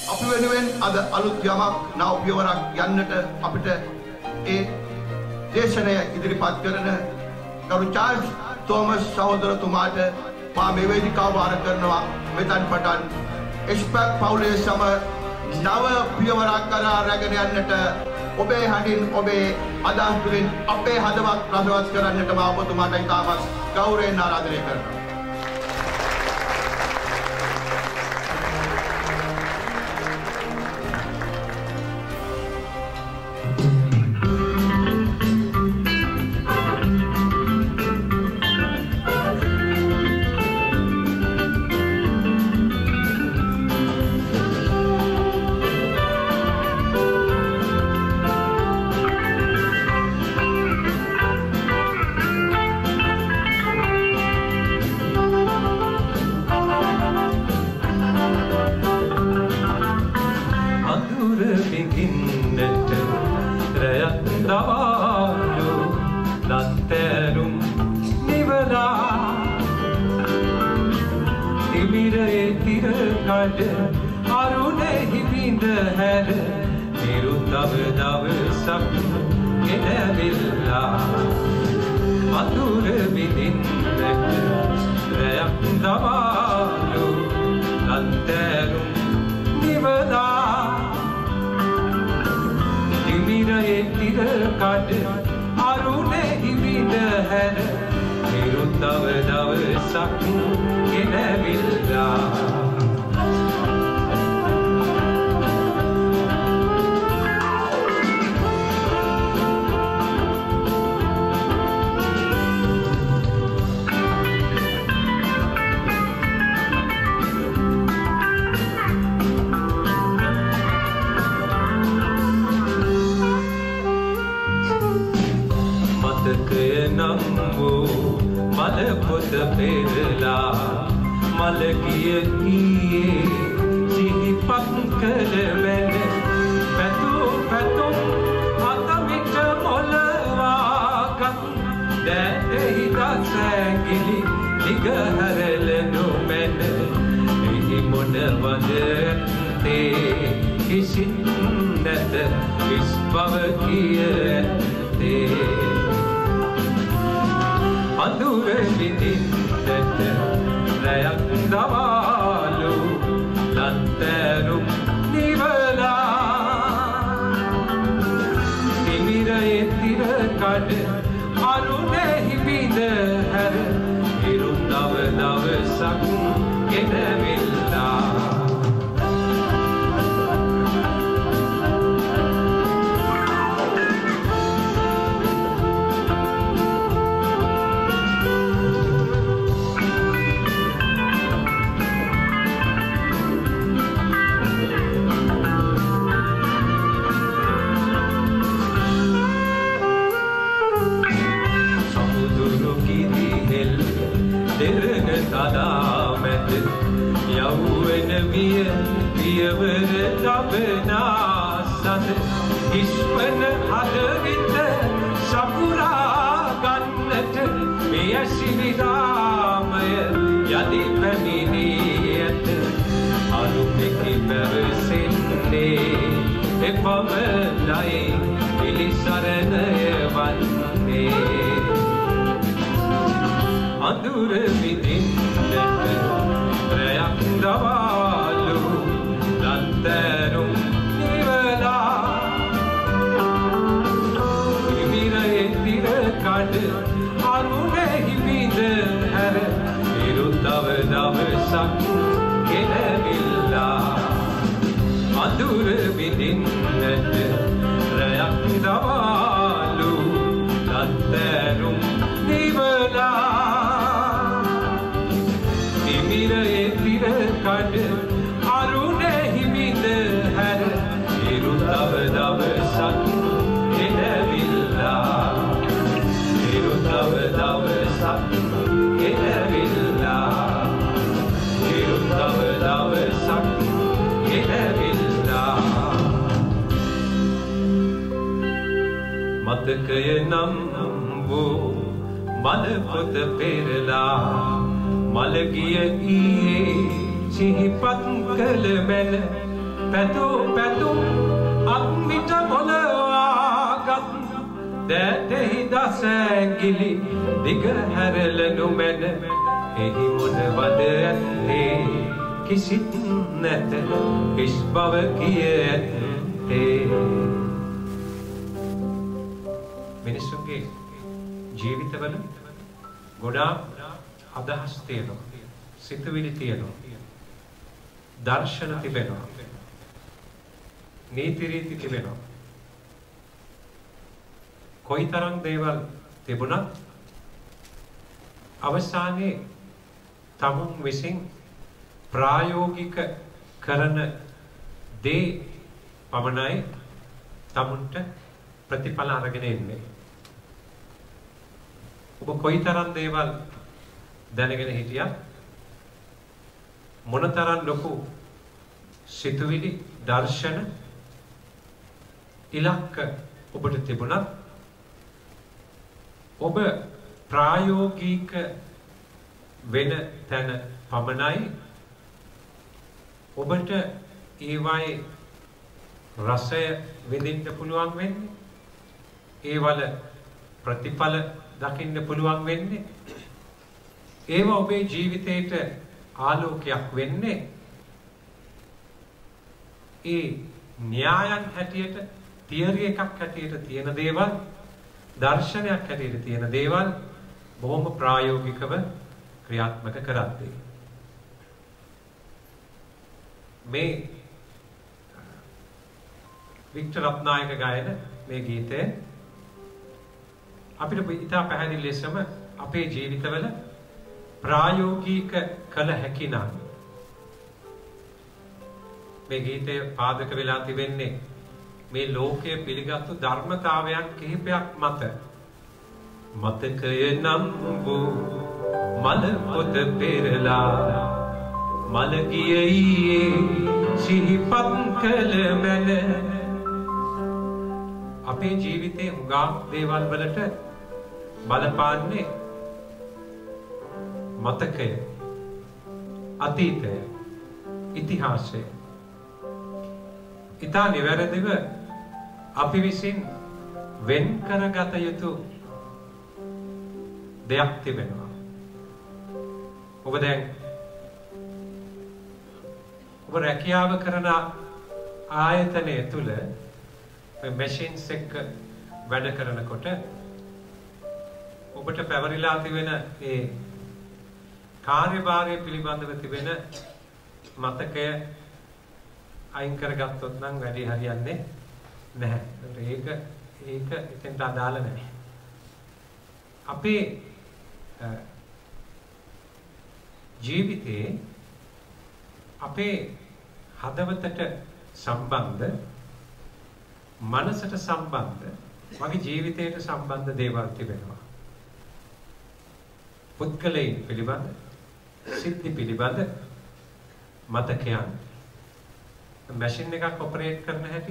අපි වෙනුවෙන් අද අලුත් යමක් නව පියවරක් යන්නට අපිට ඒ දේශනය ඉදිරිපත් කරන ගරු චාල්ස් තෝමස් සහෝදරතුමාට මා මේ වේදිකාව වාර කරනවා. මෙතන් පටන් එක්ස්පැක් පවුලේ සම නව පියවරක් කරා රැගෙන යන්නට ඔබේ හඬින් ඔබේ අදහස් තුළින් අපේ හදවත් රසවත් කරන්නට මා ඔබතුමාට ඉතාමත් ගෞරවයෙන් ආරාධනය කරනවා. මතකය නම් වූ මල පොත පෙරලා මලගිය ඊයේ සිහිපත් කළ මැන පැතුම් අත්මිට මොලවාගත් දැතෙහි දසැගිලි දිග හැරලනු මැන එහි මොනවද ඇත්තේ කිසිත් නැත හිස් බව කිය ඇත්තේ. මිනිස්සුන්ගේ ජීවිතවල ගොඩාක් අදහස් තියෙනවා, සිතුවිලි තියෙනවා, දර්ශන තිබෙනවා, නීති රීති තිබෙනවා. කොයිතරම් දේවල් තිබුණත් අවසානයේ තමුන් විසින් ප්‍රායෝගික කරන දේ පමණයි තමුන්ට ප්‍රතිඵල අරගෙන එන්නේ. ඔබ කොයිතරම් දේවල් දැනගෙන හිටියත් මොනතරම් ලොකු සිතුවිලි දර්ශන ඉලක්ක ඔබට තිබුණත් ඔබ ප්‍රායෝගික වෙන තැන පමණයි ඔබට ඒවායේ රසය විඳින්න පුළුවන් වෙන්නේ, ඒවල ප්‍රතිඵල දකින්න පුළුවන් වෙන්නේ, ඒව ඔබේ ජීවිතේට ආලෝකයක් වෙන්නේ ඒ න්‍යායන් හැටියට, තියරි එකක් හැටියට තියෙන දේවල්, දර්ශනයක් හැටියට තියෙන දේවල් බොහොම ප්‍රායෝගිකව ක්‍රියාත්මක කරද්දී. මේ වික්ටර් රත්නායක ගායන මේ ගීතය අපිට ඉතා පැහැදිලි ලෙසම අපේ ජීවිතවල ප්‍රායෝගික කළ හැකි නම් මේ ගීතය පාදක වෙලා තිබෙන්නේ මේ ලෝකයේ පිළිගත්තු ධර්මතාවයන් කිහිපයක් මත. මතකය නම් වූ මල පොත පෙරලා මල ගියේ සිහිපත් කළ මැන. අපේ ජීවිතේ හුඟක් දේවල් වලට බලපාන්නේ මතකය, අතීතය, ඉතිහාසය. ඉතා නිවැරදිව අපි විසින් වෙන් කරගත යුතු දෙයක් තිබෙනවා. ඔබ දැන් ඔබ රැකියාව කරන ආයතනය තුල මැෂින්ස් එක්ක වැඩ කරනකොට ඔබට පැවරිලා තිබෙන ඒ කාර්යභාරය පිළිබඳව තිබෙන මතකය අයින් කරගත්තොත් නම් වැඩි හරියන්නේ නැහැ. ඒක එතෙන්ට අදාළ නැහැ. අපේ ජීවිතේ අපේ හදවතට සම්බන්ධ, මනසට සම්බන්ධ, මගේ ජීවිතයට සම්බන්ධ දේවල් තිබෙනවා. පුද්ගලයන් පිළිබඳ, සිද්ධි පිළිබඳ මතකයන්. මැෂින් එකක් ඔපරේට් කරන හැටි,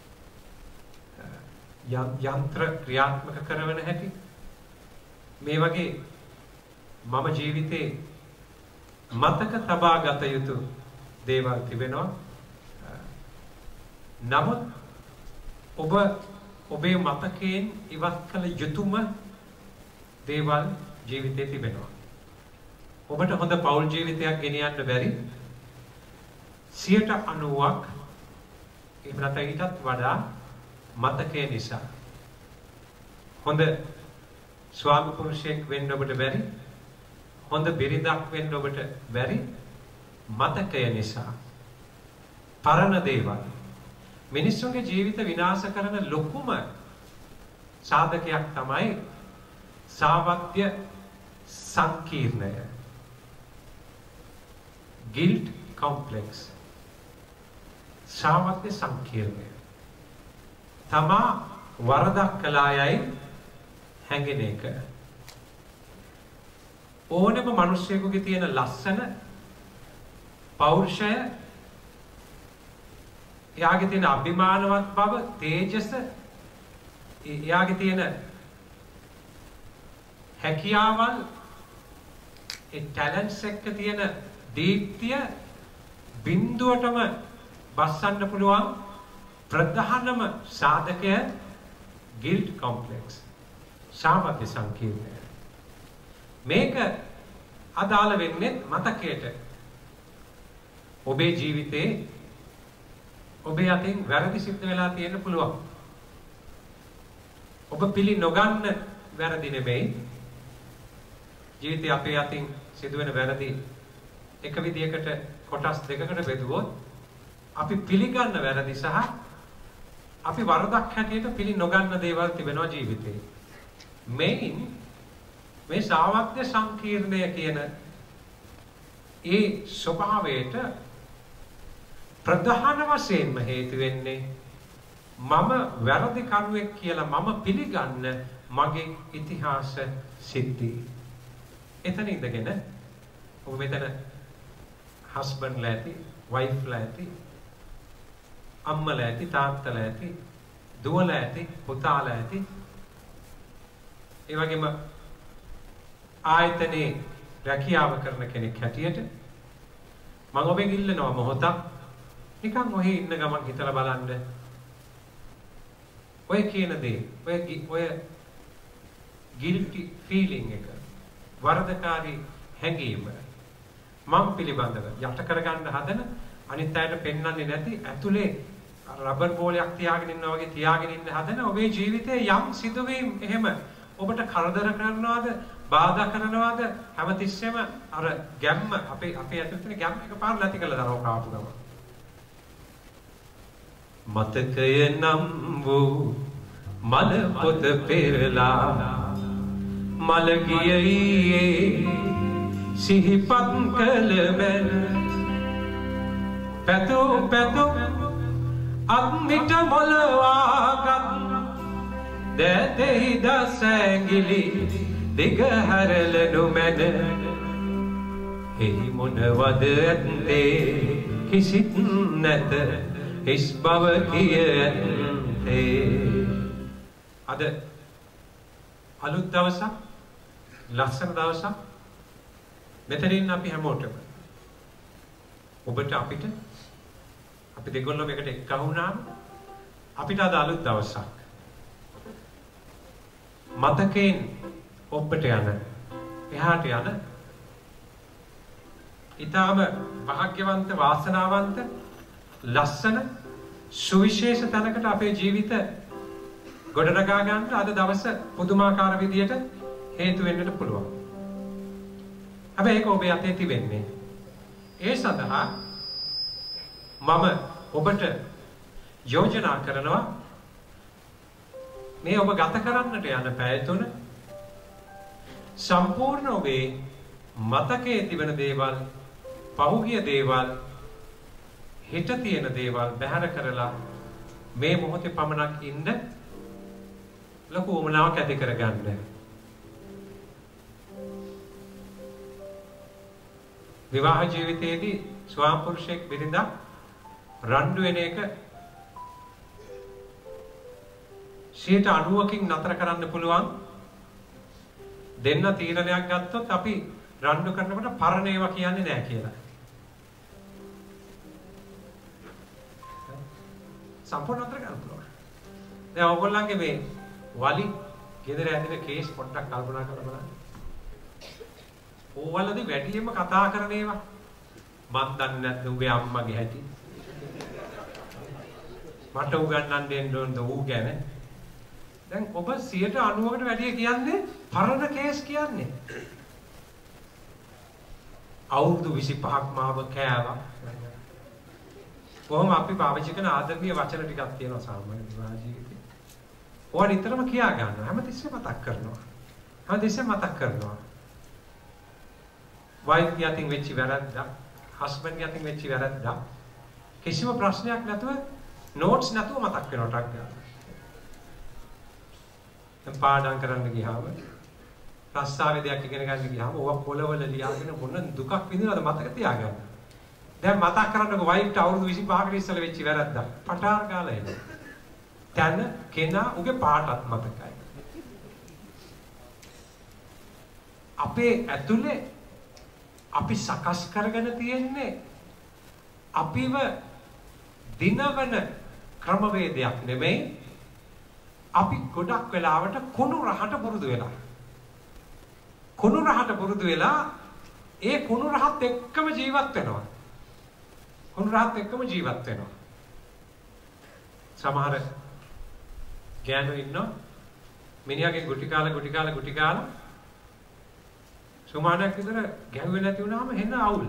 යන්ත්‍ර ක්‍රියාත්මක කරන හැටි, මේ වගේ මම ජීවිතේ මතක තබා ගත යුතු දේවල් තිබෙනවා. නමුත් ඔබ ඔබේ මතකයෙන් ඉවත් කළ යුතුම දේවල් ජීවිතේ තිබෙනවා. ඔබට හොඳ පෞල් ජීවිතයක් ගෙනියන්න බැරි 90%ක් එහෙම නැත්නම් ඊටත් වඩා මතකය නිසා. හොඳ ස්වාමි පුරුෂයෙක් වෙන්න ඔබට බැරි, හොඳ බිරිඳක් වෙන්න ඔබට බැරි මතකය නිසා. පරණ දේවල් මිනිස්සුන්ගේ ජීවිත විනාශ කරන ලොකුම සාධකයක් තමයි සාවද්‍ය සංකීර්ණය, guilt complex. සාවද්‍ය සංකීර්ණය තමා වරදක් කළායයි හැඟෙන එක. ඕනෑම මිනිසෙකුගේ තියෙන ලස්සන පෞරුෂය, එයාගේ තියෙන අභිමානවත් බව, තේජස, එයාගේ තියෙන හැකියාවල්, ඒ ටැලන්ට්ස් එක්ක තියෙන දීප්තිය බිඳුවටම බස්සන්න පුළුවන් ප්‍රධානම සාධකය guilt complex. සාමර්ථ්‍ය සංකීර්ණය. මේක අදාළ වෙන්නේ මතකයට. ඔබේ ජීවිතේ ඔබේ අතින් වැරදි සිද්ධ වෙලා තියෙන්න පුළුවන්. ඔබ පිළි නොගන්න වැරදි නෙමෙයි. ජීවිතේ අපේ අතින් සිදුවෙන වැරදි එක විදියකට කොටස් දෙකකට බෙදුවොත් අපි පිළිගන්න වැරදි සහ අපි වරදක් හැටියට පිළි නොගන්න දේවල් තිබෙනවා ජීවිතේ. මේ සාමර්ථ්‍ය සංකීර්ණය කියන ඒ ස්වභාවයට ප්‍රධාන වශයෙන්ම හේතු වෙන්නේ මම වැරදි කරුවෙක් කියලා මම පිළිගන්න මගේ ඉතිහාස සිද්ධි. එතන ඉඳගෙන ඔබ මෙතන හස්බන්ඩ්ලා ඇති, වයිෆ්ලා ඇති, අම්මලා ඇති, තාත්තලා ඇති, දුවලා ඇති, පුතාලා ඇති. ඒ වගේම ආයතනයේ රැකියාව කරන කෙනෙක් හැටියට මම ඔබෙන් ඉල්ලනවා මොහොතක් නිකන් ඔහේ ඉන්න ගමන් හිතලා බලන්න. ඔය කියන දේ, ඔය guilty feeling එක, වරදකාරී හැඟීම මම පිළිබඳව යට කරගන්න හදන අනිත් අයට පෙන්වන්නේ නැති ඇතුලේ රබර් බෝලයක් තියාගෙන ඉන්නා වගේ තියාගෙන ඉන්න හදන ඔබේ ජීවිතයේ යම් සිදුවීම් එහෙම ඔබට කරදර කරනවාද, බාධා කරනවාද, හැමතිස්සෙම අර ගැම්ම අපේ ඇතුලේ තියෙන ගැම්ම එකපාර නැති කළා දරව කාපු ගම. මතකය නම් වූ මල පොත පෙරලා මල ගියේ සිහිපත් කළ මැන පැතු අත්මිට මොලවාගත් දැතෙහි දසැඟිලි දිග හැරලනු මැන එහි මොනවද ඇත්තේ කිසිත් නැත හිස් බව කිය ඇත්තේ. අද අලුත් දවසක්, ලස්සන දවසක්. මෙතනින් අපි හැමෝටම ඔබට අපිට අපි දෙගොල්ලෝ මේකට එක්ක වුණාම අපිට අද අලුත් දවසක්. මතකයෙන් ඔබට යන එහාට යන ඊටාම භාග්‍යවන්ත වාසනාවන්ත ලස්සන සුවිශේෂ තැනකට අපේ ජීවිත ගොඩනගා ගන්න අද දවස පුදුමාකාර විදියට හේතු වෙන්නට පුළුවන්. හැබැයි ඒක ඔබේ අතේ තිබෙන්නේ. ඒ සඳහා මම ඔබට යෝජනා කරනවා මේ ඔබ ගත කරන්නට යන පැය තුන සම්පූර්ණ ඔබේ මතකයේ තිබෙන දේවල්, පහුගිය දේවල්, හිත තියෙන දේවල් බැහැර කරලා මේ මොහොතේ පමණක් ඉන්න ලොකු උමනාවක් ඇති කරගන්න. විවාහ ජීවිතයේදී ස්වාම පුරුෂයෙක් බිරිඳක් රණ්ඩු වෙන එක 90%කින් නතර කරන්න පුළුවන්. දෙන්න තීරණයක් ගත්තොත් අපි රණ්ඩු කරනකොට පරණ ඒවා කියන්නේ නැහැ කියලා. සම්පූර්ණ නතර කරන්න පුළුවන්. දැන් ඔයගොල්ලන්ගේ මේ වලි ගෙදර ඇදෙන කේස් පොඩ්ඩක් කල්පනා කරලා බලන්න. ඕවලදී වැඩියෙන්ම කතා කරන ඒවා මන් දන්නේ නැද්ද උගේ අම්මගේ හැටි මට උගන්වන්න දෙන්න ඕනද ඌ ගැන. දැන් ඔබ 90%කට වැඩිය කියන්නේ පරණ කේස් කියන්නේ. අවුරුදු 25ක් මාව කෑවා. කොහොම අපි පාවිච්චි කරන ආදරණීය වචන ටිකක් තියෙනවා සාමාන්‍ය විවාහ ජීවිතේ. ඕවා නිතරම කියා ගන්නවා. හැමතිස්සෙම මතක් කරනවා. හැමතිස්සෙම මතක් කරනවා. වයිෆ් යටින් වෙච්ච වැරද්දක්, හස්බන්ඩ් යටින් වෙච්ච වැරද්දක් කිසිම ප්‍රශ්නයක් නැතුව නෝට්ස් නැතුව මතක් වෙනවා ටක් ගාලා. දැන් පාඩම් කරන්න ගියාම රස්සාවේ දෙයක් ඉගෙන ගන්න ගියාම ඕවා පොළවල ලියාගෙන මොන දුකක් විඳිනවද මතක තියාගන්න. දැන් මතක් කරන්නකො වයිෆ්ට අවුරුදු 25කට ඉස්සෙල්ලා වෙච්ච වැරද්දක්. පටාර ගාලා එනවා. දැන් කෙනා උගේ පාටත් මතකයි. අපේ ඇතුලේ අපි සකස් කරගෙන තියෙන්නේ අපිව දිනවන ක්‍රමවේදයක් නෙමෙයි. අපි ගොඩක් වෙලාවට කුණු රහට පුරුදු වෙලා. කුණු රහට පුරුදු වෙලා ඒ කුණු රහත් එක්කම ජීවත් වෙනවා. කුණු රහත් එක්කම ජීවත් වෙනවා. සමහර ගෑනු ඉන්නවා මිනිහාගේ ගුටි කාලා සුමානක් විතර ගැහුවේ නැති වුණාම හෙන අවුල්.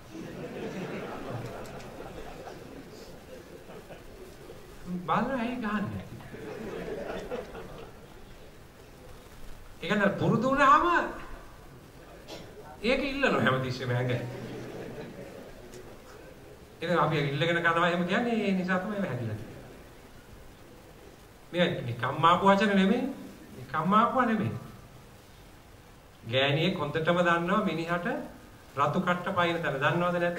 බලන්න ඇයි ගහන්නේ? ඒක නේද පුරුදු වුණාම ඒක ඉල්ලනවා හැමතිස්සෙම හැංගේ. ඒක අපි ඉල්ලගෙන කරනවා එහෙම කියන්නේ ඒ නිසා තමයි ඒක හැදිලා තියෙන්නේ. මේ කම්මාපු වචන නෙමෙයි. මේ කම්මාපුව නෙමෙයි. ගෑණියෙක් හොඳටම දන්නවා මිනිහට රතු කට්ට පයින් තැන දන්නවද නැද්ද?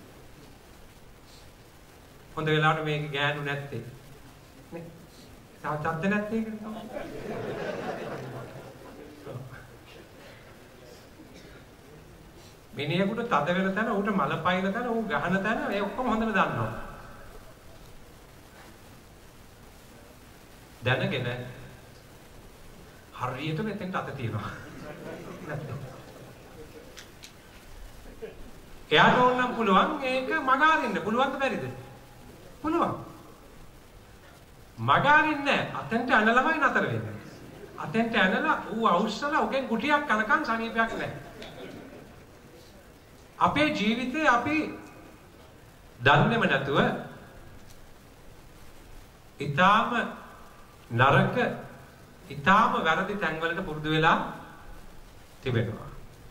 හොඳ වෙලාවට මේක ගෑනු නැත්තේ. නේ? තාත්තද නැත්තේ ඒක? මිනිහෙකුට තද වෙන තැන, ඌට මල පයින් තැන, ඌ ගහන තැන ඒ ඔක්කොම හොඳට දන්නවා. දැනගෙන හරියට මෙතෙන්ට අත තියනවා. එයාට ඕනම් පුළුවන් ඒක මගාරින්න පුළුවන්ද බැරිද? පුළුවන්. මගාරින්න අතෙන්ට ඇනලමයි නතර වෙන්නේ. අතෙන්ට ඇනලා ඌ අවුස්සලා උගෙන් කුටියක් කනකන් සනීපයක් නැහැ. අපේ ජීවිතේ අපි දන්නේම නැතුව ඊටාම නරක ඊටාම වැරදි තැන්වලට පුරුදු වෙලා තිබෙනවා.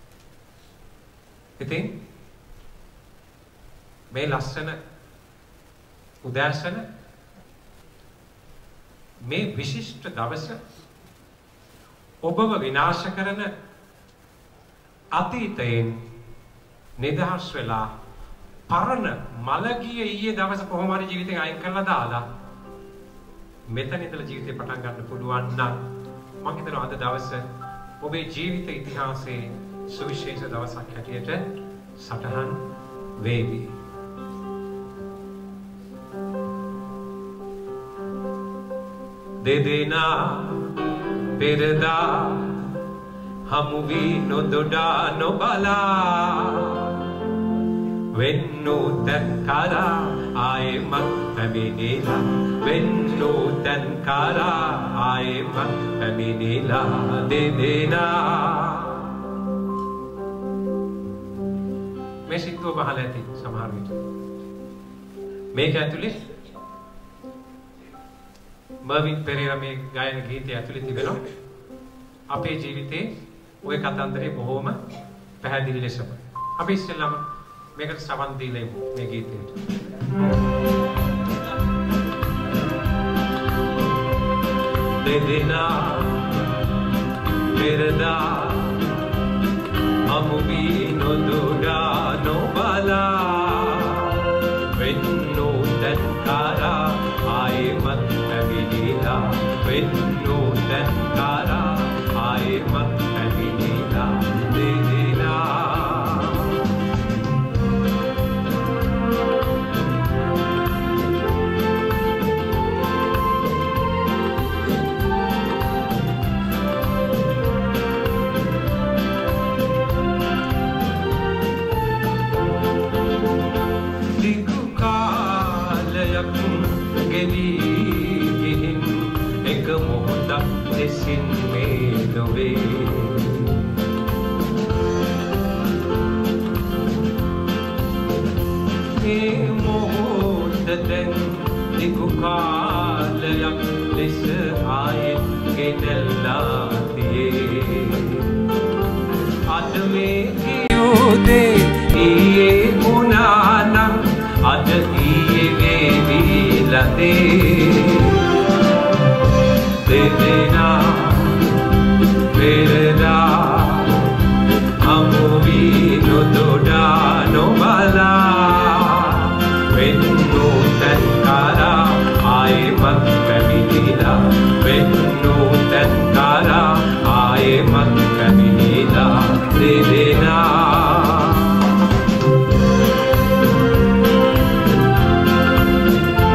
ඉතින් මේ ලස්සන උදෑසන මේ විශිෂ්ට දවස ඔබව විනාශ කරන අතීතයෙන් නිදහස් වෙලා පරණ මලගිය ඊයේ දවස කොහොම හරි ජීවිතෙන් අයින් කරලා දාලා මෙතන ඉඳලා ජීවිතේ පටන් ගන්න පුළුවන් නම් මම හිතනවා අද දවස ඔබේ ජීවිත ඉතිහාසයේ සුවිශේෂ දවසක් හැටියට සටහන් වේවි. දෙදෙනා පෙරදා හමු වී නොදොඩා නොබලා වෙන්නෝතන් කරා ආයෙමත් පැමිණිලා වෙන්නෝතන් කරා ආයෙමත් පැමිණිලා දෙදෙනා. මේ සිතුව බහලා ඇති සමහර විට මේක ඇතුලේ මර්වින් පෙරේරා මේ ගායන ගීතය ඇතුලේ තිබෙනවා අපේ ජීවිතේ ওই කතන්දරේ බොහොම පැහැදිලි ලෙසම. අපි ඉස්සෙල්ලාම මේකට සමන් දීලා ඉමු මේ ගීතයට. දෙදෙනා පෙරදා හමු වී නොදොඩා නොබලා වෙන්නෝතන් කරා ආයෙමත් පැමිණිලා වෙන්නෝතන් කරා ආයෙමත් පැමිණිලා දෙදෙනා. Sin made away. Hey, mohodaden dikukalayak lesa ayet kenellatiye. Adme kiyode iye unanam ad iye vevilade. Dedena perda hmu vii nododa nobala vennotan kara ආයෙමත් පැමිණිලා වෙන්නෝතන් කරා ආයෙමත් පැමිණිලා දෙදෙනා.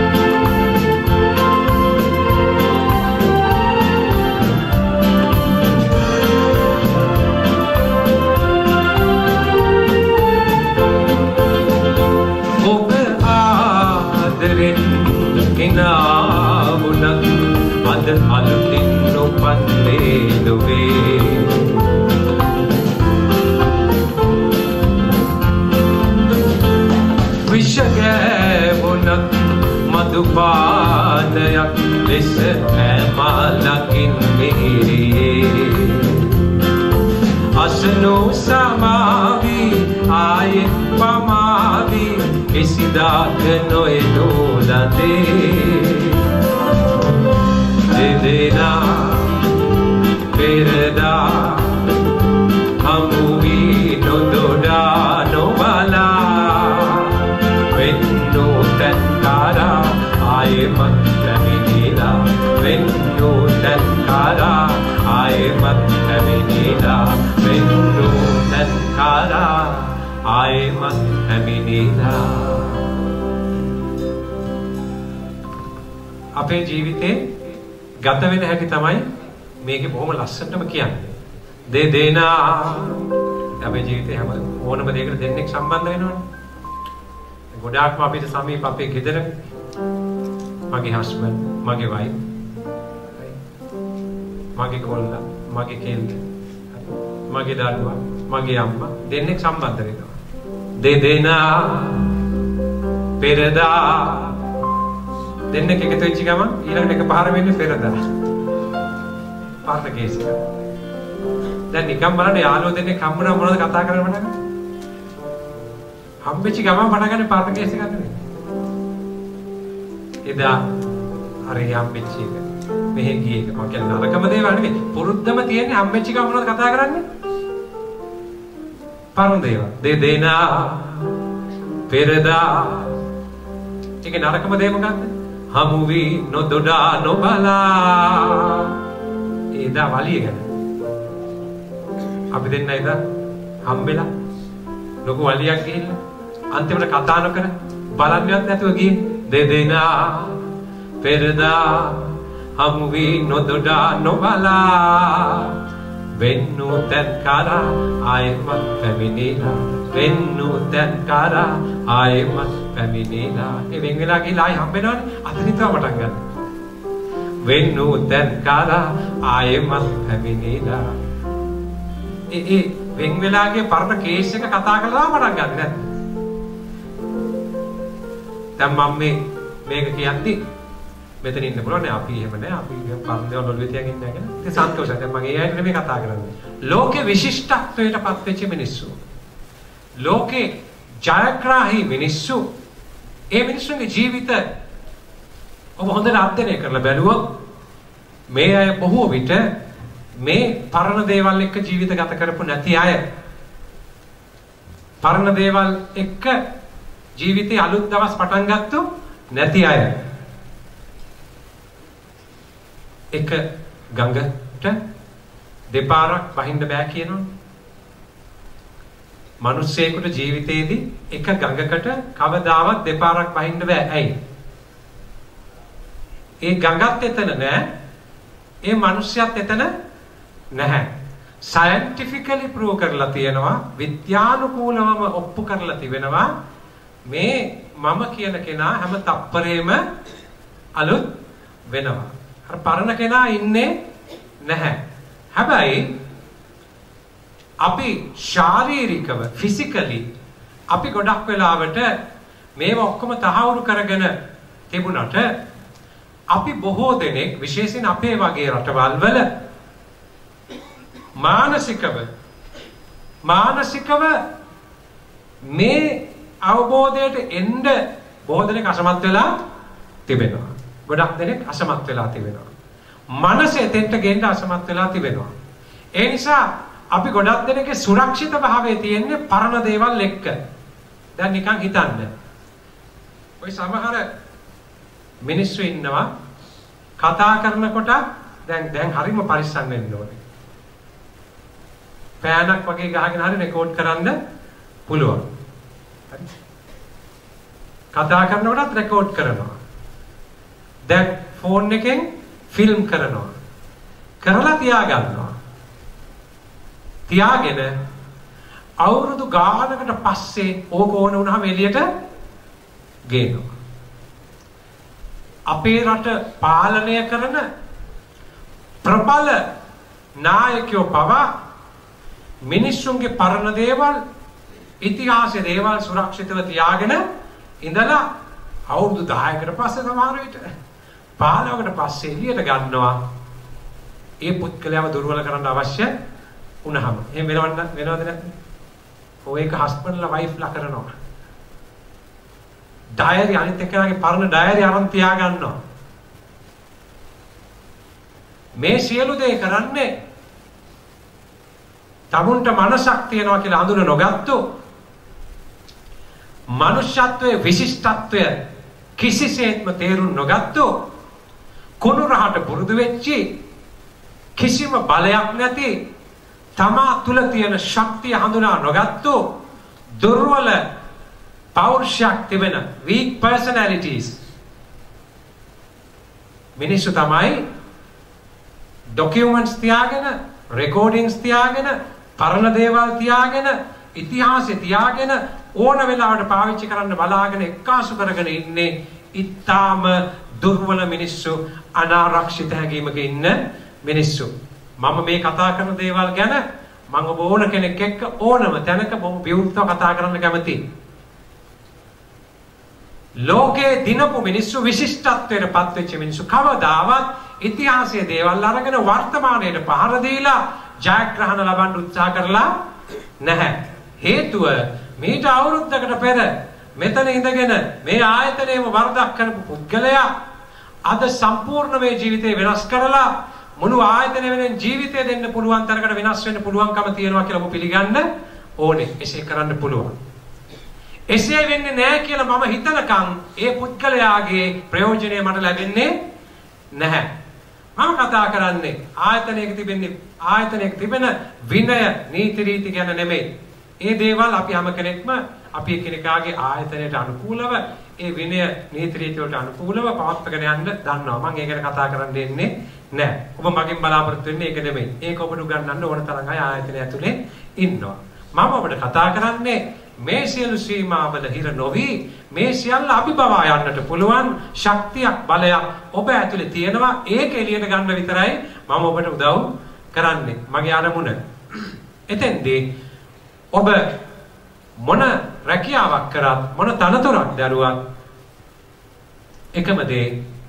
කිසිදාක නොයනු ලදේ දෙදෙනා පෙරදා හමු වී නොදොඩා නොබලා වෙන්නු තැන්කාරා ආයෙමත් පැමිණිලා වෙන්නු තැන්කාරා ආයෙමත් පැමිණිලා වෙන්නු තැන්කාරා ආයෙමත් පැමිණිලා. අපේ ජීවිතේ ගත වෙන හැටි තමයි මේකේ බොහොම ලස්සනටම කියන්නේ. දෙදෙනා අපේ ජීවිතේ හැම ඕනම දෙයකට දෙන්නෙක් සම්බන්ධ වෙනවනේ. ගොඩාක්ම අපිට සමීප අපේ ගෙදර මගේ හස්බන්ඩ්, මගේ වයිෆ්, මගේ කොල්ලා, මගේ කෙල්ල, මගේ දරුවා, මගේ අම්මා දෙන්නෙක් සම්බන්ධ වෙනවා. දෙදෙනා පෙරදා දෙන්නෙක් එකතු වෙච්ච ගමන් ඊළඟට එකපාර වෙන්නේ පෙරදා. පාර්ථ කේස් එක. දැන් නිකම් බලන්න යාළුවෝ දෙන්නෙක් හම්බුනා මොනවද කතා කරන්න පටන් ගන්නේ? හම්බෙච්ච ගමන් පටන් ගන්නේ පාර්ථ කේස් එකක් නෙවෙයි. එදා අර හම්බෙච්ච එක මෙහෙ ගියේ එක මම කියන්නේ නරකම දේවල් නෙවෙයි. පුරුද්දම තියෙන්නේ හම්බෙච්ච ගමන් මොනවද කතා කරන්නේ? පරණ දේවල්. දෙදෙනා පෙරදා ඒක නරකම දේ මොකක්ද? හමු වී නොදොඩා නොබලා. එදා වලිය ගැන අපි දෙන්න එදා හම්බෙලා ලොකු වලියක් ගිහිල්ලා අන්තිමට කතා නොකර බලන්නවත් නැතුව ගියේ. දෙදෙනා පෙරදා හමු වී නොදොඩා නොබලා වෙන්නු තැන්කාරා ආයෙමත් පැමිණිලා වෙන්නු තැන්කාරා ආයෙමත් පැමිණිලා. ඒ වෙන් වෙලා ගිහලා ආයෙ හම්බෙනවනේ අතනින් තමයි පටන් ගන්න. වෙන්නු තැන්කාරා ආයෙමත් පැමිණිලා. ඒ වෙන් වෙලා ගිය පරණ කේස් එක කතා කරලා පටන් ගන්න නැද්ද? දැන් මම මේක කියන්නේ මෙතන ඉන්න පුළුවන් අපි එහෙම නෑ අපි පරණ දේවල් ඔළුවේ තියන් ඉන්නේ නැහැ නේද? ඒක සන්තෝෂයි. දැන් මම ඒ අයට නෙමෙයි කතා කරන්නේ. ලෝකේ විශිෂ්ටත්වයට පත් වෙච්ච මිනිස්සු. ලෝකේ ජයග්‍රාහී මිනිස්සු. ඒ මිනිස්සුන්ගේ ජීවිත ඔබ හොඳට අධ්‍යයනය කරලා බැලුවොත් මේ අය බොහෝ විට මේ පරණ දේවල් එක්ක ජීවිත ගත කරපු නැති අය. පරණ දේවල් එක්ක ජීවිතේ අලුත් දවස් පටන් ගත්තු නැති අය. එක ගඟට දෙපාරක් වහින්න බෑ කියනවා. මිනිස්සෙකුට ජීවිතේදී එක ගඟකට කවදාවත් දෙපාරක් වහින්න බෑ. ඇයි? ඒ ගඟත් එතන නෑ. ඒ මිනිස්සයත් එතන නැහැ. සයන්ටිෆිකලි ප්‍රූව් කරලා තියෙනවා, විද්‍යානුකූලවම ඔප්පු කරලා තිබෙනවා මේ මම කියන කෙනා හැම තප්පරේම අලුත් වෙනවා. අර පරණ කෙනා ඉන්නේ නැහැ. හැබැයි අපි ශාරීරිකව ෆිසිකලි අපි ගොඩක් වෙලාවට මේව ඔක්කොම තහවුරු කරගෙන තිබුණාට අපි බොහෝ දෙනෙක් විශේෂයෙන් අපේ වගේ රටවල් වල මානසිකව මේ අවබෝධයට එන්න බොහෝ දෙනෙක් අසමත් වෙලා තිබෙනවා. ගොඩක් දෙනෙක් අසමත් වෙලා තිබෙනවා. මනස එතෙන්ට ගෙන්න අසමත් වෙලා තිබෙනවා. ඒ නිසා අපි ගොඩක් දෙනෙක්ගේ සුරක්ෂිත භාවයේ තියෙන්නේ පරණ දේවල් එක්ක. දැන් නිකන් හිතන්න. ඔය සමහර මිනිස්සු ඉන්නවා කතා කරනකොට දැන් හරිම පරිස්සම් වෙන්න ඕනේ. පෑනක් වගේ ගහගෙන හරි රෙකෝඩ් කරන්න පුළුවන්. හරි. කතා කරනකොටත් රෙකෝඩ් කරනවා. දැන් ෆෝන් එකෙන් ෆිල්ම් කරනවා. කරලා තියාගන්නවා. තියාගෙන අවුරුදු ගානකට පස්සේ ඕක ඕන වුණාම එළියට ගේනවා. අපේ රට පාලනය කරන ප්‍රබල නායකයෝ පවා මිනිස්සුන්ගේ පරණ දේවල් ඉතිහාසයේ දේවල් සුරක්ෂිතව තියාගෙන ඉඳලා අවුරුදු 10කට පස්සේ සමහර විට 15කට පස්සේ එළියට ගන්නවා. ඒ පුත්කලයාව දුර්වල කරන්න අවශ්‍ය වුණාම. එහෙම වෙනවද නැත්නම්? ඔය එක හස්බන්ඩ්ලා වයිෆ්ලා කරනවා. ඩයරි අනිත් එක්කෙනාගේ පරණ ඩයරි අරන් තියා ගන්නවා. මේ සියලු දේ කරන්නේ තමුන්ට මනසක් තියනවා කියලා හඳුන නොගත්තෝ මනුෂ්‍යත්වයේ විශිෂ්ටත්වය කිසිසේත්ම තේරුම් නොගත්තෝ කුණු රහට පුරුදු වෙච්චි කිසිම බලයක් නැති තමා තුල තියෙන ශක්තිය හඳුනා නොගත්තෝ දුර්වල පෞරුෂයක් තිබෙන weak personalities මිනිස්සු තමයි documents තියාගෙන recordings තියාගෙන පරණ දේවල් තියාගෙන ඉතිහාසය තියාගෙන ඕන වෙලාවට පාවිච්චි කරන්න බලාගෙන එක්කාසු කරගෙන ඉන්නේ ඊටාම දුර්වල මිනිස්සු අනාරක්ෂිත හැඟීමක ඉන්න මිනිස්සු. මම මේ කතා කරන දේවල් ගැන මම ඔබ ඕන කෙනෙක් එක්ක ඕනම තැනක බොහොම විවෘතව කතා කරන්න කැමතියි. ලෝකේ දිනපු මිනිස්සු විශිෂ්ටත්වයට පත් වෙච්ච මිනිස්සු කවදාවත් ඉතිහාසයේ දේවල් අරගෙන වර්තමානයේ පහර දීලා ජයග්‍රහණ ලබන්න උත්සාහ කරලා නැහැ. හේතුව මීට අවුරුද්දකට පෙර මෙතන ඉඳගෙන මේ ආයතනයේම වරදක් කරපු පුද්ගලයා අද සම්පූර්ණ මේ ජීවිතේ වෙනස් කරලා මුළු ආයතනය වෙනින් ජීවිතය දෙන්න පුළුවන් තරකට වෙනස් වෙන්න පුළුවන්කම තියෙනවා කියලා ඔබ පිළිගන්න ඕනේ. එසේ කරන්න පුළුවන්. එසේ වෙන්නේ නැහැ කියලා මම හිතනකම් ඒ පුද්ගලයාගේ ප්‍රයෝජනය මට ලැබෙන්නේ නැහැ. මම කතා කරන්නේ ආයතනයක තිබෙන විනය නීති රීති ගැන නෙමෙයි. ඒ දේවල් අපි හැම කෙනෙක්ම අපි එකිනෙකාගේ ආයතනයට අනුකූලව ඒ විනය නීති රීති වලට අනුකූලව පවත්වාගෙන යන්න දන්නවා. මම ඒක ගැන කතා කරන්න දෙන්නේ නැහැ. ඔබ මගෙන් බලාපොරොත්තු වෙන්නේ ඒක නෙමෙයි. ඒක ඔබට උගන්වන්න ඕන තරම් අය ආයතනය ඇතුලේ ඉන්නවා. මම ඔබට කතා කරන්නේ මේ සියලු සීමාවල හිර නොවි මේ සියල්ල අභිබවා යන්නට පුළුවන් ශක්තියක් බලයක් ඔබ ඇතුලේ තියෙනවා. ඒක එළියට ගන්න විතරයි මම ඔබට උදව් කරන්නේ. මගේ අරමුණ. එතෙන්දී ඔබ මොන රැකියාවක් කරත් මොන තනතුරක් දරුවත් එකම දේ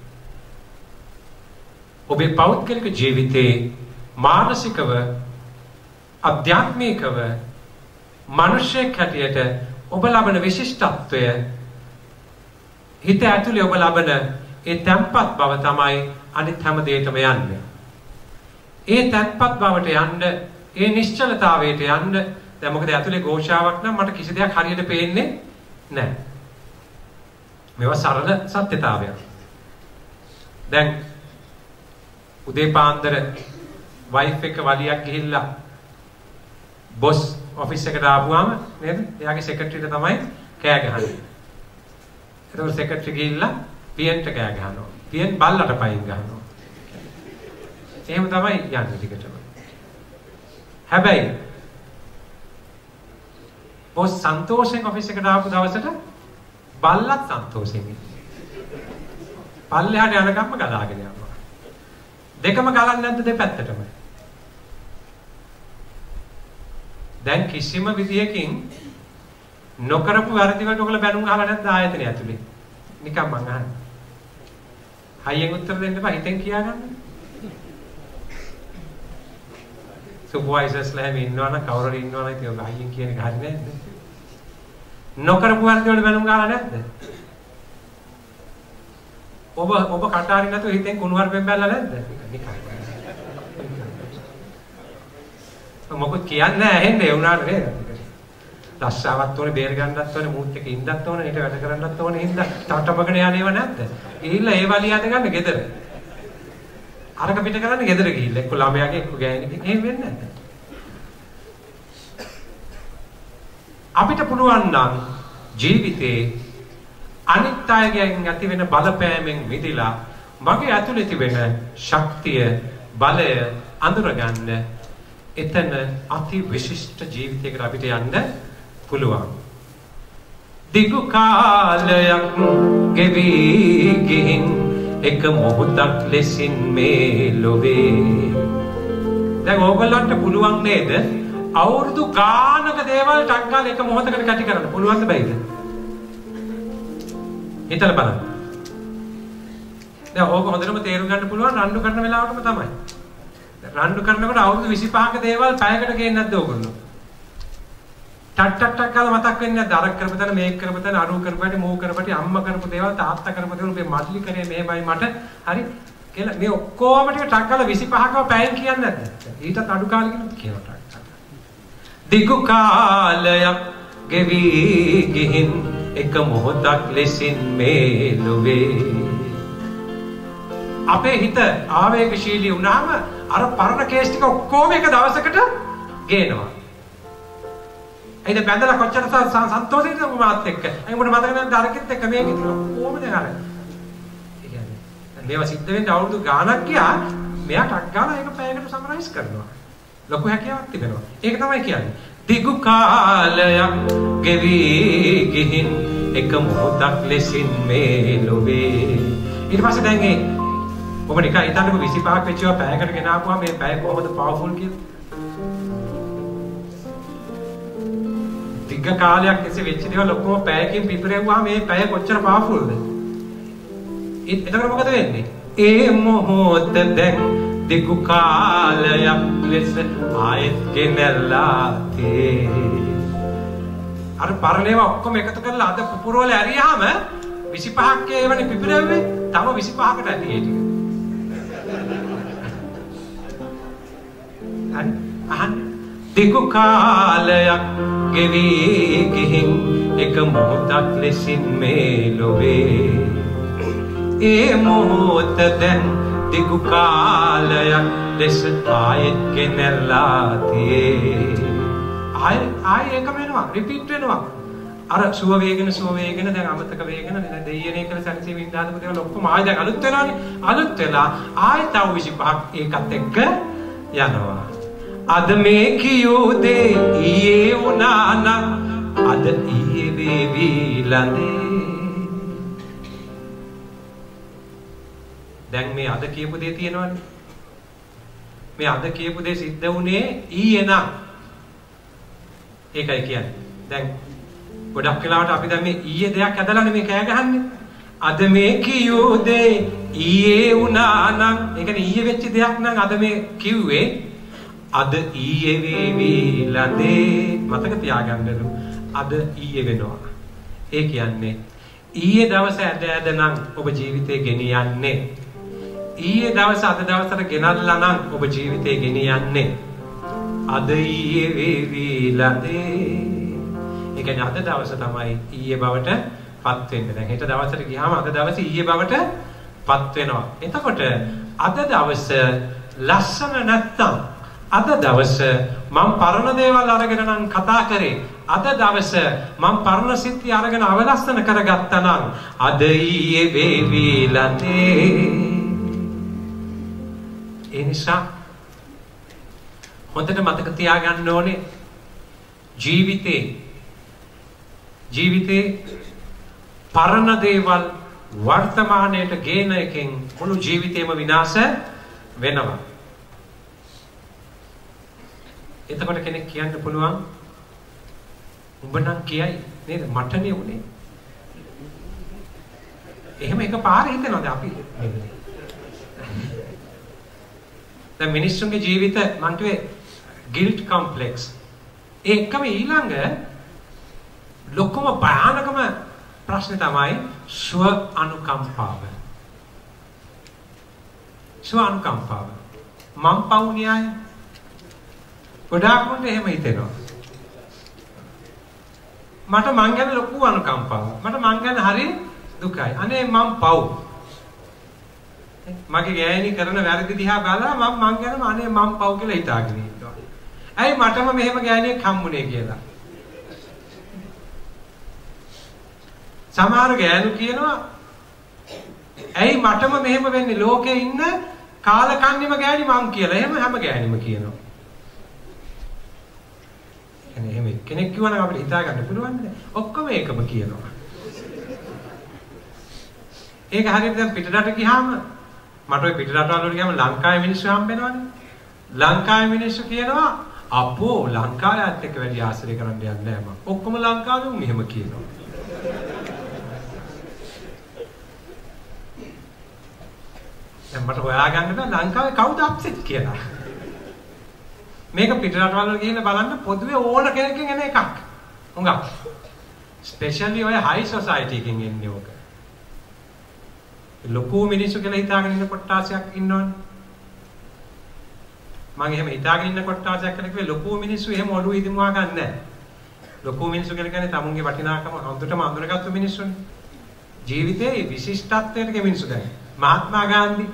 ඔබේ පෞද්ගලික ජීවිතේ මානසිකව අධ්‍යාත්මිකව මනුෂ්‍යයෙක් හැටියට ඔබ ලබන විශිෂ්ටත්වය හිත ඇතුලේ ඔබ ලබන ඒ තැම්පත් බව තමයි අනිත් හැම දෙයකම යන්නේ. ඒ තැම්පත් බවට යන්න ඒ නිශ්චලතාවයට යන්න දැන් මොකද ඇතුලේ ഘോഷාවක් නම් මට කිසි දෙයක් හරියට පේන්නේ නැහැ. මේවා සරල සත්‍යතාවයක්. දැන් උදේ පාන්දර වයිෆ් එක වලියක් ගිහිල්ලා බොස් ඔෆිස් එකට ආපුවාම නේද? එයාගේ සෙක්‍රටරිට තමයි කෑ ගහන්නේ. ඒතකොට සෙක්‍රටරි ගිහිල්ලා පියන්ට කෑ ගහනවා. පියන් බල්ලට පයින් ගහනවා. එහෙම තමයි යන්නේ ටිකටම. හැබැයි බොස් සන්තෝෂෙන් ඔෆිස් එකට ආපු දවසට බල්ලත් සන්තෝෂෙන් ඉන්නේ. පල්ලෙහාට යනකම්ම ගලාගෙන යනවා. දෙකම ගලන්නේ නැද්ද දෙපැත්තටම? දැන් කිසිම විදියකින් නොකරපු වැරදි වලට ඔයගොල්ලෝ බැනුම් අහලා නැද්ද ආයතනය ඇතුලේ? නිකන් මං අහන්නේ. හයියෙන් උත්තර දෙන්න එපා හිතෙන් කියාගන්න. සුපර්වයිසර්ස්ලා හැම ඉන්නවනම් කවුරු හරි ඉන්නවනම් ඉතින් ඔය හයියෙන් කියන එක හරි නෑද? නොකරපු වැරදි වලට බැනුම් අහලා නැද්ද? ඔබ කටාරි නැතුව හිතෙන් කුණුහරුපෙන් බැලලා නැද්ද? නිකන්. මොකද කියන්නේ නැහැ ඇහෙන්නේ ඒ උනාට නේද? රස්සාවත් ඕනේ බේර ගන්නත් ඕනේ මූත් එක ඉන්නත් ඕනේ ඊට වැඩ කරන්නත් ඕනේ හින්දා තටබගෙන යන්නේව නැද්ද? ගිහිල්ලා ඒ වලිය අද ගන්න ගෙදර. අරක පිට කරන්නේ ගෙදර ගිහිල්ලා එක්ක ළමයාගේ එක්ක ගෑණිගේ එහෙම වෙන්නේ නැද්ද? අපිට පුළුවන් නම් ජීවිතේ අනිත් අයගෙන් ඇති වෙන බලපෑමෙන් මිදලා මගේ ඇතුලේ තිබෙන ශක්තිය බලය අඳුරගන්න එතන අති විශිෂ්ට ජීවිතයකට අපිට යන්න පුළුවන්. දිගු කාලයක් ගෙවි ගින් එක මොහොතක් ලෙසින් මේ ලොවේ. දැන් ඕගොල්ලන්ට පුළුවන් නේද අවුරුදු ගානක දේවල් ටක් ගාලා එක මොහොතකට කැටි කරන්න පුළුවන්ද බැයිද? හිතලා බලන්න. දැන් ඕක හොඳටම තේරුම් ගන්න පුළුවන් රණ්ඩු කරන වෙලාවටම තමයි. රණ්ඩු කරනකොට අවුරුදු 25ක දේවල් පැයකට ගේන්නේ නැද්ද ඕගොල්ලෝ? ටක් කාලා මතක් වෙන්නේ නැද්ද? අර කරපු තැන මේක කරපු තැන අරු කරපුවාට මෝ කරපුවාට අම්මා කරපු දේවල් තාත්තා කරපු දේවල් මේ මල්ලි කරේ මෙහෙමයි මට හරි කියලා මේ ඔක්කොම ටික ටක් කාලා 25කව පැයෙන් කියන්නේ නැද්ද? ඊටත් අඩු කාලෙකිනුත් කියනවා ටක්. දිගු කාලයක් ගෙවි ගිහින් එක මොහොතක් ලෙසින් මේ ලොවේ අපේ හිත ආවේගශීලී වුණාම අර පරණ කේස් ටික ඔක්කොම එක දවසකට ගේනවා. ඒක බැඳලා කොච්චර සන්තෝෂෙද මාත් එක්ක. ඒක මට මතක නැහැ දරකෙත් එක්ක මේක කොහොමද අර. ඒ කියන්නේ මේවා සිද්ධ වෙන්න අවුරුදු ගාණක් ගියා මෙයා ටක් ගාලා ඒක පැයකට සමරයිස් කරනවා. ලොකු හැකියාවක් තිබෙනවා. ඒක තමයි කියන්නේ. දිගු කාලයක් ගෙවි ගිහින් එක මොහොතක් ලෙසින් මේ ලොවේ. ඊට පස්සේ දැන් ඒ ඔබ නිකන් හිතන්නකෝ 25ක් වෙච්චව පැයකට ගෙනාවුවා මේ පැය කොහොමද පවර්ෆුල් කියලා. දිග කාලයක් ඇසේ වෙච්ච දේවල් ඔක්කොම පැයකින් පිපිරෙව්වා මේ පැය කොච්චර පවර්ෆුල්ද? එතකොට මොකද වෙන්නේ? ඒ මොහොත දැන් දිගු කාලයක් ලෙස ආයෙත් ගෙනල්ලා තේ. අර පරණේව ඔක්කොම එකතු කරලා අද පුපුරවල ඇරියාම 25ක් ඒවනේ පිපිරෙව්වේ තව 25කට ඇති ඒ ටික. අහන්න දිගු කාලයක් ගෙවි ගිහින් එක මොහොතක් ලෙසින් මේ ලොවේ ඒ මොහොත දැන් දිගු කාලයක් ලෙස ආයෙත් ගෙනල්ලා තියේ ආයෙ එකම වෙනවා රිපීට් වෙනවා අර සුව වේගන දැන් අමතක වේගන දැන් දෙයියනේ කියලා සැනසීම ඉඳාදපු දේවල් ඔක්කොම ආයෙ දැන් අලුත් වෙනවානේ අලුත් වෙලා ආයෙ තව 25ක් ඒකත් එක්ක යනවා අද මේ කියූ දේ ඊයේ වුණා නම් අද ඊයේ වේවි ළඟේ දැන් මේ අද කියපු දේ තියෙනවනේ මේ අද කියපු දේ සිද්ධ වුණේ ඊයේ නම් ඒකයි කියන්නේ දැන් ගොඩක් වෙලාවට අපි දැන් මේ ඊයේ දෙයක් ඇදලානේ මේ කෑ ගහන්නේ අද මේ කියූ දේ ඊයේ වුණා නම් ඒ කියන්නේ ඊයේ වෙච්ච දෙයක් නම් අද මේ කිව්වේ අද ඊයේ වේවි ළඟේ මතක තියාගන්නලු අද ඊයේ වෙනවා ඒ කියන්නේ ඊයේ දවස ඇද නම් ඔබ ජීවිතේ ගෙනියන්නේ ඊයේ දවස අද දවසට ගෙනල්ලා නම් ඔබ ජීවිතේ ගෙනියන්නේ අද ඊයේ වේවි ළඟේ ඒ කියන්නේ අද දවස තමයි ඊයේ බවට පත් වෙන්නේ දැන් හෙට දවසට ගියාම අද දවසේ ඊයේ බවට පත් වෙනවා එතකොට අද දවස ලස්සන නැත්තම් අද දවස මම පරණ දේවල් අරගෙන නම් කතා කරේ අද දවස මම පරණ සිද්ධි අරගෙන අවලස්සන කරගත්තා නම් අද ඊයේ වේවි ළඟේ ඒ නිසා හොඳට මතක තියාගන්න ඕනේ ජීවිතේ පරණ දේවල් වර්තමානයට ගේන එකෙන් මුළු ජීවිතේම විනාශ වෙනවා එතකොට කෙනෙක් කියන්න පුළුවන් උඹ නම් කියයි නේද මටනේ උනේ එහෙම එකපාරේ හිතනවාද අපි දැන් මිනිස්සුන්ගේ ජීවිත මං කිව්වේ ගිල්ට් කොම්ප්ලෙක්ස් ඒකම ඊළඟ ලොකුම භයානකම ප්‍රශ්නේ තමයි ස්ව අනුකම්පාව මම පව් න්‍යාය ගොඩාක් උන්ට එහෙම හිතෙනවා මට මං ගැන ලොකු අනුකම්පාවක් මට මං ගැන හරි දුකයි අනේ මං පව් මගේ ගෑණි කරන වැරදි දිහා බලලා මං ගැනම අනේ මං පව් කියලා හිතාගෙන ඉන්නවා ඇයි මටම මෙහෙම ගෑණියෙක් හම්බුනේ කියලා සමහර ගෑනු කියනවා ඇයි මටම මෙහෙම වෙන්නේ ලෝකේ ඉන්න කාලකන්නිම ගෑණි මං කියලා එහෙම හැම ගෑණිම කියනවා එහෙම කෙනෙක් කිව්වනම් අපිට හිතා ගන්න පුළුවන් නේ ඔක්කොම ඒකම කියනවා ඒක හරියට දැන් පිටරට ගියාම මට ওই පිටරට වල ගියාම ලංකාවේ මිනිස්සු හම්බ වෙනවනේ ලංකාවේ මිනිස්සු කියනවා අපෝ ලංකාවයත් එක්ක වැඩි ආශ්‍රය කරන්න යන්නේ නැහැ මම ඔක්කොම ලංකාවේ උන් එහෙම කියනවා දැන් මට හොයාගන්න බෑ ලංකාවේ කවුද අප්සෙට් කියලා මේක පිටරටවල ගිහින් බලන්න පොදුවේ ඕන කෙනෙක්ගෙන් එන එකක් හුඟක්. ස්පෙෂලි ඔය හයි සොසයිටි එකකින් එන්නේ ඕක. ලොකු මිනිස්සු කියලා හිතාගෙන ඉන්න කොට්ටාසයක් ඉන්නවනේ. මම එහෙම හිතාගෙන ඉන්න කොට්ටාසයක් කියලා කිව්වේ ලොකු මිනිස්සු එහෙම ඔළුව ඉදිමුවා ගන්න නැහැ. ලොකු මිනිස්සු කියලා කියන්නේ තමුන්ගේ වටිනාකම හොඳටම අඳුනගත්තු මිනිස්සුනේ. ජීවිතයේ විශිෂ්ටත්වයට මිනිස්සු දැන්. මහත්මා ගාන්ධි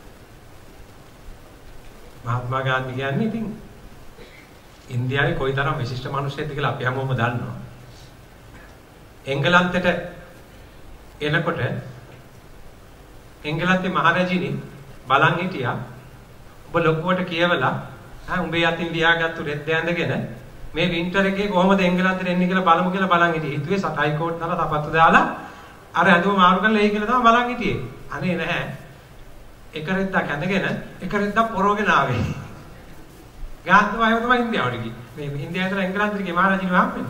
කියන්නේ ඉතින් ඉන්දියාවේ කොයිතරම් විශිෂ්ට මිනිස්සෙක්ද කියලා අපි හැමෝම දන්නවා. එංගලන්තයට එනකොට එංගලන්තේ මහරජිනි බලන් හිටියා. ඔබ ලොකුවට කියවලා උඹේ අතින් ලියාගත්තු රෙද්ද ඇඳගෙන මේ වින්ටර් එකේ කොහොමද එංගලන්තෙට එන්නේ කියලා බලමු කියලා බලන් හිටියේ. හිතුවේ සටයි කෝට් දාලා තපත්තු දාලා අර ඇඳුම මාරු කරලා එයි කියලා තමයි බලන් හිටියේ. අනේ නැහැ. එක රෙද්දක් ඇඳගෙන එක රෙද්දක් පොරවගෙන ආවේ. ගාන්ධි වයව තමයි ඉන්දියාවට ගියේ. මේ ඉන්දියාවට එංගලන්තෙට ගිය මහරජිනි වහම්බෙන්නේ.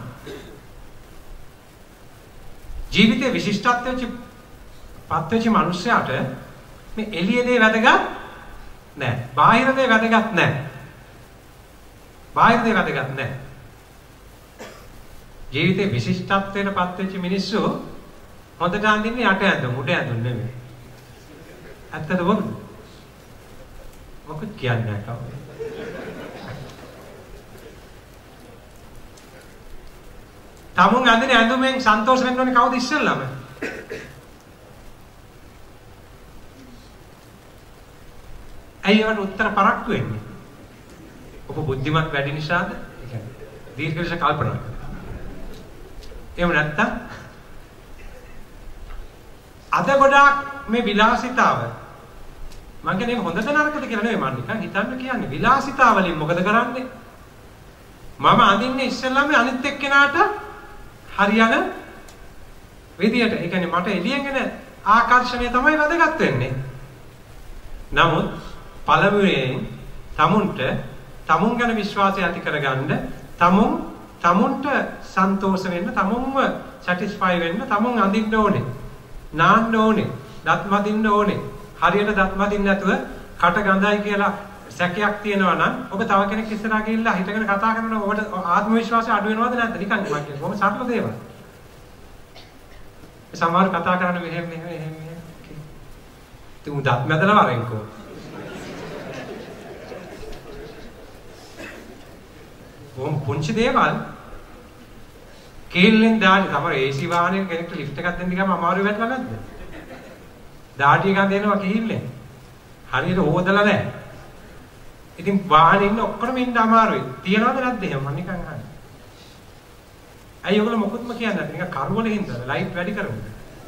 ජීවිතයේ විශිෂ්ටත්වයේ පත්වෙච්ච මිනිස්සයාට මේ එළිය දේ වැදගත් නැහැ. බාහිර දේ වැදගත් නැහැ. බාහිර දේ වැදගත් නැහැ. ජීවිතේ විශිෂ්ටත්වයට පත්වෙච්ච මිනිස්සු හොඳට අඳින්නේ යට ඇඳුම් උඩ ඇඳුම් නෙමෙයි. ඇත්තද බොරු? මොකක්ද කියන්නේ කවුද? තමුන් අඳින ඇඳුමෙන් සන්තෝෂ වෙන්න ඕනේ කවුද ඉස්සෙල්ලාම? ඇයි ඒවට උත්තර පරක්කු වෙන්නේ? ඔබ බුද්ධිමත් වැඩි නිසාද? ඒ කියන්නේ දීර්ඝ ලෙස කල්පනා කරනවා. එහෙම නැත්තම් අද ගොඩාක් මේ විලාසිතාව මම කියන්නේ හොඳද නරකද කියලා නෙවෙයි මම නිකන් හිතන්න කියන්නේ විලාසිතාව වලින් මොකද කරන්නේ? මම අඳින්නේ ඉස්සෙල්ලාම අනිත් එක්කෙනාට හරියන විදියට. ඒ කියන්නේ මට එළියෙන් එන ආකර්ෂණය තමයි වැදගත් වෙන්නේ. නමුත් පළමුවෙන් තමුන් ගැන විශ්වාසය ඇති කරගන්න, තමුන්ට සන්තෝෂ වෙන්න, තමුන්ව සැටිස්ෆයි වෙන්න, තමුන් අඳින්න ඕනේ. නාන්න ඕනේ. දත් මදින්න ඕනේ. හරියට දත් මදින්න නැතුව කට ගඳයි කියලා සැකයක් තියෙනවා නම් ඔබ තව කෙනෙක් ඉස්සරහා ගිහිල්ලා හිටගෙන කතා කරනකොට ඔබට ආත්ම විශ්වාසය අඩු වෙනවද නැද්ද? නිකන් මම කියන්නේ කොහොම සරල දේවල්. සමහර කතා කරන මෙහෙම තුන් දත් මැදලා වරෙන්කෝ. කොහොම පුංචි දේවල් කේල්ලෙන් දාන්නේ තමයි AC වාහනයක කෙනෙක්ට ලිෆ්ට් එකක් දෙන්න ගියාම අමාරු වෙట్లా නැද්ද? දාටි එකක් දෙනවා කේල්ලෙන්. හරියට හොදලා නැහැ. ඉතින් වාහනේ ඉන්න ඔක්කොම ඉන්න අමාරුයි. තියනවද නැද්ද එහෙම? මම නිකන් අහන්නේ. ඇයි ඔයගොල්ලෝ මොකුත්ම කියන්නේ නැද්ද? නිකන් කරුවල හින්දාද? ලයිට් වැඩි කරමුද?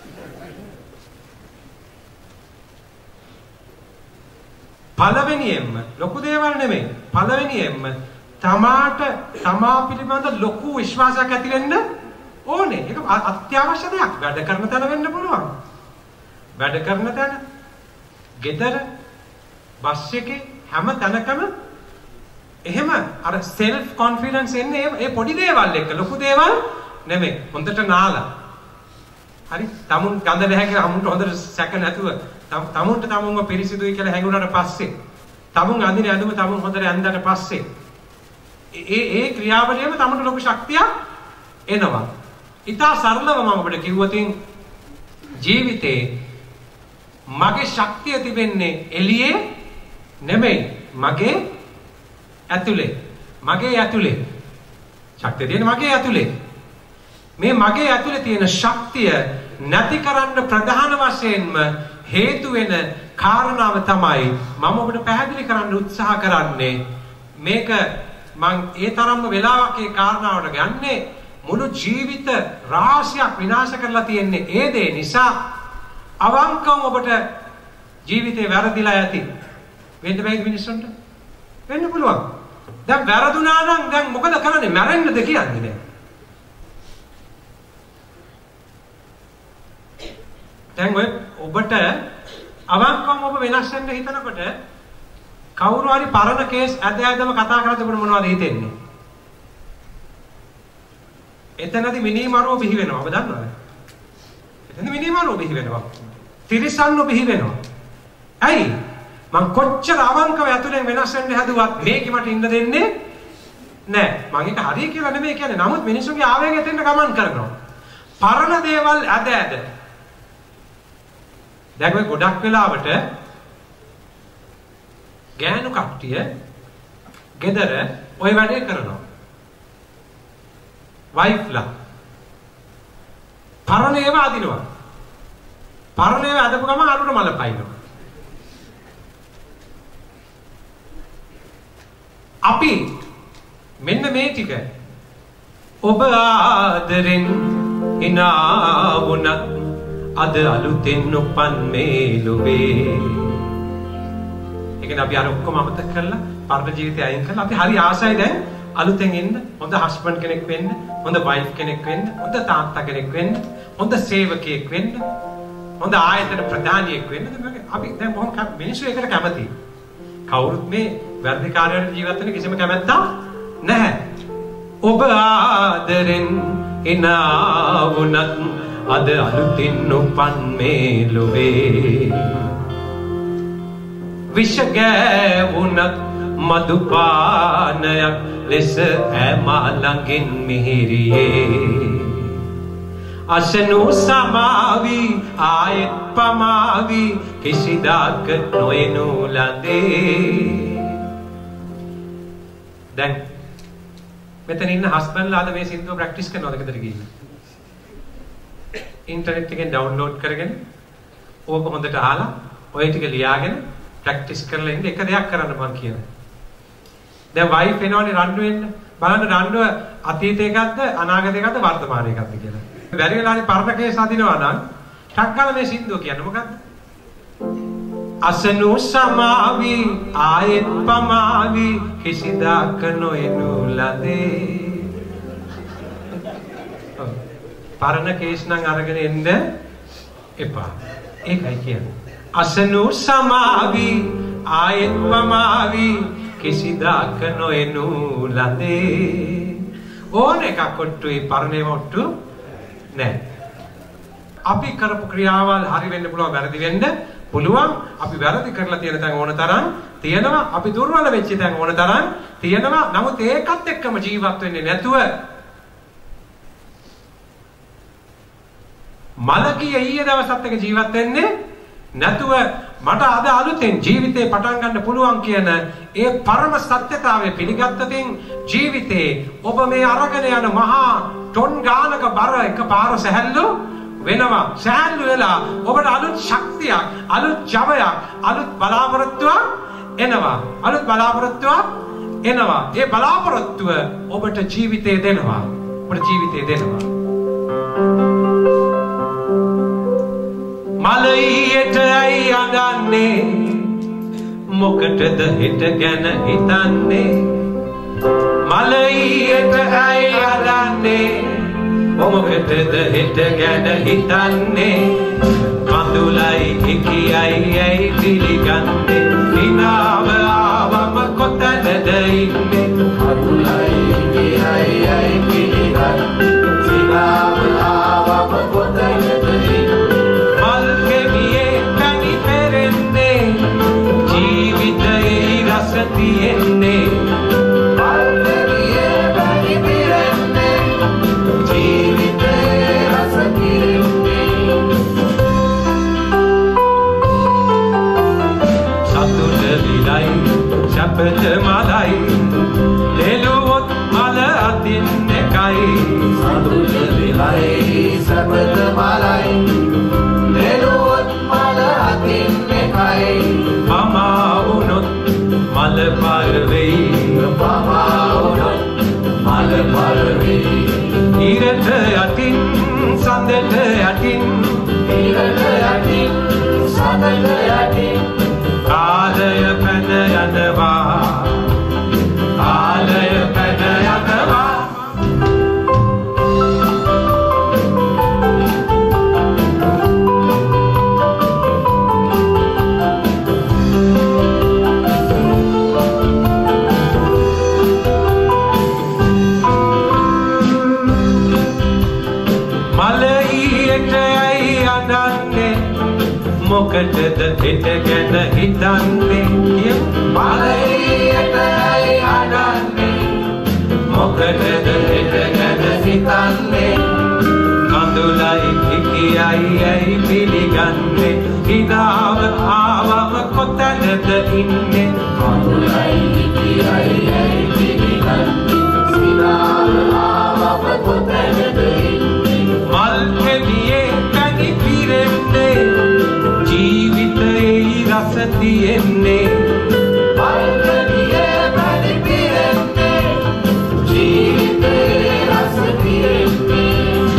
පළවෙනියෙන්ම ලොකු දේවල් නෙමෙයි. පළවෙනියෙන්ම තමා පිළිබඳ ලොකු විශ්වාසයක් ඇති වෙන්න ඕනේ. ඒක අත්‍යවශ්‍ය දෙයක්. වැඩ කරන තැන වෙන්න පුළුවන්. වැඩ කරන තැන, ගෙදර, බස් එකේ හැම තැනකම එහෙම අර self confidence එන්නේ ඒ පොඩි දේවල් එක්ක. ලොකු දේවල් නෙමෙයි. හොඳට නාලා. හරි? තමුන් ගඳ නැහැ කියලා හමුන්ට හොඳට සැක නැතුව තමුන්ට තමුන්ව පිරිසිදුයි කියලා හැඟුණාට පස්සේ තමුන් අඳින ඇඳුම තමුන් හොඳට ඇඳලා පස්සේ ඒ ක්‍රියාවලියම තමුන්ට ලොකු ශක්තියක් එනවා. ඉතා සරලව මම ඔබට කිව්වොතින් ජීවිතේ මගේ ශක්තිය තිබෙන්නේ එළියේ නෙමෙයි මගේ ඇතුලේ. මගේ ඇතුලේ ශක්තිය තියෙන්නේ මගේ ඇතුලේ. මේ මගේ ඇතුලේ තියෙන ශක්තිය නැති කරන්න ප්‍රධාන වශයෙන්ම හේතු වෙන කාරණාව තමයි මම ඔබට පැහැදිලි කරන්න උත්සාහ කරන්නේ. මේක මම ඒ තරම්ම වෙලාවක් ඒ කාරණාවට ගන්නේ මුළු ජීවිත රාශියක් විනාශ කරලා තියෙන්නේ ඒ දේ නිසා. අවංකවම ඔබට ජීවිතේ වැරදිලා ඇති. වෙන්න බැයිද මිනිස්සුන්ට? වෙන්න පුළුවන්. දැන් වැරදුනා නම් දැන් මොකද කරන්නේ? මැරෙන්නද කියන්නේ දැන්? දැන් ඔබට අවංකවම ඔබ වෙනස් වෙන්න හිතනකොට කවුරු හරි පරණ කේස් ඇදම කතා කරද්දී ඔබට මොනවද හිතෙන්නේ? එතනදී මිනිමරුව බිහි වෙනවා. ඔබ දන්නවද? එතනදී මිනිමරුව බිහි වෙනවා. තිරිසන්නු බිහි වෙනවා. ඇයි? මං කොච්චර අවංකව ඇතුලෙන් වෙනස් වෙන්න හැදුවත් මේකෙ මට ඉන්න දෙන්නේ නෑ මම ඒක හරිය කියලා නෙමෙයි කියන්නේ. නමුත් මිනිස්සුන්ගේ ආවේගය දෙන්න ගමන් කරනවා. පරණ දේවල් ඇද දැන් ඔය ගොඩක් වෙලාවට ගෑනු කට්ටිය ගෙදර ඔය වැඩේ කරනවා. වයිෆ්ලා පරණ ඒවා අදිනවා. පරණ ඒවා අදපු ගමන් අරුණ මල පයින්නවා. අපි මෙන්න මේ ටික ඔබ ආදරෙන් ඉනා වුණත් අද අලුතෙන් උපන් මේ ලොවේ. ඒ කියන්නේ අපි අර ඔක්කොම අමතක කරලා පරණ ජීවිතය අයින් කරලා අපි හරි ආසයි දැන් අලුතෙන් එන්න, හොඳ හස්බන්ඩ් කෙනෙක් වෙන්න, හොඳ වයිෆ් කෙනෙක් වෙන්න, හොඳ තාත්තා කෙනෙක් වෙන්න, හොඳ සේවකයෙක් වෙන්න, හොඳ ආයතන ප්‍රධානියෙක් වෙන්න. අපි දැන් මොහොම මිනිස්සු ඒකට කැමතියි. කවුරුත් මේ වැඩිකාරයන් ජීවත් වෙන කිසිම කැමැත්තක් නැහැ. ඔබ ආදරෙන් එනා වුණත් අද අලුතින් උපන් මේ ලොවේ. විෂ ගෑවුණත් මදුපානයක් ලෙස ඇමා ළඟින් මිහිරියේ. අසනු සමාවි ආයෙත් පමාවි කිසිදාක නොයනු ලදේ. දැන් මෙතන ඉන්න හස්බන්ඩ්ලා අද මේ සින්දුව ප්‍රැක්ටිස් කරනවද ගෙදර ගිහින්? ඉන්ටර්නෙට් එකෙන් ඩවුන්ලෝඩ් කරගෙන ඕක හොඳට අහලා ඔය ටික ලියාගෙන ප්‍රැක්ටිස් කරලා ඉන්න. එක දෙයක් කරන්න මම කියනවා. දැන් වයිෆ් එනවනේ රණ්ඩු වෙන්න. බලන්න රණ්ඩුව අතීතේ එකක්ද අනාගතේ එකක්ද වර්තමානයේ එකක්ද කියලා. බැරි වෙලාවේ පරණ කේස් අදිනවා නම් ටක් ගාලා මේ සින්දුව කියන්නේ මොකද්ද? අසනු සමාවි ආයෙත් පමාවි කිසිදාක නොයනු ලදේ. පරණ කේස් නම් අරගෙන එන්න එපා. ඒකයි කියන්නේ. අසනු සමාවි ආයෙත් පමාවි කිසිදාක නොයනු ලදේ. ඕන එකක් ඔට්ටුයි පරණේම ඔට්ටු නෑ. අපි කරපු ක්‍රියාවල් හරි වෙන්න පුළුවන්, වැරදි වෙන්න පුළුවන්. අපි වැරදි කරලා තියෙන තැන් ඕන තරම් තියෙනවා. අපි දුර්වල වෙච්ච තැන් ඕන තරම් තියෙනවා. නමුත් ඒකත් එක්කම ජීවත් වෙන්නේ නැතුව මලකී ඊයේ දවසත් එක ජීවත් වෙන්නේ නැතුව මට අද අලුතෙන් ජීවිතේ පටන් ගන්න පුළුවන් කියන ඒ පරම සත්‍යතාවය පිළිගත්තතින් ජීවිතේ ඔබ මේ අරගෙන යන මහා ටොන් ගානක බර එකපාර සැහැල්ලු වෙනවා. සැහැල්ලු වෙලා ඔබට අලුත් ශක්තියක්, අලුත් ජවයක්, අලුත් බලාපොරොත්තුවක් එනවා. අලුත් බලාපොරොත්තුවක් එනවා. ඒ බලාපොරොත්තුව ඔබට ජීවිතේ දෙනවා. ඔබට ජීවිතේ දෙනවා. මලයියට ඇයි අඳන්නේ, මොකටද හෙට ගැන හිතන්නේ? මලයියට ඇයි අඳන්නේ, මොකටද හෙට ගැන හිතන්නේ? කඳුලයි කිකියයි ඇයි පිළිගන්නේ, දිනාව ආවම කොතනද ඉන්නේ? කඳුලයි කිකියයි ඇයි පිළිගන්නේ, දිනාව ආවම කොතනද ඉන්නේ? තියෙන්නේ පල්ලවියේ බැරි පිරෙන්නේ, ජීවිතේ රස පිරෙන්නේ. සතුට විලයි සැපත මලයි, ලෙලුවොත් මල අතින් එකයි. සතුට විලයි සැපත මලයි, ලෙලුවොත් මල අතින් එකයි. පමා වුණොත් මල පරවෙයි, පමා වුණොත් මල පරවෙයි. ඉරට යටින් සඳට යටින්, ඉරට යටින් සඳට යටින්. කාලය පැන යනවා, කාලය පැන යනවා. මොකටද හෙට ගැන හිතන්නේ? මලයියට ඇයි අඩන්නේ, මොකටද හෙට ගැන හිතන්නේ කඳුලයි හිකියයි ඇයි පිළිගන්නේ හිනාව ආවම කොතැනද ඉන්නේ කඳුලයි හිකියයි ඇයි පිළිගන්නේ හිනාව ආවම කොතැනද ඉන්නේ මල් කෙලියේ පැණි පිරෙන්නේ ජීවිතේ රස තියෙන්නේ මල් කෙලියේ පැණි පිරෙන්නේ ජීවිතේ රස තියෙන්නේ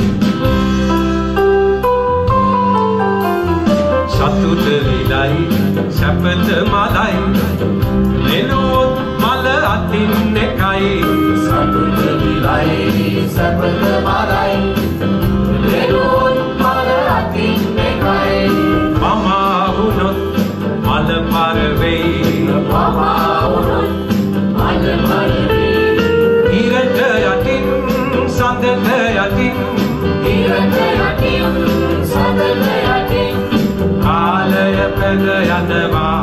සතුට විලයි සැපත මලයි මෙලොවත් මල අතින් එකයි සතුට විලයි සැපත මලයි මෙලොවත් මල අතින් එකයි මම වුණොත් මල පරවෙයි මම වුණොත් මල පරවෙයි ඉරට යටින් සඳට යටින් ඉරට යටින් සඳට යටින් කාලය පැද යනවා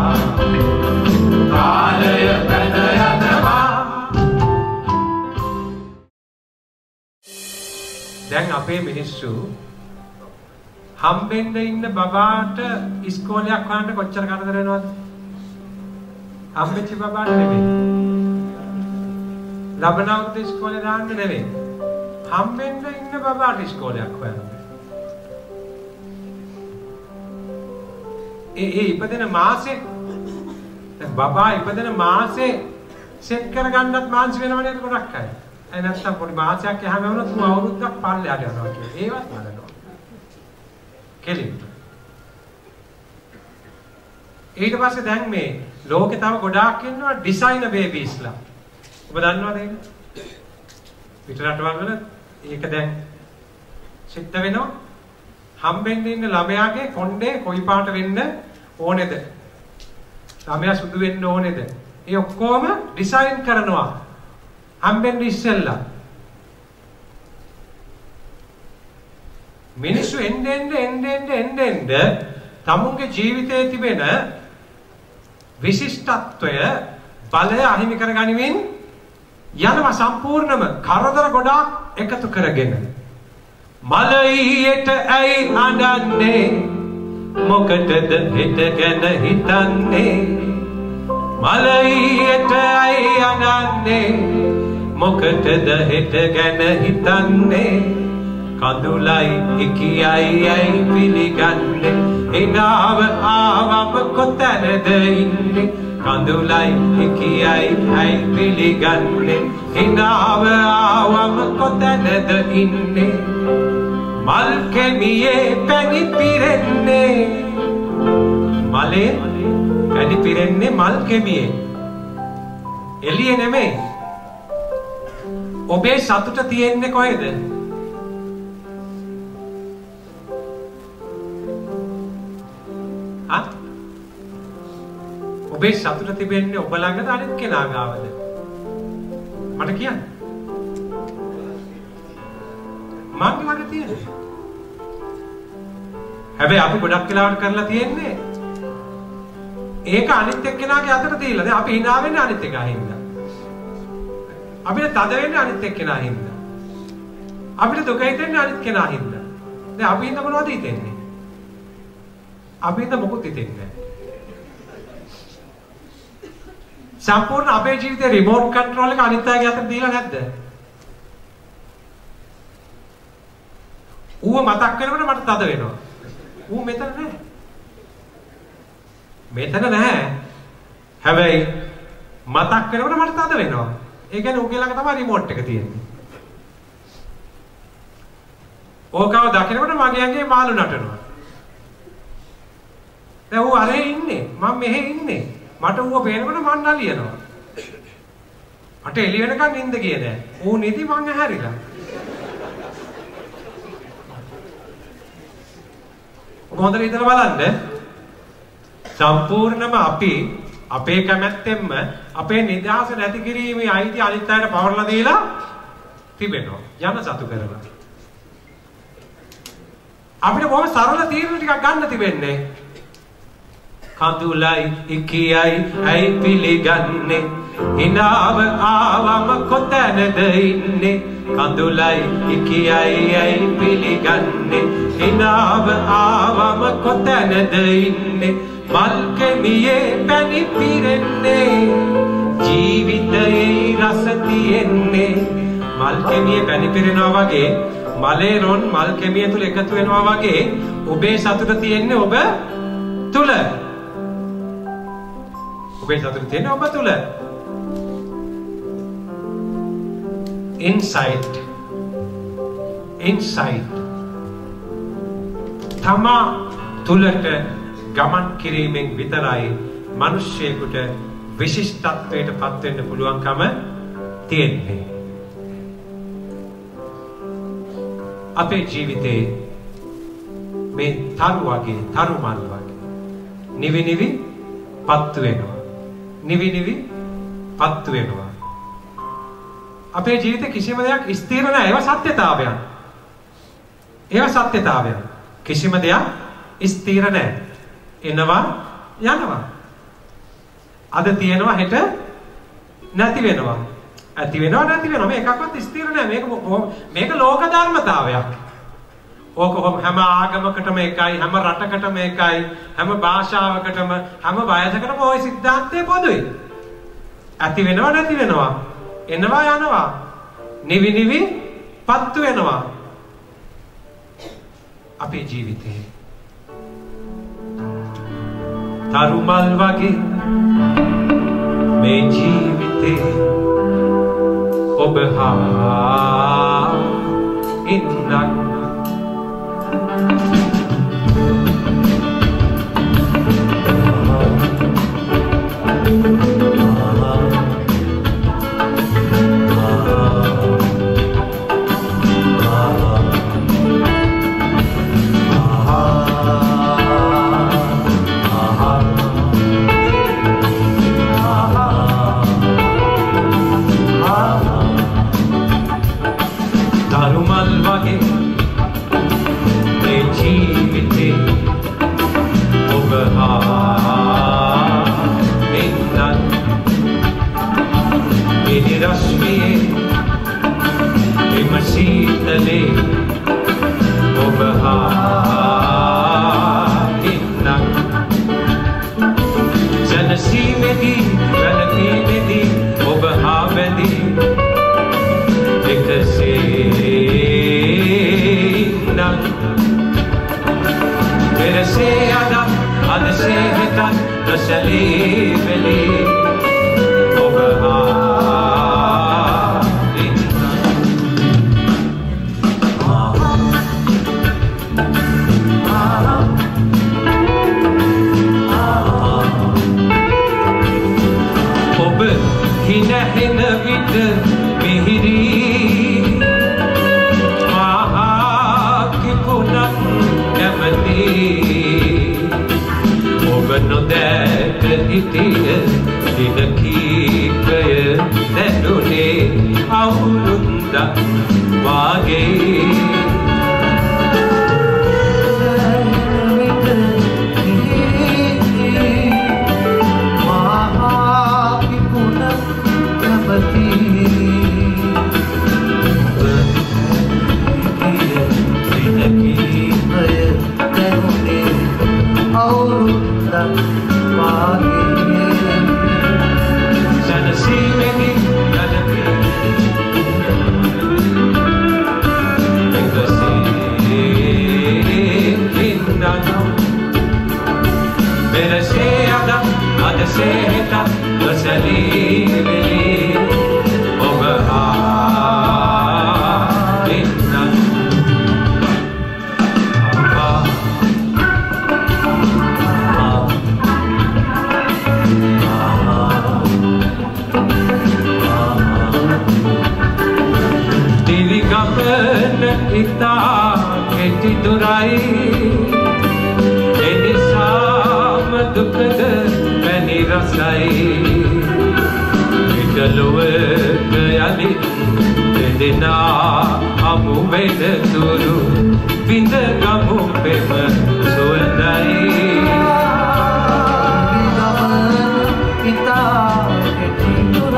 කාලය පැද යනවා දැන් අපේ මිනිස්සු හම්බෙන්න ඉන්න බබාට ඉස්කෝලයක් හොයන්න කොච්චර කරදර වෙනවද හම්බෙච්ච බබාට නෙමෙයි ලබන අවුරුද්ද ඉස්කෝලේ දාන්න නෙමෙයි හම්බෙන්න ඉන්න බබාට ඉස්කෝලයක් හොයන්න ඉපදෙන මාසේ බබා ඉපදෙන මාසේ සෙට් කරගන්නත් මාංශ වෙනව නේද ගොඩක් අය. ඒ නැත්තම් පොඩි මාසයක් යහම වුණොත් තුන් අවුරුද්දක් පල්ලෙහාට යනවා කියන්නේ. ඒවත් බලනවා. කෙලින්. ඊට පස්සේ දැන් මේ ලෝකේ තව ගොඩාක් ඉන්නවා ඩිසයිනර් බේබීස්ලා. ඔබ දන්නවද ඒක? පිටරටවල් වල ඒක දැන් සිද්ධ වෙනවා. හම්බෙන්න ඉන්න ළමයාගේ කොණ්ඩේ කොයි පාට වෙන්න ඕනේද? ළමයා සුදු වෙන්න ඕනේද? ඒ ඔක්කොම ඩිසයින් කරනවා. හම්බෙන්න ඉස්සෙල්ලා. මිනිස්සු එන්නේ තමුන්ගේ ජීවිතයේ තිබෙන විශිෂ්ටත්වය බලය අහිමි කරගනිමින් යනවා සම්පූර්ණම කරදර ගොඩාක් එකතු කරගෙන. මලයියට ඇයි අඬන්නේ මොකටද හෙට ගැන හිතන්නේ මලයියට ඇයි අඬන්නේ මොකටද හෙට ගැන හිතන්නේ කඳුලයි හිකියයි ඇයි පිළිගන්නේ හිනාව ආවම කොතැනද ඉන්නේ කඳුලයි හිකියයි ඇයි පිළිගන්නේ හිනාව ආවම කොතැනද ඉන්නේ මල් කෙමියේ පැණි පිරෙන්නේ මලේ පැණි පිරෙන්නේ මල් කෙමියේ එළියේ නෙමෙයි ඔබේ සතුට තියෙන්නේ කොහෙද ඔබේ සතුට තිබෙන්නේ ඔබ ළඟද අනිත් කෙනා ගාවද මට කියන්න මගේ ළඟ තියෙන්නේ හැබැයි අපි ගොඩක් වෙලාවට කරලා තියෙන්නේ ඒක අනිත් එක්කෙනාගේ අතට දීලා දැන් අපි hina වෙන්නේ අනිත් එකා හින්දා අපිට තද වෙන්නේ අනිත් එක්කෙනා හින්දා අපිට දුක හිතෙන්නේ අනිත් කෙනා හින්දා දැන් අපි හින්දා මොනවද හිතෙන්නේ අපි හින්දා මොකුත් හිතෙන්නේ නැහැ සම්පූර්ණ අපේ ජීවිතේ රිමෝට් කන්ට්‍රෝල් එක අනිත් අයගේ අතට දීලා නැද්ද? ඌව මතක් වෙනකොට මට තද වෙනවා. ඌ මෙතන නැහැ. මෙතන නැහැ. හැබැයි මතක් වෙනකොට මට තද වෙනවා. ඒ කියන්නේ ඌගේ ළඟ තමයි රිමෝට් එක තියෙන්නේ. ඕකව දකිනකොට මගේ ඇඟේ මාළු නටනවා. දැන් ඌ අරේ ඉන්නේ. මම මෙහෙ ඉන්නේ. මට ඌව පේනකොට මං නලියනවා. මට එළි වෙනකන් නිින්ද ගියේ නෑ. ඌ නිදි මං ඇහැරිලා. ඔබ හොඳට හිතලා බලන්න. සම්පූර්ණම අපි අපේ කැමැත්තෙන්ම අපේ නිදහස නැති කිරීමේ අයිතිය අනිත් අයට පවරලා දීලා තිබෙනවා. යන සතු කරලා. අපිට බොහොම සරල තීරණ ටිකක් ගන්න තිබෙන්නේ. කඳුලයි හිකියයි ඇයි පිළිගන්නේ හිනාව ආවම කොතැනද ඉන්නේ කඳුලයි ඉකියයි ඇයි පිළිගන්නේ හිනාව ආවම කොතැනද ඉන්නේ මල් කෙමියේ පැණි පිරෙන්නේ ජීවිතයේ රස තියෙන්නේ මල් කෙමියේ පැණි පිරෙනවා වගේ මලේ රොන් මල් කෙමිය තුල එකතු වෙනවා වගේ ඔබේ සතුට තියෙන්නේ ඔබ තුල ඔබේ සතුට තියෙන්නේ ඔබ තුල insight තමා තුලට ගමන් කිරීමෙන් විතරයි මිනිස්සෙකුට විශිෂ්ටත්වයට පත් වෙන්න පුළුවන්කම තියෙන්නේ අපේ ජීවිතේ මේ තරු මල් වගේ නිවි පත්තු වෙනවා අපේ ජීවිතේ කිසිම දෙයක් ස්ථිර නැහැ ඒවා සත්‍යතාවයන් කිසිම දෙයක් ස්ථිර නැහැ එනවා යනවා අද තියෙනවා හෙට නැති වෙනවා ඇති වෙනවා නැති වෙනවා මේකක්වත් ස්ථිර නැහැ මේක ලෝක ධර්මතාවයක් ඕක හැම ආගමකටම එකයි හැම රටකටම එකයි හැම භාෂාවකටම හැම වයසකටම ওই સિદ્ધාන්තය පොදුයි ඇති වෙනවා නැති වෙනවා එනවා යනවා නිවි පත්තු වෙනවා අපේ ජීවිතේ තරුමල් වගේ මේ ජීවිතේ ඔබ හා ඉන්නක් Kita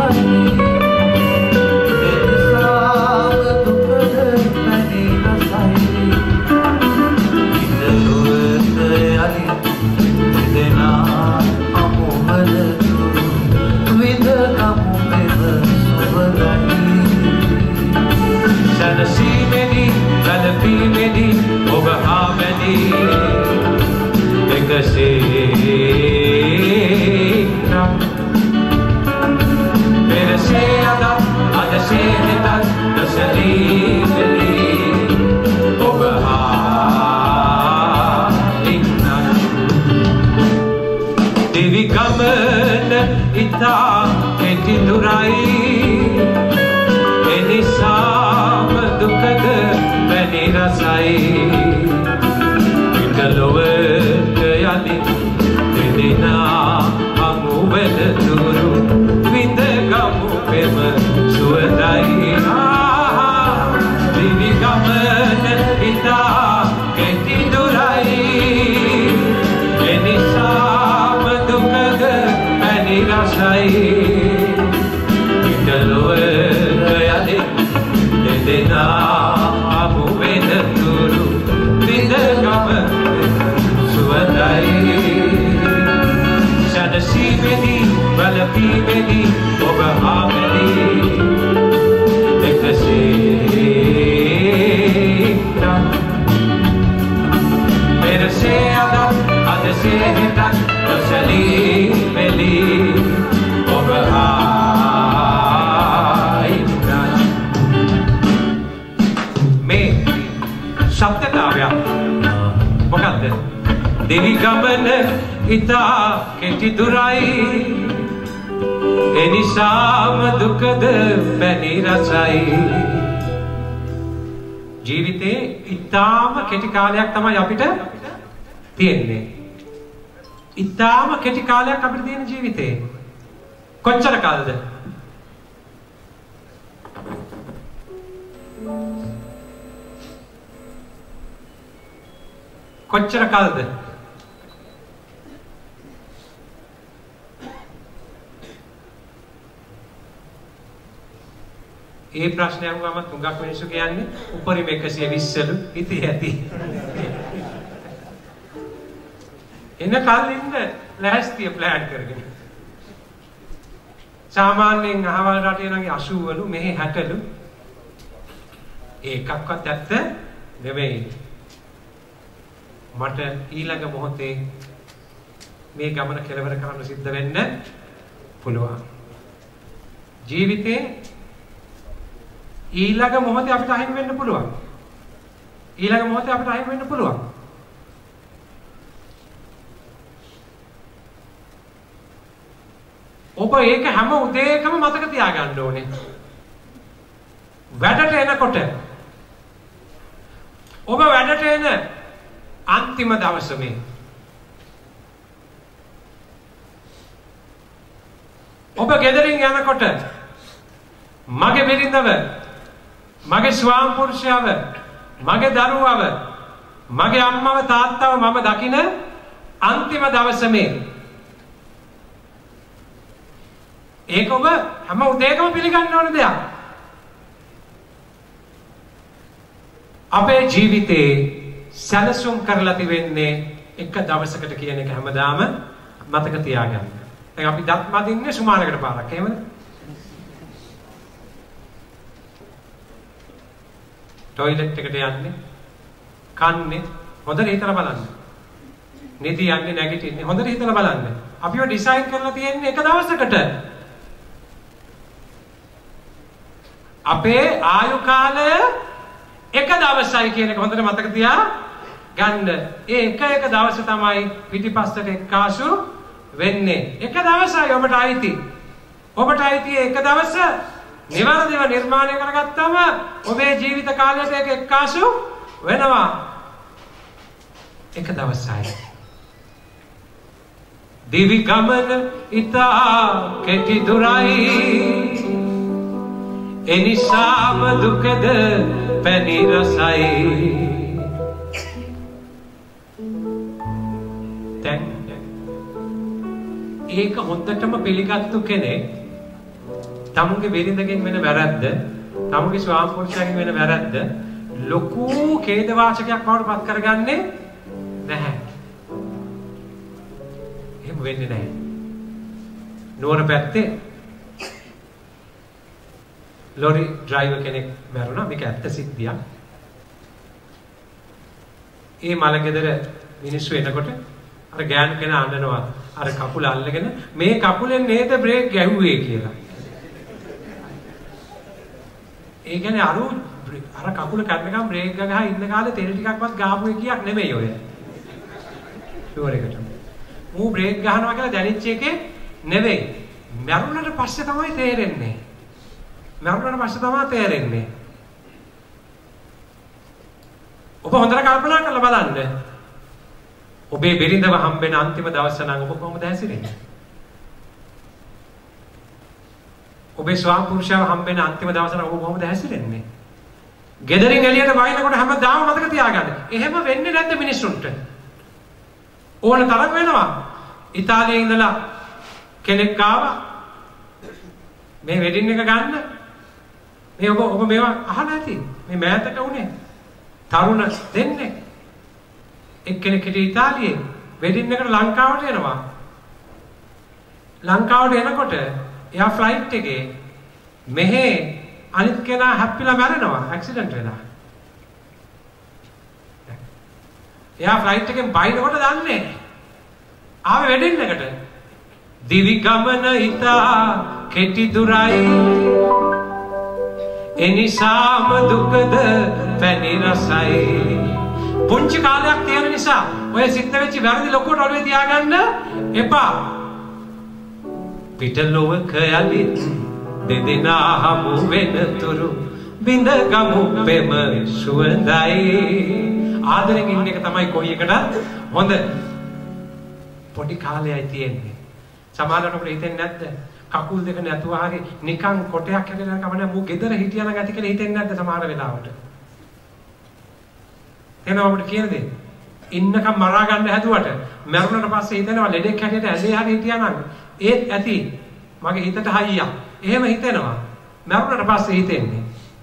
රසයි ඉතලොවට යලි දෙදෙනා අමු වෙන තුරු විඳ ගමු පෙම සුවඳයි දිවි ගමන හිතා කෙටි දුරයි එනිසාම දුකද පැණි රසයි ඉතලොවට යලි දෙදෙනා අමු වෙන තුරු විඳ ගමන සුවඳයි සැනසීමේදී බලපීමේදී ඔබ ආමේදී එකසේ පෙරසේ අදසේ හිතක් නොසැලී මෙලී ඔබ ශබ්දකාව්‍යයක් මොකද්ද? දෙවි ගමන ඉතා කෙටි දුරයි එනිසාම දුකද පැණි රසයි ජීවිතේ ඉතාම කෙටි කාලයක් තමයි අපිට තියෙන්නේ. ඉතාම කෙටි කාලයක් අපිට තියෙන ජීවිතේ කොච්චර කාලද? කොච්චර කාලද? ඒ ප්‍රශ්නය අහුවම තුඟක් මිනිස්සු කියන්නේ උපරිම 120ලු ඉතින් ඇති. එන්න කලින්ද ලෑස්තිය ප්ලෑන් කරගෙන. සාමාන්‍යයෙන් අහවල් රටේ නම් 80ලු මෙහි 60ලු. ඒකක්වත් ඇත්ත නෙමෙයි. මට ඊළඟ මොහොතේ මේ ගමන කෙලවර කරන්න සිද්ධ වෙන්න පුළුවන්. ජීවිතේ ඊළඟ මොහොතේ අපිට අහිමි වෙන්න පුළුවන්. ඊළඟ මොහොතේ අපිට අහිමි වෙන්න පුළුවන්. ඔබ ඒක හැම උදේකම මතක තියාගන්න ඕනේ. වැඩට එනකොට ඔබ වැඩට එන අන්තිම දවස මේ ඔබ ගෙදරින් යනකොට මගේ බිරිඳව මගේ ස්වාම පුරුෂයව මගේ දරුවව මගේ අම්මව තාත්තව මම දකින අන්තිම දවස මේ ඒක ඔබ හැම උදේකම පිළිගන්න ඕන දෙයක්. අපේ ජීවිතේ සැලසුම් කරලා තිබෙන්නේ එක දවසකට කියන එක හැමදාම මතක තියාගන්න. දැන් අපි දත් මදින්නේ සුමානකට පාරක් එහෙමද? ටොයිලට් එකට යන්නේ කන්නේ හොඳට හිතලා බලන්න. නිදි යන්නේ නැගිටින්නේ හොඳට හිතලා බලන්න. අපිව ඩිසයින් කරලා තියෙන්නේ එක දවසකට. අපේ ආයු කාලය එක දවසයි කියන එක හොඳට මතක තියාගන්න. ඒ එක දවස තමයි පිටිපස්සට එක්කාසු වෙන්නේ. එක දවසයි ඔබට අයිති. ඔබට අයිති එක දවස නිවැරදිව නිර්මාණය කරගත්තම ඔබේ ජීවිත කාලයට ඒක එක්කාසු වෙනවා. එක දවසයි. දිවි ගමන ඉතා කෙටි දුරයි එනිසාම දුකද පැණි රසයි. දැන් ඒක හොඳටම පිළිගත්තු කෙනෙක් තමුගේ බිරිඳගෙන් වෙන වැරද්ද තමුගේ ස්වාම පුරුෂයාගෙන් වෙන වැරද්ද ලොකු ඛේද වාචකයක් වඩ පත් කරගන්නේ නැහැ. එහෙම වෙන්නේ නැහැ. නුවර පැත්තේ ලොරි ඩ්‍රයිවර් කෙනෙක් මැරුණා. මේක ඇත්ත සිද්ධියක්. ඒ මලගෙදර මිනිස්සු එනකොට අර ගෑනු කෙනා අඬනවා අර කකුල අල්ලගෙන මේ කකුලෙන් නේද බ්‍රේක් ගැහුවේ කියලා. ඒ කියන්නේ අර කකුල කඩනකම් බ්‍රේක් ගහලා ඉන්න කාලේ තෙල් ටිකක්වත් ගාපු එකක් නෙමෙයි ඔය. ෂුවර් එකට. මූ බ්‍රේක් ගහනවා කියලා දැනෙච්ච එකේ නෙවෙයි. මරුණට පස්සේ තමයි තේරෙන්නේ. මරුණට පස්සේ තමයි තේරෙන්නේ. ඔබ හොඳට කල්පනා කරලා බලන්න. ඔබේ බිරිඳව හම්බෙන අන්තිම දවස නම් ඔබ කොහොමද හැසිරෙන්නේ? ඔබේ ස්වාම පුරුෂයව හම්බෙන අන්තිම දවස නම් ඔබ කොහොමද හැසිරෙන්නේ? ගෙදරින් එළියට වයින්කොට හැමදාම මතක තියාගන්න. එහෙම වෙන්නේ නැද්ද මිනිස්සුන්ට? ඕන තරම් වෙනවා. ඉතාලියේ ඉඳලා කෙනෙක් ආවා මේ වෙඩින් එක ගන්න. මේ ඔබ මේවා අහලා ඇති. මේ මෑතක උනේ තරුණ දෙන්නේ. එක්කෙනෙක් හිටියේ ඉතාලියේ වෙඩින් එකට ලංකාවට එනවා. ලංකාවට එනකොට එයා ෆ්ලයිට් එකේ මෙහෙ අනිත් කෙනා හැප්පිලා මැරෙනවා ඇක්සිඩන්ට් වෙලා. එයා ෆ්ලයිට් එකෙන් බයිනකොට දන්නේ ආවේ වෙඩින් එකට. දිවි ගමන ඉතා කෙටි දුරයි එනිසාම දුකද පැණි රසයි. පුංචි කාලයක් තියෙන නිසා ඔය සිද්ධ වෙච්ච වැරදි ලොකුවට ඔළුවේ තියාගන්න එපා. පිටලොවක යලිත් දෙදෙනා හමු වෙනතුරු බිඳ ගමු පෙම සුවඳයි. ආදරෙන් ඉන්න එක තමයි කොයි එකටත් හොඳ. පොඩි කාලයයි තියෙන්නේ. සමහරවිට අපිට හිතෙන්නේ නැද්ද? කකුල් දෙක නැතුව හරි නිකන් කොටයක් හැදෙලා කමන්නේ මූ ගෙදර හිටියා නම් ඇති කියලා හිතෙන්නේ නැද්ද සමහර වෙලාවට? එනවා අපිට කියන දේ. ඉන්නකම් මරා ගන්න හැදුවට මරුණට පස්සේ හිතෙනවා ලෙඩෙක් හැටියට ඇලේ හරි හිටියා නම් ඒත් ඇති මගේ හිතට හයියක්. එහෙම හිතෙනවා. මරුණට පස්සේ හිතෙන්නේ.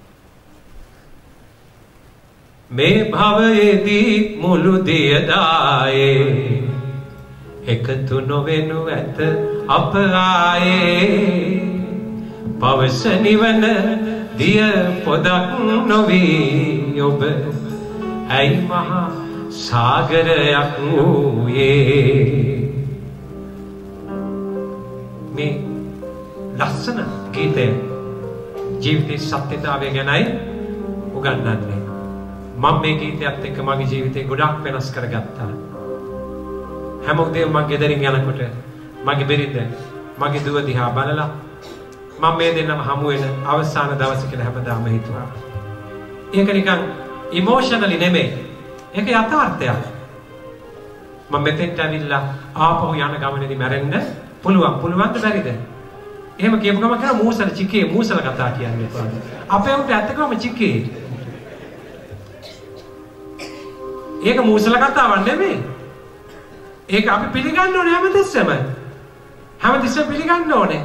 මේ භවයේදී මුළු දියදායේ එකතු නොවෙනු ඇත අප ආයේ පවස නිවන දිය පොදක් නොවී ඔබ ඇයි මහා සාගරයක් වූයේ. මේ ලස්සන ගීතය ජීවිතේ සත්‍යතාවය ගැනයි උගන්වන්නේ. මම මේ ගීතයත් එක්ක මගේ ජීවිතේ ගොඩක් වෙනස් කරගත්තා. හැම උදේම මම ගෙදරින් යනකොට මගේ බිරිඳ මගේ දුව දිහා බලලා මම මේ දෙන්නම හමු වෙන අවසාන දවස කියලා හැමදාම හිතුවා. ඒක නිකන් ඉමෝෂනලි නෙමෙයි. ඒක යථාර්ථයක්. මම මෙතෙන්ට ඇවිල්ලා ආපහු යන ගමනේදී මැරෙන්න පුළුවන්ද බැරිද? එහෙම කියපු ගමන් කරා මූසල චිකේ මූසල කතා කියන්නේ. අපේ උන්ට ඇත්තකම චිකේ. ඒක මූසල කතාවක් නෙමෙයි. ඒක අපි පිළිගන්න ඕනේ හැමතිස්සෙම පිළිගන්න ඕනේ.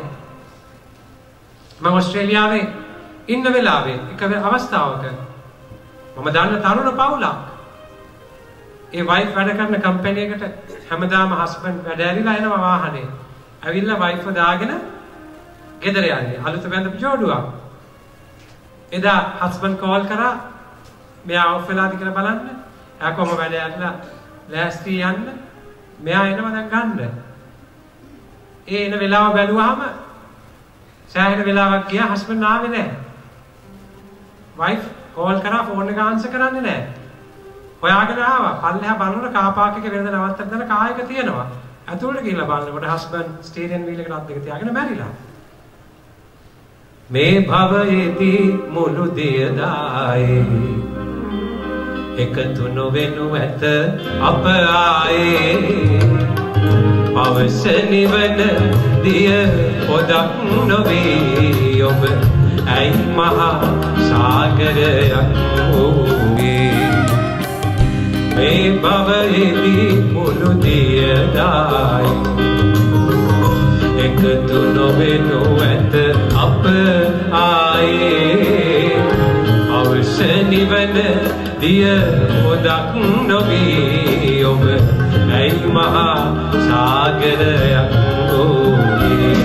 මම ඕස්ට්‍රේලියාවේ ඉන්න වෙලාවේ එක අවස්ථාවක මම දන්න තරුණ පවුලක් ඒ වයිෆ් වැඩ කරන කම්පැනි එකට හැමදාම හස්බන්ඩ් වැඩ ඇරිලා එනවා වාහනේ. ඇවිල්ලා වයිෆ්ව දාගෙන ගෙදර යන්නේ. අලුත බැඳපු ජෝඩුවක්. එදා හස්බන්ඩ් කෝල් කරා මෙයා ඔෆ් වෙලාද කියලා බලන්න. එයා කොහොම වැඩ ඇරිලා ලෑස්ති යන්න. මෙයා එනවා දැන් ගන්න. ඒ එන වෙලාව බැලුවාම සෑහෙන වෙලාවක් ගියා හස්බන්ඩ් ආවේ නැහැ. වයිෆ් කෝල් කරා ෆෝන් එක ආන්සර් කරන්නේ නැහැ. හොයාගෙන ආවා. පල්ලෙහා බලනකොට කාර් පාක් එකේ වෙනද නවත්තන්න දෙන කාර් එක තියෙනවා. ඇතුළට ගිහිල්ලා බලනකොට හස්බන්ඩ් ස්ටියරින් වීල් එකට අත් දෙක තියාගෙන මැරිලා. මේ භවයේදී මුළු දියදායේ එකතු නොවෙනු ඇත අප ආයේ පවස නිවන දිය පොදක් නොවේ ඔබ ඇයි මහා සාගරයක් වූයේ. මේ භවයේදී මුළු දියදායි එකතු නොවෙනු ඇත අප ආයේ පවස නිවන දිය පොදක් නොවී ඔබ ඇයි මහා සාගරයක් වූයේ.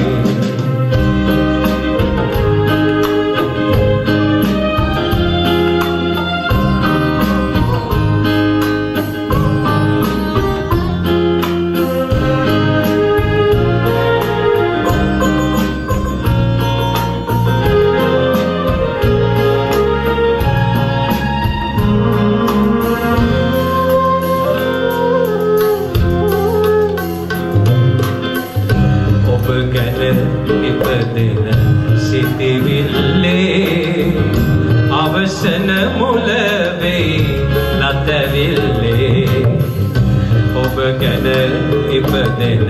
ලතවිල්ලේ ඔබ ගැන ඉපදෙන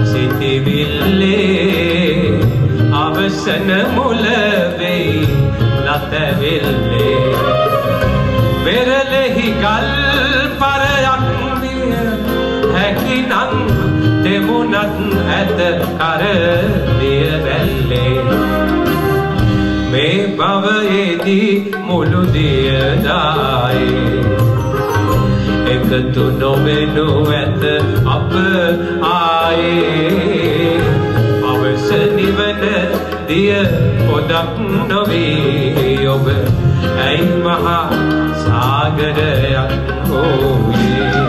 සිටිවිල්ලේ අවසන මුල වෙයි ලතවිල්ලේ වෙරළෙහි ගල් පරයක් විය හැකිනම් දෙමුණත් ඇත කර දිය වැල්ලේ මේ භවයේදී මුළු දියදායේ එකතු නොවෙනු ඇත අප ආයේ අවස නිවන දිය පොදක් නොවී ඔබ ඇයි මහා සාගරයක් වූයේ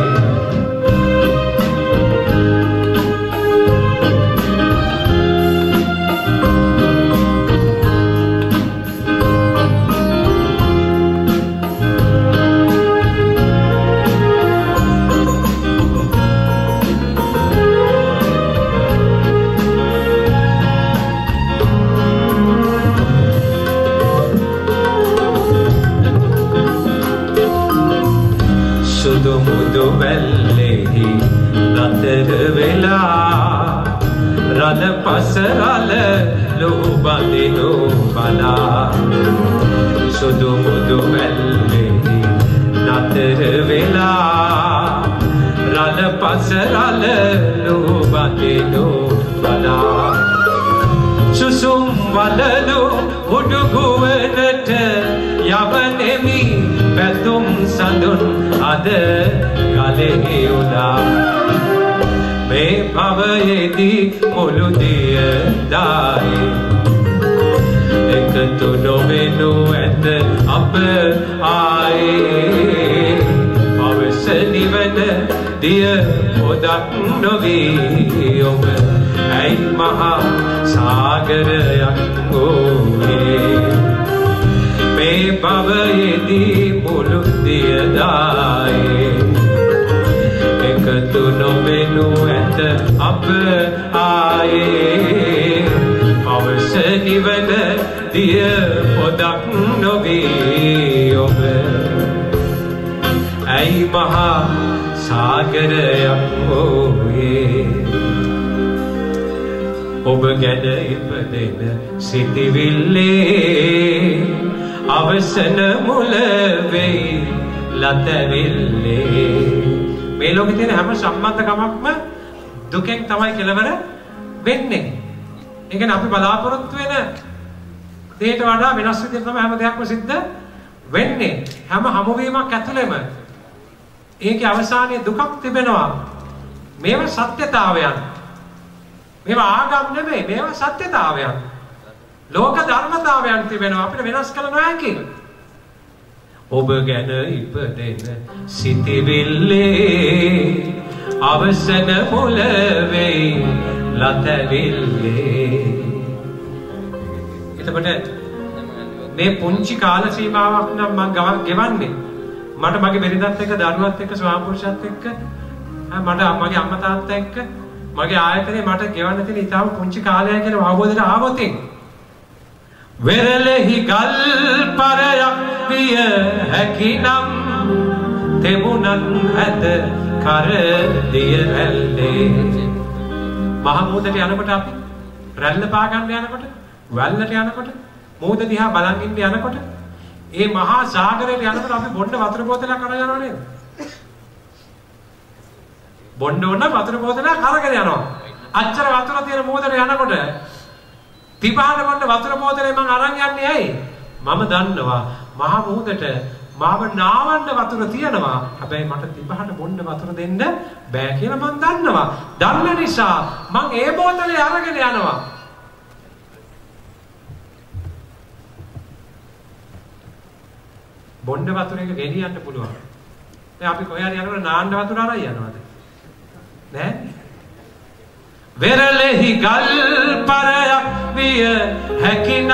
මුදු වැල්ලෙහි නතර වෙලා රළ පසරල ලොහු බඳිනු බලා සුදු මුදු වැල්ලෙහි නතර වෙලා රළ පසරල ලොහු බඳිනු බලා සුසුම් වලලු උඩුගුවනට යවනෙමි පැතුම් සඳුන් අද ගලෙහි උදා මේ භවයේදී මුළු දියදායේ එකතු නොවෙනු ඇත අප ආයේ අවස නිවන දිය පොදක් නොවී ඔබ ඇයි මහා සාගරයක් වූයේ මේ භවයේදී මුළු දියදායේ එකතු නොවෙනු ඇත අප ආයේ අවස නිවන දිය පොදක් නොවී ඔබ ඇයි මහා සාගරයක් වූයේ ඔබ ගැන ඉපදෙන සිටිවිල්ලේ අවසන මුල වෙයි ලතවිල්ලේ මේ ලෝකේ තියෙන හැම සම්බන්ධකමක්ම දුකෙන් තමයි කෙලවර වෙන්නේ. ඒ කියන්නේ අපි බලාපොරොත්තු වෙන දෙයට වඩා වෙනස් විදිහට තමයි හැම දෙයක්ම සිද්ධ වෙන්නේ. හැම හමුවීමක් ඇතුළෙම ඒකේ අවසානයේ දුකක් තිබෙනවා. මේවා සත්‍යතාවයන්. මේවා ආගම් නෙමෙයි. මේවා සත්‍යතාවයන්. ලෝක ධර්මතාවයන් තිබෙනවා අපිට වෙනස් කළ නොහැකි. ඔබ ගැන ඉපදෙන සිටිවිල්ලේ අවසන මුල වෙයි ලතවිල්ලේ. එතකොට මේ පුංචි කාල සීමාවක් නම් මම ගෙවන්නේ මට මගේ බෙරිඳත් එක්ක දරුවත් එක්ක ස්වාමිපුරුෂයත් එක්ක මට මගේ අම්මා තාත්තා එක්ක මගේ ආයතනේ මට ගෙවන්න තියෙන ඉතාම පුංචි කාලයක් කියලා අවබෝධයට ආවොත් වෙරළෙහි ගල් පරයක් විය හැකිනම් තෙමුණත් ඇත කර දිය ඇල්ලේ. මහමුදට යනකොට අපි රැල්ල පා ගන්න යනකොට වැල්ලට යනකොට මූද දිහා බලන් ඉන්න යනකොට ඒ මහා සාගරයට යනකොට අපි බොණ්ඩ වතුර බෝතලයක් අරගෙන යනවා නේද? බොණ්ඩ ඕන වතුර බෝතලයක් අරගෙන යනවා. අච්චර වතුර තියෙන මූදට යනකොට තිබහන බොණ්ඩ වතුර බෝතලේ මං අරන් යන්නේ ඇයි? මම දන්නවා මහා මූදට මාව නාවන්න වතුර තියෙනවා. හැබැයි මට තිබහන බොණ්ඩ වතුර දෙන්න බෑ කියලා මං දන්නවා. දන්න නිසා මං ඒ බෝතලේ අරගෙන යනවා. බොණ්ඩ වතුර එක ගෙනියන්න පුළුවන්. දැන් අපි කොහේ හරි යනකොට නාන්න වතුර අරන් යනවද? නෑ. වෙරළෙහි ගල් පරයක් විය හැකිනම්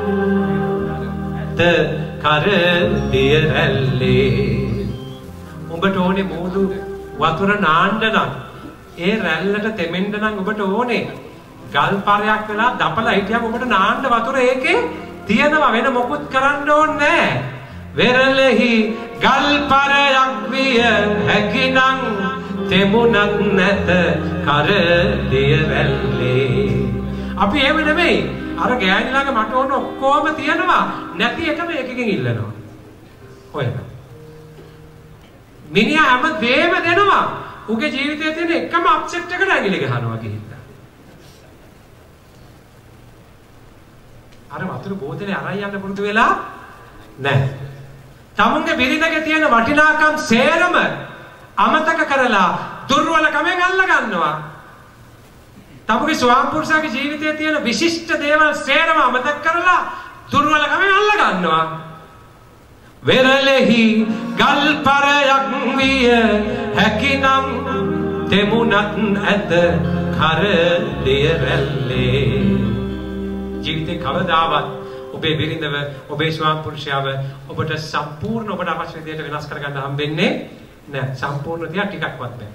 ඇත කර දිය රැල්ලේ. උඹට ඕනේ මෝදු වතුර නාන්න නම් ඒ රැල්ලට තෙමෙන්න නම් ඔබට ඕනේ ගල් පරයක් වෙලා දපලා හිටියම ඔබට නාන්න වතුර ඒකේ තියෙනවා. වෙන මොකුත් කරන්න ඕනේ නැහැ. වෙරළෙහි ගල් පරයක් විය හැකිනම් තෙමුණත් නැත කරදිය වැල්ලේ. අපි එහෙම නෙමෙයි. අර ගෑණි ළඟ මට ඕන ඔක්කොම තියෙනවා. නැති එකම එකකින් ඉල්ලනවා. හොයන. මිනිහා හැම දෙයක්ම දෙනවා. උගේ ජීවිතයේ තියෙන එකම අප්සෙට් එකට ඇඟිලි ගහනවා ගිහිල්ලා. අර වතුර බෝතලේ අරන් යන්න පුරුදු වෙලා නැහැ. තමුන්ගේ බිරිඳගේ තියෙන වටිනාකම් සේරම අමතක කරලා දුර්වලකමෙන් අල්ල ගන්නවා. තමුගේ ස්වාමිපුරුෂයාගේ ජීවිතයේ තියෙන විශිෂ්ට දේවල් සේරම අමතක කරලා දුර්වලකමෙන් අල්ල ගන්නවා. වෙරළෙහි ගල් පරයක් විය හැකිනම් තෙමුණත් ඇත කරදිය වැල්ලේ. ජීවිතේ කවදාවත් ඔබේ බිරිඳව ඔබේ ස්වාමිපුරුෂයාව ඔබට සම්පූර්ණ ඔබට අවශ්‍ය විදිහට වෙනස් කරගන්න හම්බෙන්නේ නැහැ. සම්පූර්ණ තියා ටිකක්වත් නැහැ.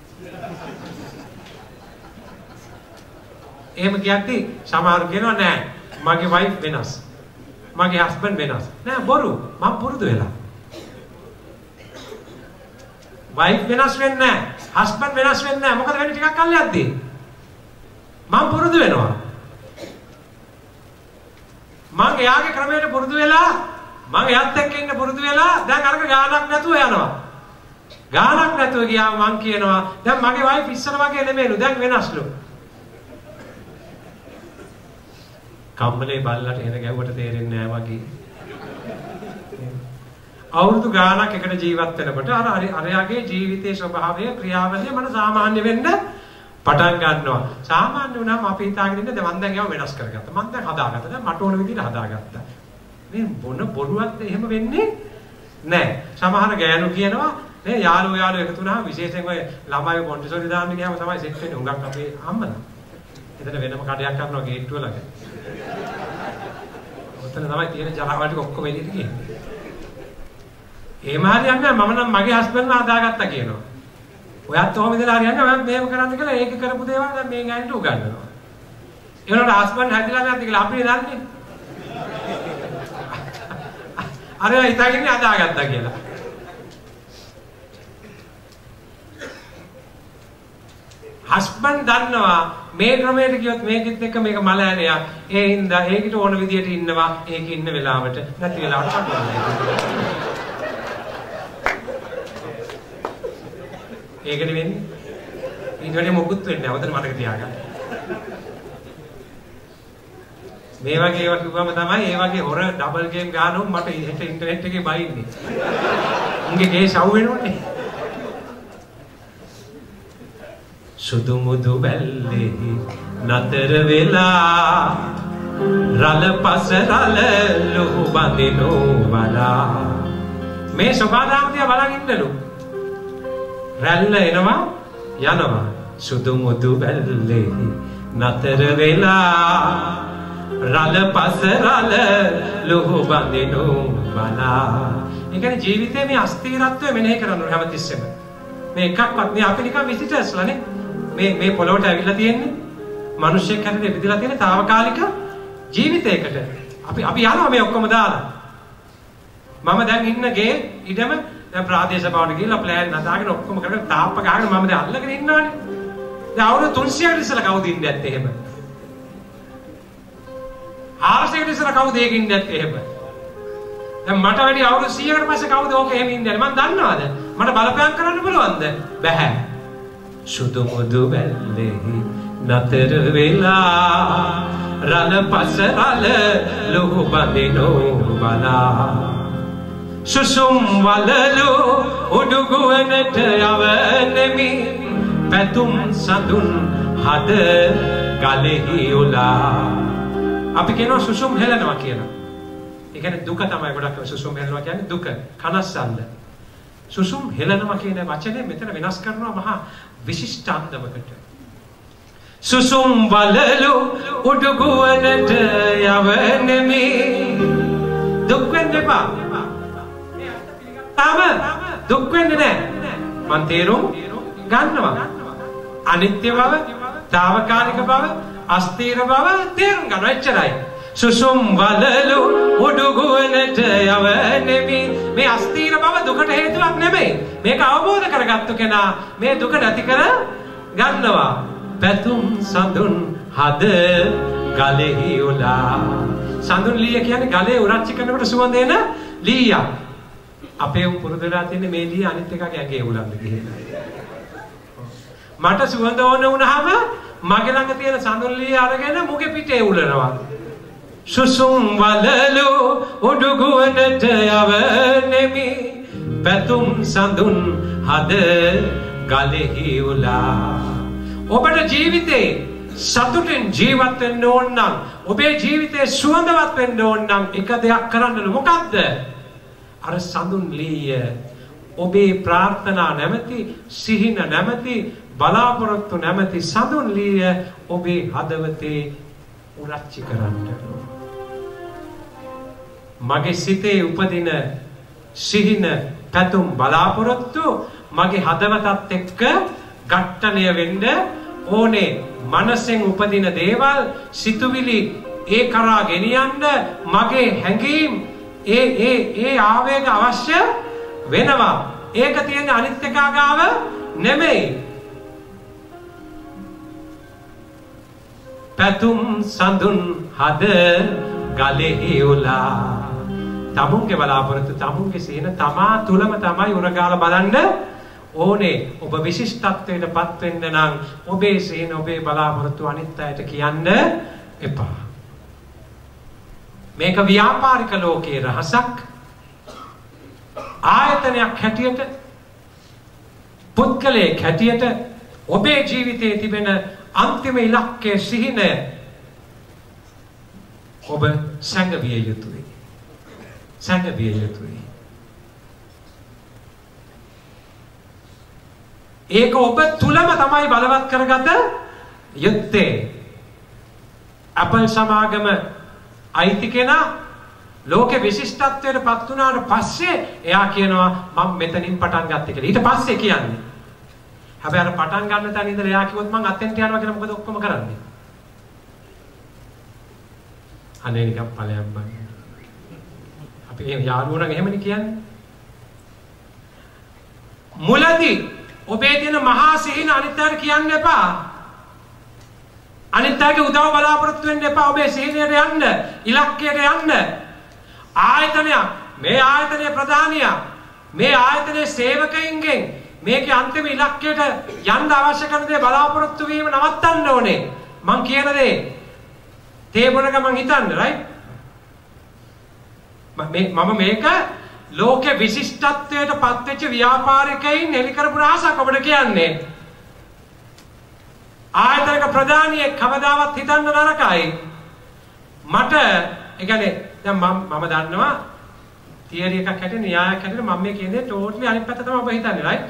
එහෙම කියද්දි සමහරු කියනවා නෑ මගේ වයිෆ් වෙනස්. මගේ හස්බන්ඩ් වෙනස්. නෑ බොරු. මම පුරුදු වෙලා. වයිෆ් වෙනස් වෙන්නේ නෑ. හස්බන්ඩ් වෙනස් වෙන්නේ නෑ. මොකද වෙන්නේ ටිකක් කල් යද්දී. මම පුරුදු වෙනවා. මම එයාගේ ක්‍රමයට පුරුදු වෙලා මම එයාත් එක්ක ඉන්න පුරුදු වෙලා දැන් අරක ගානක් නැතුව යනවා. ගානක් නැතුව ගියාම මම කියනවා දැන් මගේ වයිෆ් ඉස්සර වගේ නෙමෙයිලු දැන් වෙනස්ලු. කම්මලේ බල්ලට එන ගැව්වට තේරෙන්නේ නැහැ වගේ. අවුරුදු ගානක් එකට ජීවත් වෙනකොට අර අරයාගේ ජීවිතයේ ස්වභාවය ක්‍රියාවලිය මන සාමාන්‍ය වෙන්න පටන් ගන්නවා. සාමාන්‍ය වුණාම අපි හිතාගෙන ඉන්නේ දැන් මම දැන් ඒව වෙනස් කරගත්තා. මම දැන් හදාගත්තා. දැන් මට ඕන විදිහට හදාගත්තා. මේ බොන බොරුවත් එහෙම වෙන්නේ නැහැ. සමහර ගෑනු කියනවා නේ යාළුවෝ එකතු වුණාම විශේෂයෙන් ඔය ළමයි මොන්ටිසෝරි දාන්න ගියාම තමයි සෙට් වෙන්නේ. හුඟක් අපේ අම්මලා. එතන වෙනම කඩයක් කරනවා ගේට්ටුව ළඟ. ඔතන තමයි තියෙන ජරාවල් ටික ඔක්කොම එළියට ගියේ. එහෙම හරියන්නේ මම නම් මගේ හස්බන්ඩ්ව හදාගත්තා කියනවා. ඔයත් ඔහොම ඉඳලා හරියන්නේ මම මේව කරන්න කියලා ඒක කරපු දේවල් දැන් මේ ගෑනිට උගන්වනවා. ඒ වුණාට හස්බන්ඩ් හැදිලා නැද්ද කියලා අපි දන්නේ. අර හිතාගෙන හදාගත්තා කියලා. හස්බන්ඩ් දන්නවා මේ ක්‍රමයට කියොත් මේකෙත් එක්ක මේක මල ඇනයක්. ඒ හින්දා ඒකට ඕන විදියට ඉන්නවා. ඒක ඉන්න වෙලාවට නැති වෙලාවට කඩනවා. ඒකට වෙන්නේ ඊට වඩා මොකුත් වෙන්නේ නැහැ. ඔතන මතක තියාගන්න. මේ වගේ ඒවා කිව්වම තමයි ඒ වගේ හොර ඩබල් ගේම් ගන්නොත් මට ඉන්ටර්නෙට් එකේ බයින්නේ. උන්ගේ ගේ ෂව් වෙනවනේ. සුදු මුදු වැල්ලේ නතර වෙලා රළ පස රළ ලුහු බඳිනෝ බලා මේ සබදාම්තිය බලන් ඉන්නලු. රැල්ල එනවා යනවා සුදු මුදු වැල්ලේ නතර වෙලා රළ පස රළ ලුහු බඳිනෝ බලා. ඒ කියන්නේ ජීවිතයේ මේ අස්තිරත්වය මෙනෙහි කරන්න ඕනේ හැමතිස්සෙම. මේ එකක්වත් මේ අපි නිකන් විසිටර්ස්ලානේ. මේ පොළොවට ඇවිල්ලා තියෙන්නේ මිනිස්සෙක් හැටියට ඉපදිලා තියෙන తాවකාලික ජීවිතයකට. අපි යනවා මේ ඔක්කොම දාලා. මම දැන් ඉන්න ගේ ඉඩම දැන් ප්‍රාදේශ භවනට ගිහලා ප්ලෑන් හදාගෙන ඔක්කොම කරගෙන තාප්ප ගහගෙන මම දැන් අල්ලගෙන ඉන්නවානේ. දැන් අවුරුදු 300කට ඉස්සලා කවුද ඉන්නේ නැත්තේ එහෙම? 400කට ඉස්සලා කවුද ඒක ඉන්නේ නැත්තේ එහෙම? දැන් මට වැඩි අවුරුදු 100කට පස්සේ කවුද ඕක එහෙම ඉන්නේ නැත්තේ? මම දන්නවද? මට බලපෑම් කරන්න පුළුවන්ද? බැහැ. සුදු මුදු වැල්ලේ නතර වෙලා රළ පස රළ ලුහු බඳිනෝ බලා සුසුම් වලලු උඩුගුවනට යවනෙමි පැතුම් සඳුන් හද ගලෙහි උලා. අපි කියනවා සුසුම් හෙලනවා කියලා. ඒ කියන්නේ දුක තමයි ගොඩක් සුසුම් හෙලනවා කියන්නේ දුක කනස්සල්ල. සුසුම් හෙලනවා කියන වචනේ මෙතන වෙනස් කරනවා මහා විශිෂ්ට අන්දමකට. සුසුම් වලලු උඩුගුවනට යවනෙමි දුක් වෙන්න එපා. තාම දුක් වෙන්නේ නැහැ. මන් තේරුම් ගන්නවා. අනිත්‍ය බව, తాවකාලික බව, අස්ථීර බව තේරුම් ගන්නවා. එච්චරයි. සුසුම් වලලු උඩුගුවනට යවනෙමි. මේ අස්තීර බව දුකට හේතුවක් නෙමෙයි. මේක අවබෝධ කරගත්තු කෙනා මේ දුක නැති කර ගන්නවා. පැතුම් සඳුන් හද ගලෙහි උලා. සඳුන් ලීය කියන්නේ ගලේ උරච්චි කරනකොට සුවඳ එන ලීයක්. අපේ පුරුදු වෙලා තියෙන්නේ මේ ලීය අනිත් එකගේ ඇඟේ උලන්න ගිහිල්ලා. මට සුවඳ ඕන වුණාම මගේ ළඟ තියෙන සඳුන් ලීය අරගෙන මුගේ පිටේ උලනවා. සුසුම් වලලු උඩුගුවනට යවනෙමි. පැතුම් සඳුන් හද ගලෙහි උලා. ඔබට ජීවිතේ සතුටින් ජීවත් වෙන්න ඕන නම්, ඔබේ ජීවිතේ සුවඳවත් වෙන්න ඕන නම් එක දෙයක් කරන්න. මොකක්ද? අර සඳුන් ලීය ඔබේ ප්‍රාර්ථනා නැමැති, සිහින නැමැති, බලාපොරොත්තු නැමැති සඳුන් ලීය ඔබේ හදවතේ උරච්චි කරන්න. මගේ සිතේ උපදින සිහින, පැතුම්, බලාපොරොත්තු මගේ හදවතත් එක්ක ඝට්ටණය වෙන්න ඕනේ. මනසෙන් උපදින දේවල්, සිතුවිලි ඒ කරා ගෙනියන්න මගේ හැඟීම් ඒ ආවේග අවශ්‍ය වෙනවා. ඒක තියෙන අනිත් එකා ගාව නෙමෙයි. පැතුම් සඳුන් හද ගලෙහි උලා. තමුන්ගේ බලාපොරොත්තු, තමුන්ගේ සිහින තමා තුලම තමයි උරගාලා බලන්න ඕනේ. ඔබ විශිෂ්ටත්වයට පත් වෙන්න නම් ඔබේ සිහින, ඔබේ බලාපොරොත්තු අනිත් අයට කියන්න එපා. මේක ව්‍යාපාරික ලෝකයේ රහසක්. ආයතනයක් හැටියට, පුද්ගලයෙක් හැටියට ඔබේ ජීවිතයේ තිබෙන අන්තිම ඉලක්කයේ සිහිනය ඔබ සංගවිය යුතුයි. සංගවිය යුතුයි. ඒක ඔබ තුලම තමයි බලවත් කරගත යුත්තේ. අපල් සමාගම අයිති කෙනා ලෝකේ විශිෂ්ටත්වයට පත් වුණාට පස්සේ එයා කියනවා මම මෙතනින් පටන් ගත්තේ කියලා. ඊට පස්සේ කියන්නේ. හැබැයි අර පටන් ගන්න තැන ඉඳලා එයා කිව්වොත් මම අතෙන්ට යනවා කියලා මොකද ඔක්කොම කරන්නේ? අනේ නිකන් ඵලයක් බං. අපි යාළුවෝ නම් එහෙමනේ කියන්නේ. මුලදී ඔබේ තියෙන මහා සිහින අනිත් අයට කියන්න එපා. අනිත් අයගේ උදව් බලාපොරොත්තු වෙන්න එපා. ඔබේ සිහිනයට යන්න, ඉලක්කයට යන්න. ආයතනයක්, මේ ආයතනයේ ප්‍රධානියා, මේ ආයතනයේ සේවකයින්ගෙන් මේකේ අන්තිම ඉලක්කයට යන්න අවශ්‍ය කරන දේ බලාපොරොත්තු වීම නවත්තන්න ඕනේ. මං කියන දේ තේබුණ ගමන් හිතන්න, right? මම මේක ලෝකේ විශිෂ්ටත්වයට පත්වෙච්ච ව්‍යාපාරිකයින් හෙලි කරපු රහසක් ඔබට කියන්නේ. ආයතනක ප්‍රධානියෙක් කවදාවත් හිතන්න නරකයි. මට ඒ කියන්නේ දැන් මම දන්නවා තියරි එකක් හැටියට, න්‍යායක් හැටියට මම මේ කියන්නේ ටෝටලි අනිත් පැත්ත තමයි ඔබ හිතන්නේ, right?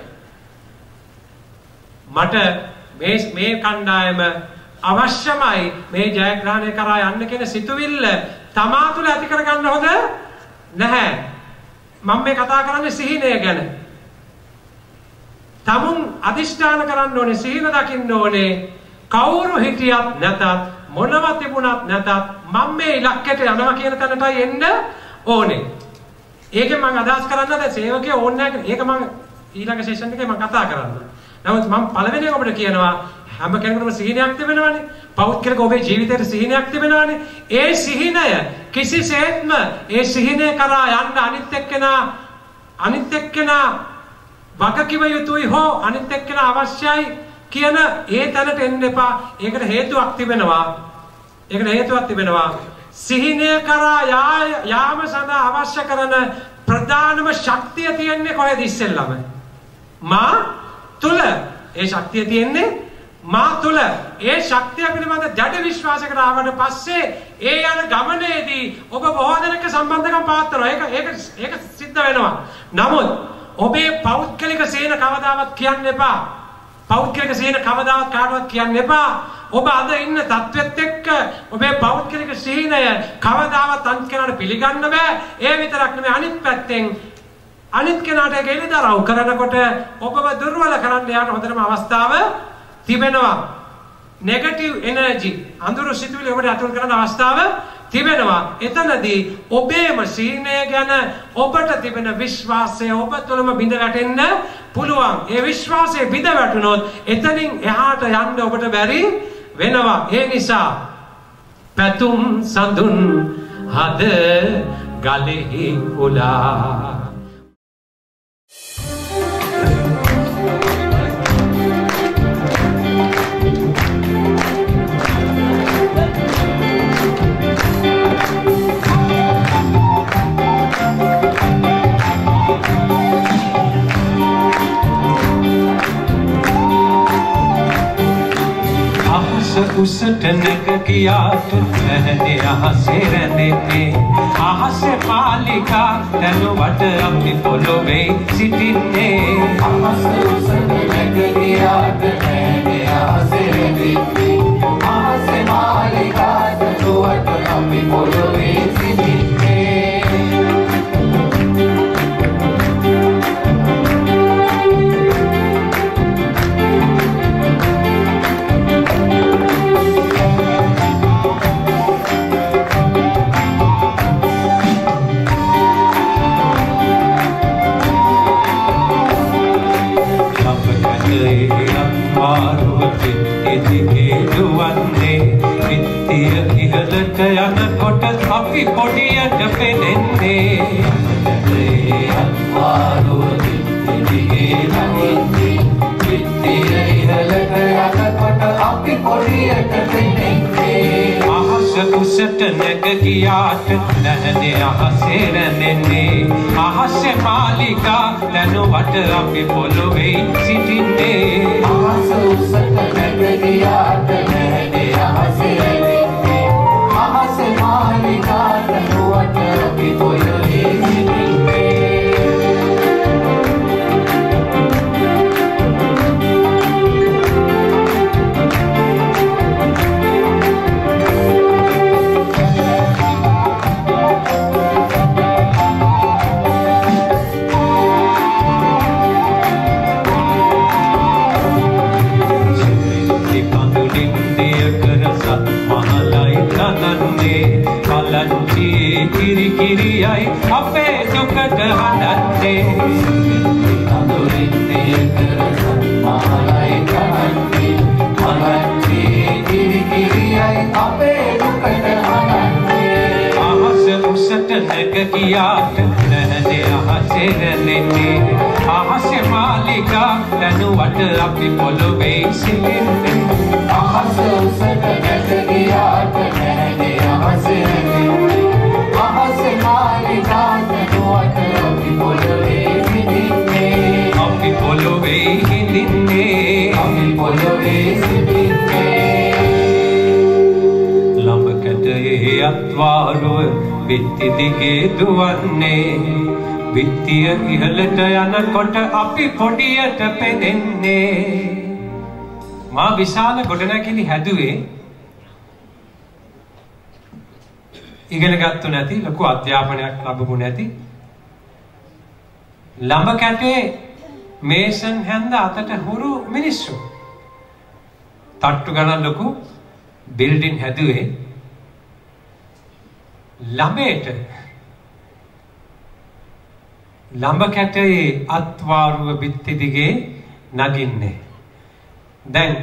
මට මේ කණ්ඩායම අවශ්‍යමයි මේ ජයග්‍රහණය කරා යන්න කියන සිතුවිල්ල තමා තුළ ඇති කරගන්න හොඳ නැහැ. මම මේ කතා කරන්නේ සිහිනය ගැන. තමුන් අදිෂ්ඨාන කරන්න ඕනේ, සිහින දකින්න ඕනේ. කවුරු හිටියත් නැතත්, මොනව තිබුණත් නැතත් මම මේ ඉලක්කයට යනවා කියන තැනටයි එන්න ඕනේ. ඒකෙන් මම අදහස් කරන්නේ දැන් සේවකයෝ ඕනේ නැහැ. ඒක මම ඊළඟ සෙෂන් එකේ මම කතා කරනවා. නමුත් මම පළවෙනි ඔබට කියනවා හැම කෙනෙකුටම සිහිනයක් තිබෙනවානේ. පෞද්ගලික ඔබේ ජීවිතේට සිහිනයක් තිබෙනවානේ. ඒ සිහිනය කිසිසේත්ම ඒ සිහිනය කරා යන්න අනිත් එක්කෙනා වගකිව යුතුයි හෝ අනිත් එක්කෙනා අවශ්‍යයි කියන ඒ තැනට එන්න එපා. ඒකට හේතුවක් තිබෙනවා. සිහිනය කරා යාම සඳහා අවශ්‍ය කරන ප්‍රධානම ශක්තිය තියෙන්නේ කොහෙද? ඉස්සෙල්ලම මා තුල ඒ ශක්තිය තියෙන්නේ මා තුල. ඒ ශක්තිය පිළිබඳ ජඩ විශ්වාසයකට ආවට පස්සේ ඒ යන ගමනේදී ඔබ බොහෝ දෙනෙක් සම්බන්ධකම් පවත්වනවා. ඒක සිද්ධ වෙනවා. නමුත් ඔබේ පෞද්ගලික සේන කවදාවත් කියන්න එපා. පෞද්ගලික සේන කවදාවත් කාටවත් කියන්න එපා. ඔබ අද ඉන්න තත්වෙත් එක්ක ඔබේ පෞද්ගලික සීනය කවදාවත් අනිත් කෙනාට පිළිගන්න බෑ. ඒ විතරක් නෙමෙයි අනිත් පැත්තෙන් අනිත් කෙනාට ගෙලිදරව් කරනකොට ඔබව දුර්වල කරන්න යාට හොඳටම අවස්ථාව තිබෙනවා. නෙගටිව් එනර්ජි අඳුරු සිතුවිලි ඔබට අතුල් කරන අවස්ථාව තිබෙනවා. එතනදී ඔබේම සීනය ගැන ඔබට තිබෙන විශ්වාසය ඔබ තුළම බිඳ වැටෙන්න පුළුවන්. ඒ විශ්වාසය බිඳ වැටුනොත් එතනින් එහාට යන්න ඔබට බැරි වෙනවා. ඒ නිසා පැතුම් සඳුන් හද ගලෙහි උලා උසට නැග ගියාට නැහනේ අහසේ රැඳෙන්නේ අහසේ පාලිකා දැනුවට අපි පොළොවේ සිටින්නේ අහස උසට නැග ගියාට නැහනේ අහසේ රැඳෙන්නේ අහසේ පාලිකා දැනුවට අපි පොළොවේ සිටින්නේ ඉහළට යනකොට අපි පොඩියට පෙනෙන්නේ අත්වාරුව දිගේ නගින්නේ පිටිය ඉහළට යනකොට අපි පොඩියට පෙනෙන්නේ අහස උසට නැග ගියාට නැහනේ අහසේ රැඳෙන්නේ අහසේ මාලිකා දැනුවට අපි පොළොවේ සිටින්නේ අහස උසට නැග ගියාට නැහනේ අහසේ රැඳෙන්නේ අහසේ මාලිකා දැනුවට අපි පොළොවේ සිටින්නේ kiri kiri ay ape dukat hadatte adurin diya karasan mahalai kanatti hadatte kiri kiri ay ape dukat hadatte ahas usat nag giyat nahne ahase ranne ahas malika danuwat api poluwe sitinne ahas usat nag giyat nahne ahase ranne ahase malika danuwat api poluwe sitinne api poluwe sitinne api poluwe sitinne lambakate atwaruwa bitti dige duwanne bittiya ihalata yanakota api podiyata penenne ma visala godanagili haduwe igena gattu nathi loku adhyaapanayak labamu nathi lamba kate mason handa atata huru minissu tattu gana loku building haduwe ළමයට ළඹ කැටේ අත්වාරුව බිත්ති දිගේ නගින්නේ දැන්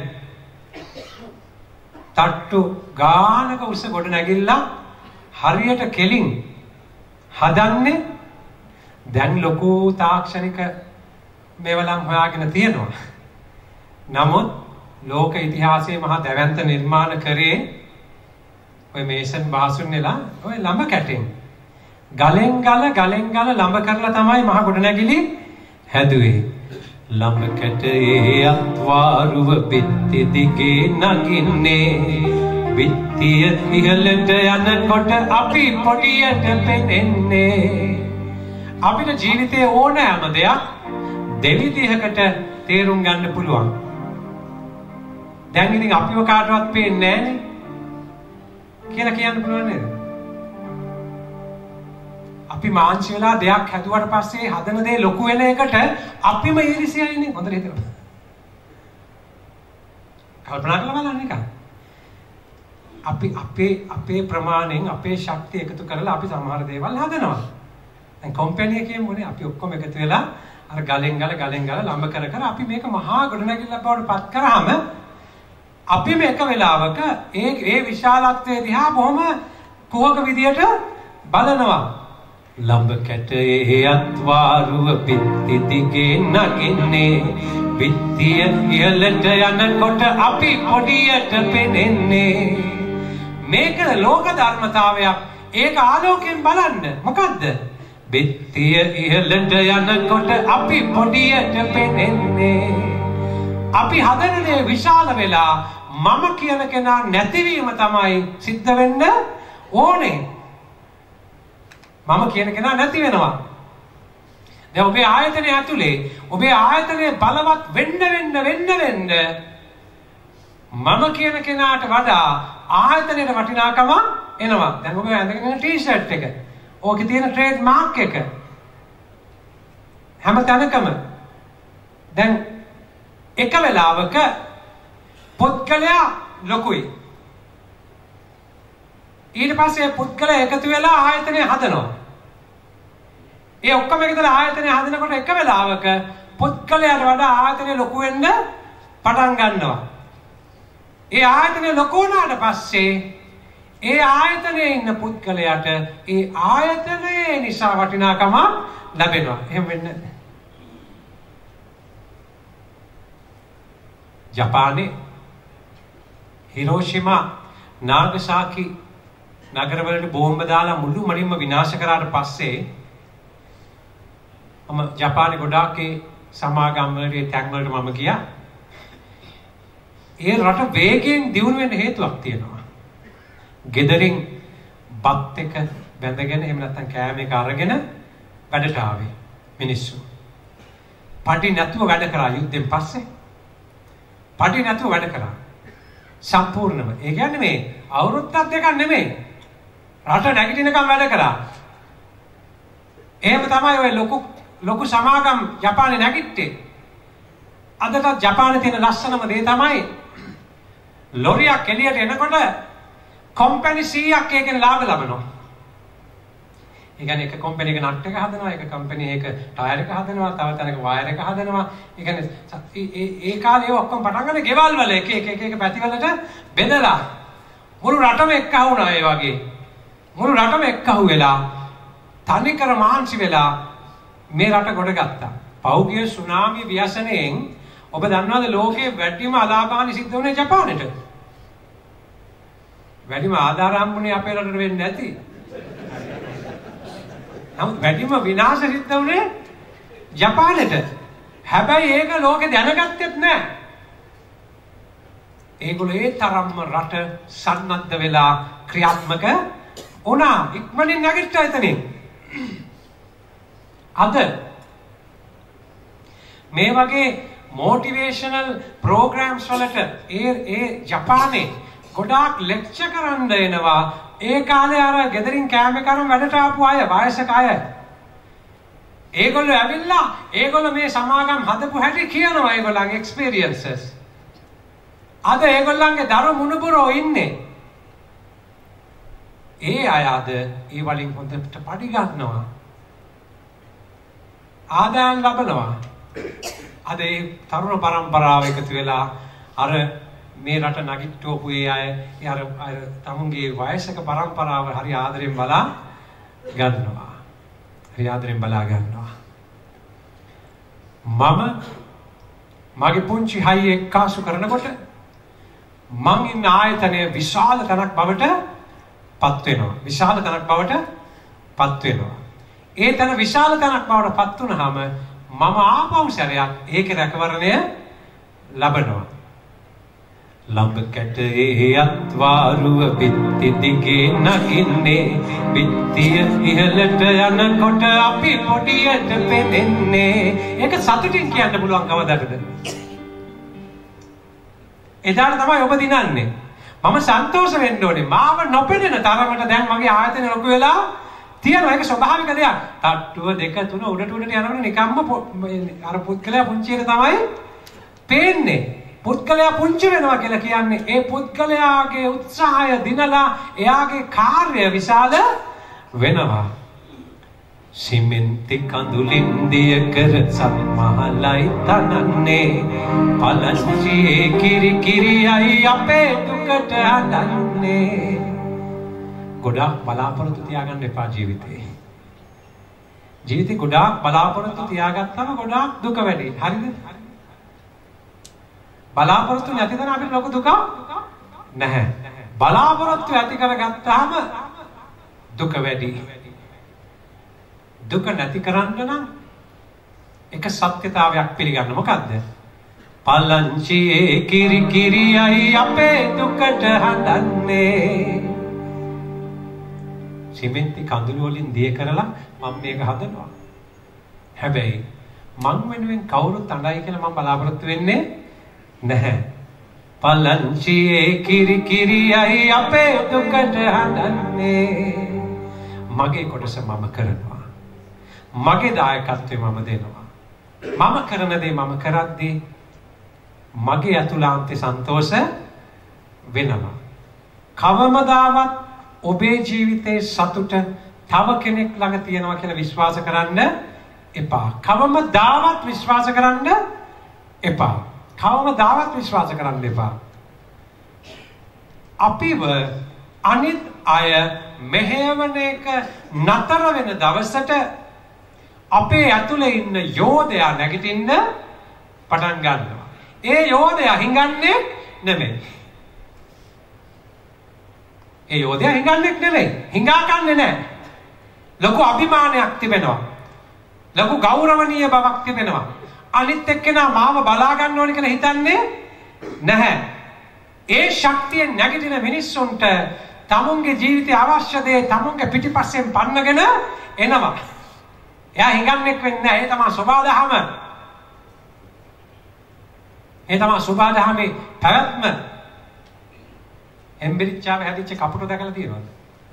තට්ටු ගානක උස ගොඩ නැගිලා හරියට කෙලින් හදන්නේ දැන් ලොකු තාක්ෂණික මේවලම් හොයාගෙන තියෙනවා නමුත් ලෝක ඉතිහාසයේ මහා දැවැන්ත නිර්මාණ කරේ ඔය මේසන් බාසුන්නේලා ඔය ළඹ කැටෙන් ගලෙන් ගල ළඹ කරලා තමයි මහ ගොඩනැගිලි හැදුවේ ළඹ කැටේ අත්වාරුව බිත්ති දිගේ නගින්නේ බිත්තිය ඉහළට යනකොට අපි පොඩියට පෙනෙන්නේ අපිට ජීවිතේ ඕනෑම දෙයක් දෙවිදිහකට තේරුම් ගන්න පුළුවන් දැන් ඉතින් අපිව කාටවත් පේන්නේ නැහනේ කියලා කියන්න පුළුවන් නේද? අපි මාංශ වෙලා දෙයක් හැදුවට පස්සේ හදන දේ ලොකු වෙන එකට අපිම ඊර්ෂ්‍යායිනේ හොඳට හිතන්න. කල්පනා කරලා බලන්න එක. අපේ ප්‍රමාණයෙන් අපේ ශක්තිය එකතු කරලා අපි සමහර දේවල් හදනවා. දැන් කම්පැනි එකේමනේ අපි ඔක්කොම එකතු වෙලා අර ගලෙන් ගල ලම්බ කර අපි මේක මහා ගොඩනැගිල්ලක් බවට පත් කරාම අපි මේක වෙලාවක ඒ විශාලත්වයේ දිහා බොහොම කුහක විදියට බලනවා. ලම්බ කැටේ අත්වාරුව පිටි දිගේ නගින්නේ පිටිය ඉහළට යනකොට අපි පොඩියට පෙනෙන්නේ. මේක ලෝක ධර්මතාවයක්. ඒක ආලෝකයෙන් බලන්න. මොකද්ද? පිටිය ඉහළට යනකොට අපි පොඩියට පෙනෙන්නේ. අපි හදන දේ විශාල වෙලා මම කියන කෙනා නැතිවීම තමයි සිද්ධ වෙන්න ඕනේ. මම කියන කෙනා නැති වෙනවා. දැන් ඔබේ ආයතනය ඇතුලේ ඔබේ ආයතනය බලවත් වෙන්න මම කියන කෙනාට වඩා ආයතනයේ වටිනාකම එනවා. දැන් ඔබ ඇඳගෙන ඉන්න ටී-ෂර්ට් එක. ඕකේ තියෙන ට්‍රේඩ් මාක් එක. හැම තැනකම දැන් එක වෙලාවක පුද්ගලයා ලොකුයි. ඊට පස්සේ පුද්ගලයා එකතු වෙලා ආයතනය හදනවා. ඒ ඔක්කොම එකතුලා ආයතනය හදනකොට එක වෙලාවක පුද්ගලයාට වඩා ආයතනය ලොකු වෙන්න පටන් ගන්නවා. ඒ ආයතනය ලොකු වුණාට පස්සේ ඒ ආයතනයේ ඉන්න පුද්ගලයාට ඒ ආයතනයේ නිසා වටිනාකම ලැබෙනවා. එහෙම වෙන්නේ නැහැ. ජපානයේ හිරෝෂිමා නාගසාකි නගරවලට බෝම්බ දාලා මුළුමනින්ම විනාශ කරාට පස්සේ මම ජපානයේ ගොඩාක් සමාගම් වලට තැන් වලට මම ගියා. ඒ රට වේගයෙන් දියුණු වෙන්න හේතුවක් තියෙනවා. ගෙදරින් බත් එක බැඳගෙන එහෙම නැත්නම් කෑම එක අරගෙන වැඩට ආවේ මිනිස්සු. පටි නැතුව වැඩ කරා යුද්ධෙන් පස්සේ. පටි නැතුව වැඩ කරා. සම්පූර්ණම. ඒ කියන්නේ මේ අවුරුද්දක් දෙකක් නෙමෙයි. රට නැගිටිනකම් වැඩ කරා. එහෙම තමයි ඔය ලොකු සමාගම් ජපානයේ නැගිට්ටේ. අදට ජපානයේ තියෙන ලස්සනම දේ තමයි ලොරියක් එළියට එනකොට කම්පැනි 100ක් ඒකෙන් ලාභ ලබනවා. ඒ කියන්නේ එක කම්පැනි එක නට් එක හදනවා, එක කම්පැනි එක ටයර් එක හදනවා, තව තැනක වයර් එක හදනවා. ඒ කියන්නේ ඒ කාලේ ඒ ඔක්කොම පටන් ගන්න ගෙවල් වල එක පැතිවලට බෙදලා මුළු රටම එක්කහු වුණා. ඒ වගේ මුළු රටම එක්කහු වෙලා තනිකර මාංශි වෙලා මේ රට ගොඩ ගත්තා. පෞද්ගලික සුනාමි ව්‍යසනයෙන් ඔබ දන්නවද ලෝකයේ වැඩිම අලාභානි සිද්ධ වුණේ ජපානයට? වැඩිම ආධාර හම්බුනේ අපේ රටට වෙන්නේ නැති. නමුත් වැඩිම විනාශ සිද්ධ වුණේ ජපානයට. හැබැයි ඒක ලෝකෙ දැනගත්තෙත් නැහැ. ඒගොල්ලෝ ඒ තරම්ම රට සන්නද්ධ වෙලා ක්‍රියාත්මක වුණා. ඉක්මනින් නැගිට්ටා එතනින්. අද මේ වගේ මොටිවේෂනල් ප්‍රෝග්‍රෑම්ස් වලට ඒ ජපානයේ ගොඩාක් ලෙක්චර් කරන්න එනවා. ඒ කාලේ අර ගෙදරින් කෑම කරන් වැඩට ආපු අය, වයසක අය. ඒගොල්ලෝ ඇවිල්ලා ඒගොල්ලෝ මේ සමාගම් හදපු හැටි කියනවා ඒගොල්ලන්ගේ එක්ස්පීරියන්සස්. අද ඒගොල්ලන්ගේ දරු මුණුබුරෝ ඉන්නේ. ඒ අය අද ඒ වලින් හොඳට පඩි ගන්නවා. ආදායම් ලබනවා. අද ඒ තරුණ පරම්පරාව එකතු වෙලා අර මේ රට නගිට්ටෝපු ඒ අය අර තමුන්ගේ වයසක පරම්පරාව හරි ආදරෙන් බලා ගන්නවා. හරි ආදරෙන් බලා ගන්නවා. මම මගේ පුංචි හයිය එක්කාසු කරනකොට මං ඉන්න ආයතනය විශාල තැනක් බවට පත් වෙනවා. විශාල තැනක් බවට පත් වෙනවා. ඒ තැන විශාල තැනක් බවට පත් වුණාම මම ආපහු සැරයක් ඒකේ රැකවරණය ලබනවා. ලම්බ කැටේ අත්වාරුව පිටි දිගේ නගින්නේ පිටිය ඉහළට යනකොට අපි පොඩියට පෙනෙන්නේ. ඒක සතුටින් කියන්න පුළුවන් කවදාද? එදාට තමයි ඔබ දිනන්නේ. මම සන්තෝෂ වෙන්න ඕනේ. මාව නොපෙනෙන තරමට දැන් මගේ ආයතන ලොකු වෙලා තියෙනවා. ඒක ස්වභාවික දෙයක්. තට්ටුව 2 3 උඩට යනකොට නිකම්ම අර පුද්ගලයා පුංචියට තමයි පේන්නේ. පුද්ගලයා පුංචි වෙනවා කියලා කියන්නේ ඒ පුද්ගලයාගේ උත්සාහය දිනලා එයාගේ කාර්ය විශාල වෙනවා. සිමෙන්ති කඳුලින් දිය කර සම්මහලයි තනන්නේ පලංචියේ කිරි කිරියයි අපේ දුකට හදන්නේ. ගොඩාක් බලාපොරොත්තු තියාගන්න එපා ජීවිතේ. ජීවිතේ ගොඩාක් බලාපොරොත්තු තියාගත්තම ගොඩාක් දුක වැඩි. හරිද? බලාපොරොත්තු නැති තැන අපිට ලොකු දුකක් නැහැ. බලාපොරොත්තු ඇති කරගත්තාම දුක වැඩි. දුක නැති කරන්න නම් එක සත්‍යතාවයක් පිළිගන්න. මොකද්ද? පලංචියේ කිරි කිරියයි අපේ දුකට හදන්නේ. සිමෙන්ති කඳුළු වලින් දිය කරලා මම මේක හදනවා. හැබැයි මං වෙනුවෙන් කවුරුත් අඬයි කියලා මම බලාපොරොත්තු වෙන්නේ නැහැ. පලංචියේ කිරි කිරියයි අපේ දුකට හදන්නේ. මගේ කොටස මම කරනවා. මගේ දායකත්වය මම දෙනවා. මම කරන දේ මම කරද්දී මගේ අතුලාන්තේ සන්තෝෂ වෙනවා. කවමදාවත් ඔබේ ජීවිතේ සතුට තව කෙනෙක් ළඟ තියෙනවා කියලා විශ්වාස කරන්න එපා. කවමදාවත් විශ්වාස කරන්න එපා. කවමදාවත් විශ්වාස කරන්න එපා. අපිව අනිත් අය මෙහෙවන එක නතර වෙන දවසට අපේ ඇතුලේ ඉන්න යෝධයා නැගිටින්න පටන් ගන්නවා. ඒ යෝධයා හිඟන්නේ නෙමෙයි. ඒ යෝධයා හිඟන්නේ නෙමෙයි. හිඟා ගන්නෙ නැහැ. ලොකු අභිමානයක් තිබෙනවා. ලොකු ගෞරවනීය බවක් තිබෙනවා. අනිත් එක්කෙනා මාව බලා ගන්න ඕනි කියලා හිතන්නේ නැහැ. ඒ ශක්තිය නැගිටින මිනිස්සුන්ට තමුන්ගේ ජීවිතේ අවශ්‍ය දේ තමුන්ගේ පිටිපස්සෙන් පන්නගෙන එනවා. එයා හිඟන්නෙක් වෙන්නේ නැහැ. ඒ තමයි සබාදහම. ඒ තමයි සබාදහමේ පැවැත්ම. එම්බිරිච්චාවේ හැදිච්ච කපුට දැකලා තියෙනවද?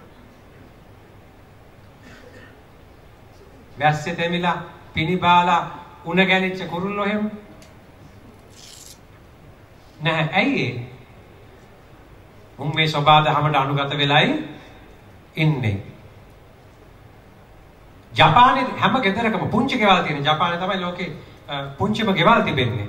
වැස්සේ තෙමිලා පිනිබාලා උණ ගැලිච්ච කුරුල්ලෝ එහෙම නැහැ. ඇයි ඒ? උන් මේ සබාදහමට අනුගත වෙලයි ඉන්නේ. ජපානයේ හැම ගෙදරකම පුංචි ගෙවල් තියෙන. ජපානයේ තමයි ලෝකේ පුංචිම ගෙවල් තිබෙන්නේ.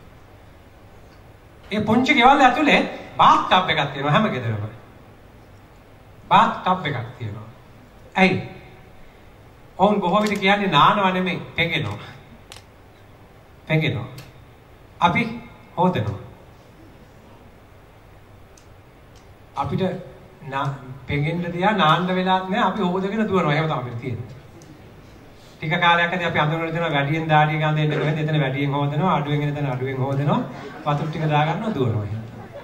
ඒ පුංචි ගෙවල් ඇතුලේ බාත් ටබ් එකක් තියෙනවා හැම ගෙදරම. බාත් ටබ් එකක් තියෙනවා. ඇයි? ඔවුන් බොහෝ විට කියන්නේ නානවා නෙමෙයි, පෙඟෙනවා. පෙඟෙනවා. අපි හොදනවා. අපිට පෙඟෙන්න තියා නාන්න වෙලාවක් නෑ. අපි හොදගෙන දුවනවා. එහෙම තමයි තියෙන්නේ. ටික කාලයක්දී අපි අඳුරන දෙනවා වැඩියෙන් දාඩිය ගඳ එන්න කොහෙද? එතන වැඩියෙන් හොදනවා, අඩුවෙන් එන තැන අඩුවෙන් හොදනවා. වතුර ටික දා ගන්නවා, දුවනවා.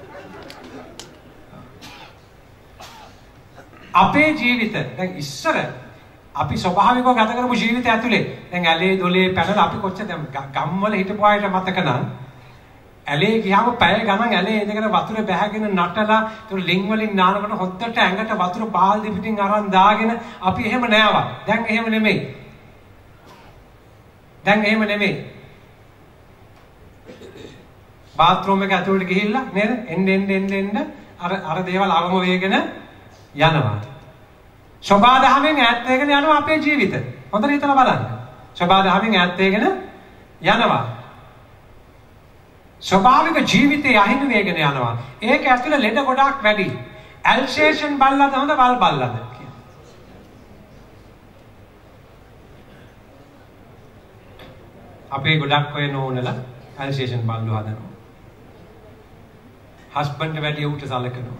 අපේ ජීවිත දැන් ඉස්සර අපි ස්වභාවිකව ගත කරපු ජීවිතය ඇතුලේ දැන් ඇලේ දොලේ පැනලා අපි කොච්චර දැන් ගම්වල හිටපු අයට මතක නම් ඇලේ ගියාම පැය ගණන් ඇලේ ඉඳගෙන වතුර බැහැගෙන නටලා ඒක ලිං වලින් නානකොට හොද්දට ඇඟට වතුර බාල්දි පිටින් අරන් දාගෙන අපි එහෙම නෑවා. දැන් එහෙම නෙමෙයි. දැන් එහෙම නෙමෙයි. බාත්රූම් එක ඇතුළට ගිහිල්ලා නේද? එන්න අර දේවල් අවම වේගෙන යනවා. සබාදහමෙන් ඈත් වෙගෙන යනවා අපේ ජීවිත. හොඳට හිතලා බලන්න. සබාදහමෙන් ඈත් වෙගෙන යනවා. ස්වභාවික ජීවිතේ අහිමි වේගෙන යනවා. ඒක ඇතුළේ ලෙඩ ගොඩාක් වැඩි. ඇල්සේෂන් බල්ලද හොඳ වල් බල්ලද? අපේ ගොඩක් ඔය නෝනලා ඇල්සේෂන් බල්ලෝ හදනවා. හස්බන්ඩ් වැඩි උට සලකනවා.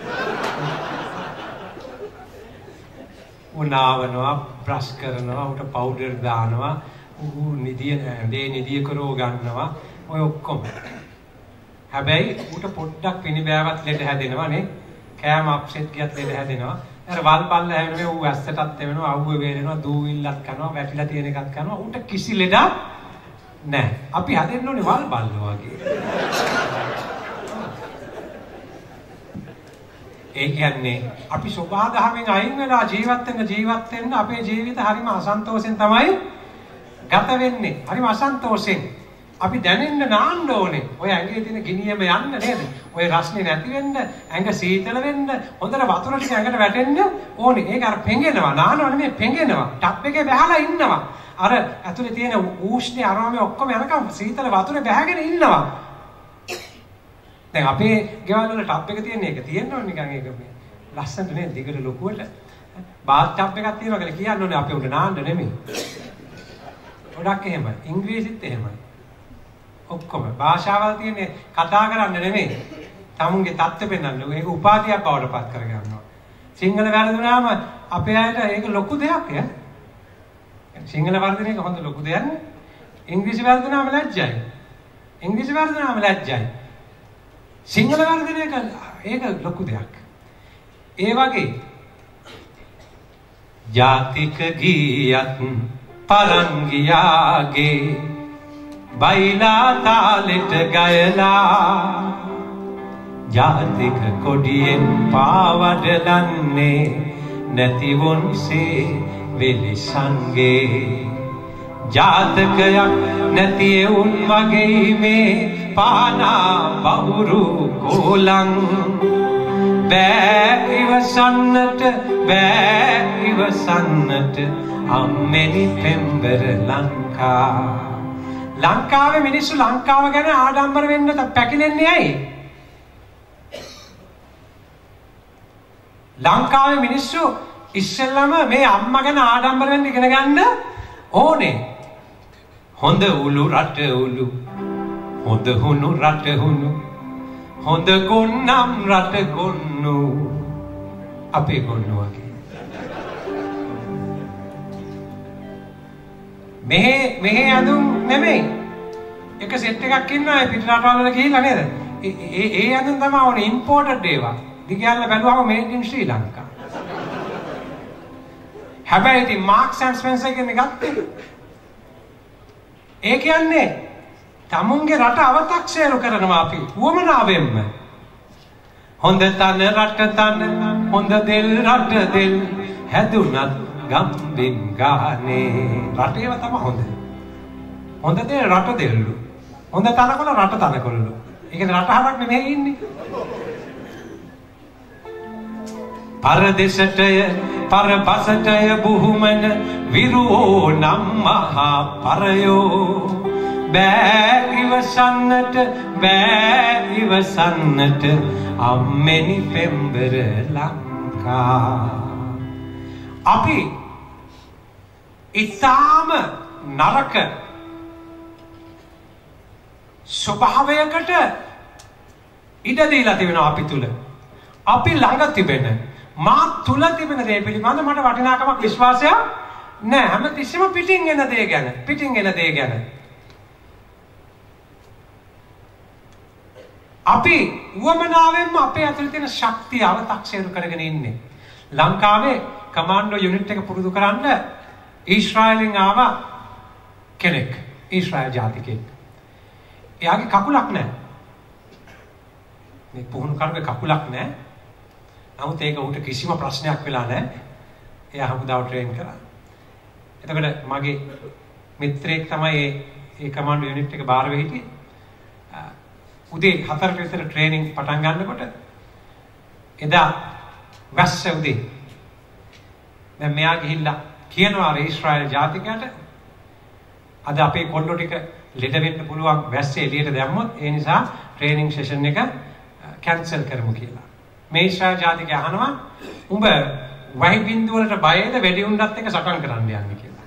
උනාවනවා, බ්‍රෂ් කරනවා, උට පවුඩර් දානවා, නිදිය කරෝ ගන්නවා, ඔය ඔක්කොම. හැබැයි උට පොඩ්ඩක් පිනිබෑවත් ලෙඩ හැදෙනවා නේ. කෑම අප්සෙට් ගියත් ලෙඩ හැදෙනවා. අර වල් බල්ල හැවෙන්නේ ඌ ඇස්සටත් එවෙනවා, අවුව වේලෙනවා, දූවිල්ලක් කනවා, වැටිලා තියෙන එකක් කනවා. උට කිසි ලෙඩක් නැහැ. අපි හැදෙන්න ඕනේ වල් බල්ලෝ වගේ. ඒ කියන්නේ අපි සබාදහමෙන් අයින් වෙලා ජීවත් වෙන්න අපේ ජීවිත හරිම අසන්තෝෂෙන් තමයි ගත වෙන්නේ. හරිම අසන්තෝෂෙන්. අපි දැනෙන්න නාන්න ඕනේ. ඔය ඇඟේ තියෙන ගිනියම යන්න නේද? ඔය රස්නේ නැති වෙන්න, ඇඟ සීතල වෙන්න, හොඳට වතුර ටික ඇඟට වැටෙන්න ඕනේ. ඒක අර පෙඟෙනවා. නානවා නෙමෙයි පෙඟෙනවා. ටප් එකේ බහලා ඉන්නවා. අර ඇතුලේ තියෙන ඌෂ්ණේ අරෝමේ ඔක්කොම යනකම් සීතල වතුරේ බහගෙන ඉන්නවා. දැන් අපේ ගෙවල් වල ටප් එක තියෙන එක තියෙනවනේ නිකන් ඒක මේ ලස්සනට නේ දිගට ලොකුවට. බාත් ටප් එකක් තියෙනවා කියලා කියන්නේ ඕනේ අපේ උඩ නාන්න නෙමෙයි. ගොඩක් එහෙමයි. ඉංග්‍රීසිත් එහෙමයි. ඔක්කොම භාෂාවල් තියෙන්නේ කතා කරන්න නෙමෙයි. තමුන්ගේ தත්ත්ව පෙන්වන්න. ඒක උපාධියක් බවට පත් කරගන්නවා. සිංහල වැරදුනාම අපේ අයට ඒක ලොකු දෙයක් ඈ. සිංහල වර්ධන එක හොඳ ලොකු දෙයක් නේ. ඉංග්‍රීසි වර්ධනාම ලැජ්ජයි. ඉංග්‍රීසි වර්ධනාම ලැජ්ජයි. සිංහල වර්ධන එක ඒක ලොකු දෙයක්. ඒ වගේ ජාතික ගීයත් පරංගියාගේ බයිලා තාලෙට ගයලා ජාතික කොඩියෙන් පාවඩලන්නේ නැතිවොන්සේ වෙලිසන්ගේ ජාතකයක් නැති එවුන් වගේ මේ පානා බහුරු කෝලං බෑ ඉවසන්නට අම්මෙනි පෙම්බර ලංකා ලංකාවේ මිනිස්සු ලංකාව ගැන ආඩම්බර වෙන්න පැකිලෙන්නේ ඇයි? ලංකාවේ මිනිස්සු ඉස්සෙල්ලම මේ අම්මා ගැන ආඩම්බර වෙන්න ඉගෙන ගන්න ඕනේ. හොඳ උළු රට උළු, හොඳ හුණු රට හුණු, හොඳ ගොන්නම් රට ගොන්නු, අපේ ගොන්නු වගේ. මෙහෙ ඇඳුම් නෙමෙයි. එක සෙට් එකක් ඉන්නවා පිට රටවල් වල ගිහිල්ලා නේද? ඒ ඇඳුම් තමයි ඕනේ ඉම්පෝර්ටඩ් ඒවා. දිගහැරලා බැලුවම මේඩ් ඉන් ශ්‍රී ලංකා. හැබැයි ඉතින් මාක්ස් ඇන්ඩ් ස්පෙන්සර් කියන්නේ ගත්තේ. ඒ කියන්නේ තමුන්ගේ රට අව탁සේරු කරනවා අපි වමනාවෙන්ම. හොඳ තන රට තන, හොඳ දෙල් රට දෙල්, හැදුනත් ගම්බින් ගානේ. රටේව තමයි හොඳ. හොඳ දෙල් රට දෙල්ලු. හොඳ තනකොළ රට තනකොළලු. ඒ කියන්නේ රට හරක් නෙමෙයි ඉන්නේ. පරදෙසටය පරබසටය බුහුමන විරුවෝ නම් මහා පරයෝ බෑ ඉවසන්නට අම්මෙනි පෙම්බර ලංකා. අපි ඉතාම නරක ස්වභාවයකට ඉඩ දීලා තිබෙනවා අපි තුල. අපි ළඟ තිබෙන මා තුල තිබෙන දේ පිළිබඳ මට වටිනාකමක් විශ්වාසයක් නැහැ. හැමතිස්සෙම පිටින් එන දේ ගැන. අපි වමනාවෙන්ම අපේ ඇතුළේ තියෙන ශක්තිය අව탁සේරු කරගෙන ඉන්නේ. ලංකාවේ කමාන්ඩෝ යුනිට් එක පුරුදු කරන්න ඊශ්‍රායලෙන් ආව කෙනෙක්. ඊශ්‍රායල් ජාතිකයෙක්. එයාගේ කකුලක් නැහැ. මේ පුහුණු කරුගේ කකුලක් නැහැ. නමුත් ඒක උට කිසිම ප්‍රශ්නයක් වෙලා නැහැ. එයා හමුදාව ට්‍රේන් කරා. එතකොට මගේ මිත්‍රයෙක් තමයි ඒ කමාන්ඩෝ යුනිට් එක බාර වෙ හිටියේ. උදේ 4ට විතර ට්‍රේනින් පටන් ගන්නකොට එදා වැස්ස උදේ. දැන් මෙයා ගිහිල්ලා කියනවා ඊශ්‍රායල් ජාතිකයට අද අපේ කොල්ලෝ ටික ලෙඩ වෙන්න පුළුවන් වැස්සේ එළියට දැම්මොත් ඒ නිසා ට්‍රේනින් සෙෂන් එක කැන්සල් කරමු කියලා. මේ ශ්‍රා ජාතික අහනවා උඹ වහි බින්දුව වලට බයද වැඩි උණ්ඩත් එක සටන් කරන්න යන්නේ කියලා.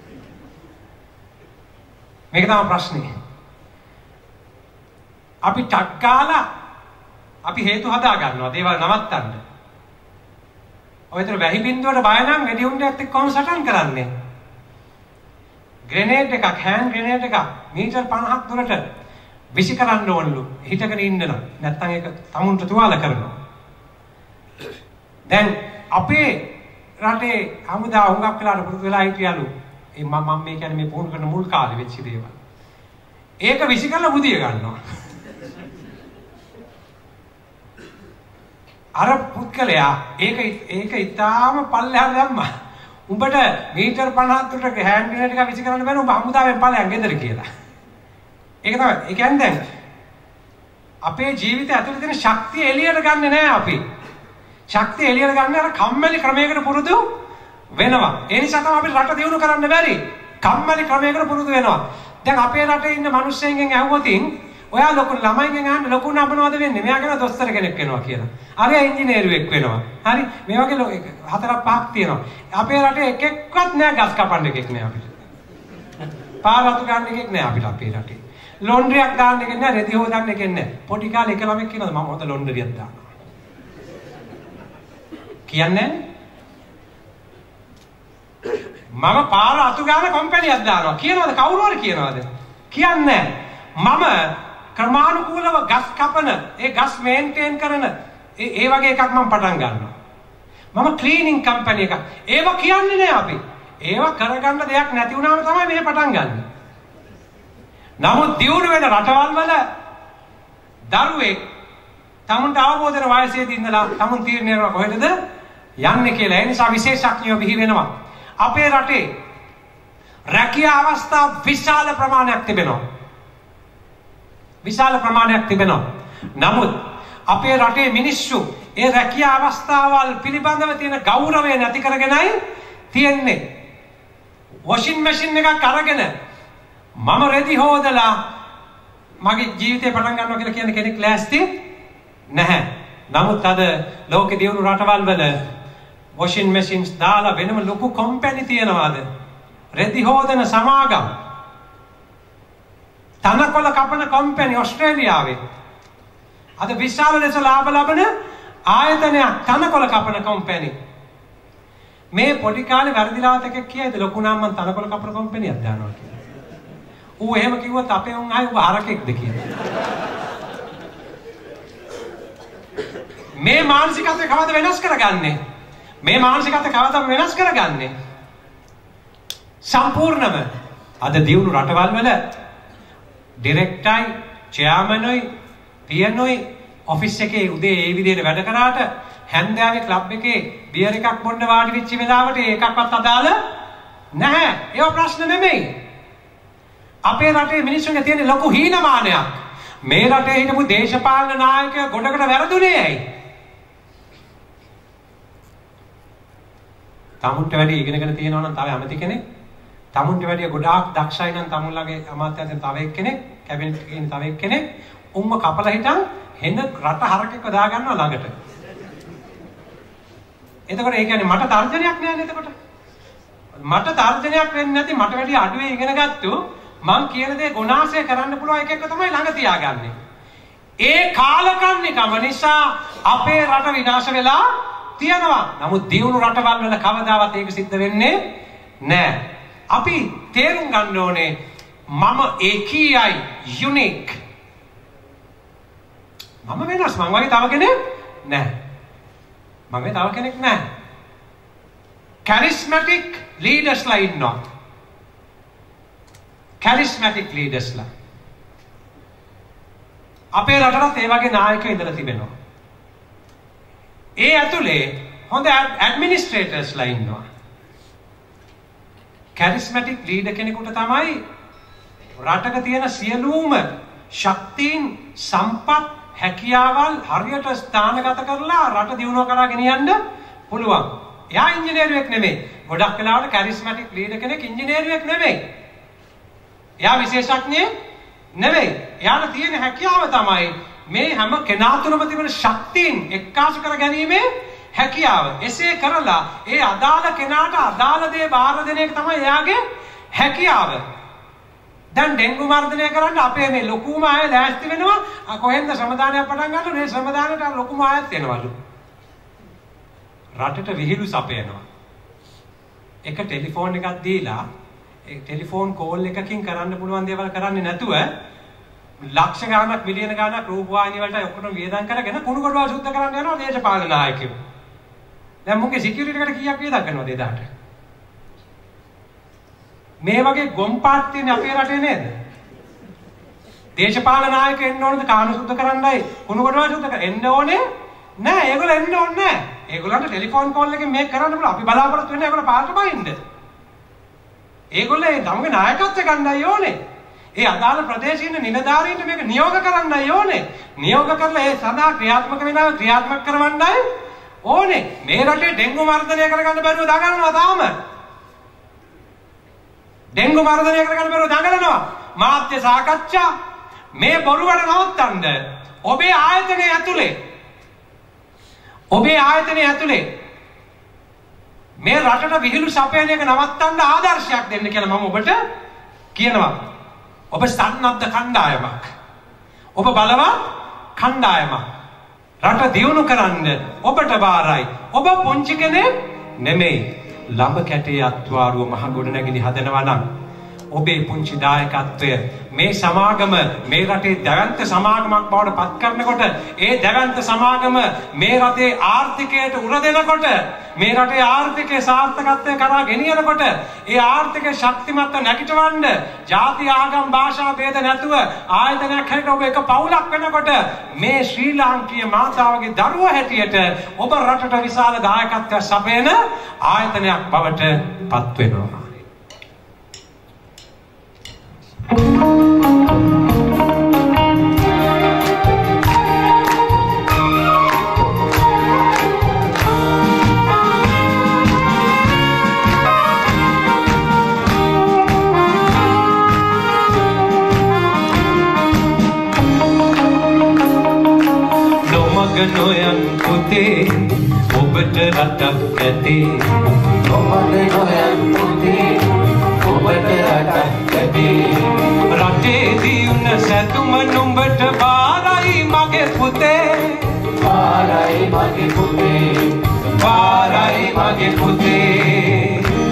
මේක තමයි ප්‍රශ්නේ. අපි ටක් ගාලා අපි හේතු හදා ගන්නවා දේවල් නවත්තන්න. ඔයතර වැහි බින්දුවට බය නම් වැඩි උණ්ඩත් එක්ක කොහොම සටන් කරන්නේ? ග්‍රෙනේඩ් එකක්, හෑන්ඩ් ග්‍රෙනේඩ් එකක් මීටර් 50ක් දුරට විසි කරන්න ඕනලු. හිටගෙන ඉන්න නම් නැත්නම් ඒක තමුන්ට තුවාල කරනවා. දැන් අපේ රටේ හමුදා හුඟක් වෙලාට පුරුදු වෙලා හිටියලු. මේ මම මේ කියන්නේ මේ පුහුණු කරන මුල් කාලේ වෙච්ච දේවල්. ඒක විසි කරලා බුදිය ගන්නවා. අර පුත්කලයා ඒක ඊටාම පල්ලෙහාට දැම්මා. උඹට මීටර් 50ක් දුරට හෑන්ඩ් ග්‍රෙනේඩ් එකක් විසි කරන්න බැහැ. උඹ හමුදාවෙන් ඵලයන් ගෙදර කියලා. ඒක තමයි. ඒ කියන්නේ දැන් අපේ ජීවිතය ඇතුළේ තියෙන ශක්තිය එළියට ගන්නෙ නෑ අපි. ශක්තිය එළියට ගන්න අර කම්මැලි ක්‍රමයකට පුරුදු වෙනවා. ඒ නිසා තමයි අපිට රට දියුණු කරන්න බැරි. කම්මැලි ක්‍රමයකට පුරුදු වෙනවා. දැන් අපේ රටේ ඉන්න මිනිස්සුන්ගෙන් ඇහුවොතින් ඔයා ලොකු ළමයින්ගෙන් අහන්න ලොකු නබනවද වෙන්නේ? මෙයා කියන දොස්තර කෙනෙක් වෙනවා කියලා. අර ඉංජිනේරුවෙක් වෙනවා. හරි. මේ වගේ හතරක් පහක් තියෙනවා. අපේ රටේ එකෙක්වත් නෑ ගස් කපන්න එකෙක් නෑ අපිට. පාරවතු ගන්න එකෙක් නෑ අපිට අපේ රටේ. ලොන්ඩ්‍රියක් දාන්න එකෙක් නෑ, රෙදි හොදන්න එකෙක් නෑ. පොඩි කාලේ එක ළමෙක් කියනවා මම හොඳ ලොන්ඩ්‍රියක් දානවා. කියන්නේ මම පාර අතු ගන්න කම්පැනියක් දානවා. කියනවද කවුරු හරි කියනවද? කියන්නේ මම ක්‍රමානුකූලව ගස් කපන, ඒ ගස් මේන්ටේන් කරන ඒ වගේ එකක් මම පටන් ගන්නවා. මම ක්ලීනින් කම්පැනි එකක්. ඒව කියන්නේ නෑ අපි. ඒව කරගන්න දෙයක් නැති වුණාම තමයි මේ පටන් ගන්න. නමුත් දියුණු වෙන රටවල් වල දරුවෙක් තමුන්ට අවබෝධ වෙන වයසේදී ඉඳලා තමුන් තීරණය කරනවා කොහෙටද යන්නේ කියලා. ඒ නිසා විශේෂඥයෝ බිහි වෙනවා. අපේ රටේ රැකියා අවස්ථා විශාල ප්‍රමාණයක් තිබෙනවා. විශාල ප්‍රමාණයක් තිබෙනවා. නමුත් අපේ රටේ මිනිස්සු ඒ රැකියා අවස්ථාවල් පිළිබඳව තියෙන ගෞරවය නැති කරගෙනයි තියෙන්නේ. වොෂින් මැෂින් එකක් අරගෙන මම රෙදි හොදලා මගේ ජීවිතේ පටන් ගන්නවා කියලා කියන කෙනෙක් ලෑස්ති නැහැ. නමුත් අද ලෝකෙ දියුණු රටවල් වල වොෂින් මැෂින්ස් දාලා වෙනම ලොකු කම්පැනි තියනවාද? රෙදි හොදන සමාගම්, තනකොළ කපන කම්පැනි ඕස්ට්‍රේලියාවේ අද විශාල ලෙස ලාභ ලබන ආයතනයක් තනකොළ කපන කම්පැනි. මේ පොඩි කාලේ වැරදිලාවත් එකක් කියයිද ලොකු නම් මං තනකොළ කපන කම්පැනියක් දානවා කියලා. ඌ එහෙම කිව්වොත් අපේ උන් ආයේ ඌ හරකෙක්ද කියලා. මේ මානසිකත්වය කවද වෙනස් කරගන්නේ? මේ මානසිකත්වය කවද වෙනස් කරගන්නේ? සම්පූර්ණම අද දියුණු රටවල් වල ඩිරෙක්ටරයි, චෙයාමනුයි, පියනොයි ඔෆිස් එකේ උදේ ඒ විදිහට වැඩ කරාට හැන්දෑවේ ක්ලබ් එකේ බියර් එකක් බොන්න වාඩි වෙච්ච වෙලාවට ඒකක්වත් අදාළ නැහැ. ඒව ප්‍රශ්න නෙමෙයි. අපේ රටේ මිනිස්සුන්ගේ තියෙන ලොකු හීනමානයක්. මේ රටේ හිටපු දේශපාලන නායකයෝ ගොඩකට වැරදුනේ ඇයි? තමුන්ට වැඩි ඉගෙනගෙන තියෙනවා නම් තව ඇමති කෙනෙක්, තමුන්ට වැඩි ගොඩාක් දක්ෂයි නම් තමුන්ලගේ අමාත්‍යයෙන් තව එක්කෙනෙක්, කැබිනට් එකේ තව එක්කෙනෙක් උන්ව කපලා හිටන් හෙන රට හරකෙක්ව දාගන්නවා ළඟට. එතකොට ඒ කියන්නේ මට තර්ජනයක් නෑ නේද එතකොට? මට තර්ජනයක් වෙන්නේ නැති මට වැඩි අඩුවේ ඉගෙන ගත්තෝ මං කියන දේ ගුණාශය කරන්න පුළුවන් එකෙක්ව තමයි ළඟ තියාගන්නේ. ඒ කාලකන්නිකම නිසා අපේ රට විනාශ වෙලා තියෙනවා. නමුත් දියුණු රටවල් වල කවදාවත් ඒක සිද්ධ වෙන්නේ නෑ. අපි තේරුම් ගන්න ඕනේ මම ඒකීයයි, යුනික්. මම වෙනස්. මං වගේ තව කෙනෙක් නෑ. මම තව කෙනෙක් නෑ. charismatic leadersලා ඉන්නවා. charismatic leadersලා. අපේ රටට ඒ වගේ නායකයෝ ඉඳලා තිබෙනවා. ඒ ඇතුලේ හොඳ administratorsලා ඉන්නවා. charismatic leader කෙනෙකුට තමයි රටක තියෙන සියලුම ශක්තියින්, සම්පත්, හැකියාවල් හරියට ස්ථානගත කරලා රට දියුණුව කරා ගෙනියන්න පුළුවන්. එයා ඉංජිනේරුවෙක් නෙමෙයි. ගොඩක් වෙලාවට charismatic leader කෙනෙක් ඉංජිනේරුවෙක් නෙමෙයි. එයා විශේෂඥයෙක් නෙමෙයි. එයාට තියෙන හැකියාව තමයි මේ හැම කෙනා තුළම තිබෙන ශක්තියින් එක්කාසු කර ගැනීමේ හැකියාව. එසේ කරලා ඒ අදාළ කෙනාට අදාළ දේ බාර දෙන එක තමයි එයාගේ හැකියාව. දැන් ඩෙන්ගු මර්ධනය කරන්න අපේ මේ ලොකුම අය ලෑස්ති වෙනවා කොහෙන්ද ශ්‍රමදානයක් පටන් ගන්නද මේ ශ්‍රමදානයට ලොකුම අයත් එනවලු. රටට විහිළු සපයනවා. එක ටෙලිෆෝන් එකක් දීලා ඒ ටෙලිෆෝන් කෝල් එකකින් කරන්න පුළුවන් දේවල් කරන්නේ නැතුව ලක්ෂ ගාණක් මිලියන ගාණක් රූපවාහිනී වලට ඔක්කොම වියදම් කරගෙන කුණු කොටවල් සුද්ධ කරන්න යනවා දේශපාලන නායකයෝ. දැන් මුගේ සිකියුරිටි එකට කීයක් වියදම් කරනවද එදාට? මේ වගේ ගොම්පාත් තියෙන අපේ රටේ නේද? දේශපාලන නායකයෝ එන්න ඕනද කාණු සුද්ධ කරන්නයි කුණු කොටවල් සුද්ධ කරන්න එන්න ඕනේ නෑ. ඒගොල්ලෝ එන්න ඕනේ නෑ. ඒගොල්ලන්ට ටෙලිෆෝන් කෝල් එකෙන් මේක කරන්න පුළුවන්. අපි බලාපොරොත්තු වෙන්නේ ඒගොල්ලෝ පාට බහින්න. ඒගොල්ලෝ ඒ තමගේ නායකත්වය ගන්නයි ඕනේ. ඒ අදාළ ප්‍රදේශයේ ඉන්න නිලධාරීන්ට මේක නියෝග කරන්නයි ඕනේ. නියෝග කරලා ඒ සඳහා ක්‍රියාත්මක වෙනවා ක්‍රියාත්මක කරවන්නයි ඕනේ. මේ රටේ ඩෙන්ගු මර්ධනය කරගන්න බැරුව දඟලනවා තාම. ඩෙන්ගු මර්ධනය කරගන්න බැරුව දඟලනවා. මාධ්‍ය සාකච්ඡා මේ බොරුවට නවත්තන්න ඔබේ ආයතනයේ ඇතුලේ මේ රටට විහිළු සපයන එක නවත්තන්න ආදර්ශයක් දෙන්න කියලා මම ඔබට කියනවා. ඔබ සන්නද්ධ කණ්ඩායමක්. ඔබ බලවත් කණ්ඩායමක්. රට දියුණු කරන්න ඔබට බාරයි. ඔබ පුංචි කෙනෙක් නෙමෙයි. ළඹ කැටේ අත්වාරුව මහ ගොඩනැගිලි හදනවා නම් ඔබේ පුංචි දායකත්වය මේ සමාගම මේ රටේ දැවැන්ත සමාගමක් බවට පත් කරනකොට ඒ දැවැන්ත සමාගම මේ රටේ ආර්ථිකයට උර දෙනකොට මේ රටේ ආර්ථිකයේ සාර්ථකත්වය කරා ගෙනියනකොට ඒ ආර්ථිකය ශක්තිමත්ව නැගිටවන්න ජාති ආගම් භාෂා ભેද නැතුව ආයතනයක් හැටියට ඔබ එක පවුලක් වෙනකොට මේ ශ්‍රී ලාංකීය මාතාවගේ දරුවා හැටියට ඔබ රටට විශාල දායකත්වයක් සපයන ආයතනයක් බවට පත් වෙනවා. නොයන් පුතේ ඔබට රටක් ඇති නොයන් පුතේ ඔබට රටක් ඇති රටේ දියුණ සැතුම නුඹට බාරයි මගේ පුතේ බාරයි මගේ පුතේ බාරයි මගේ පුතේ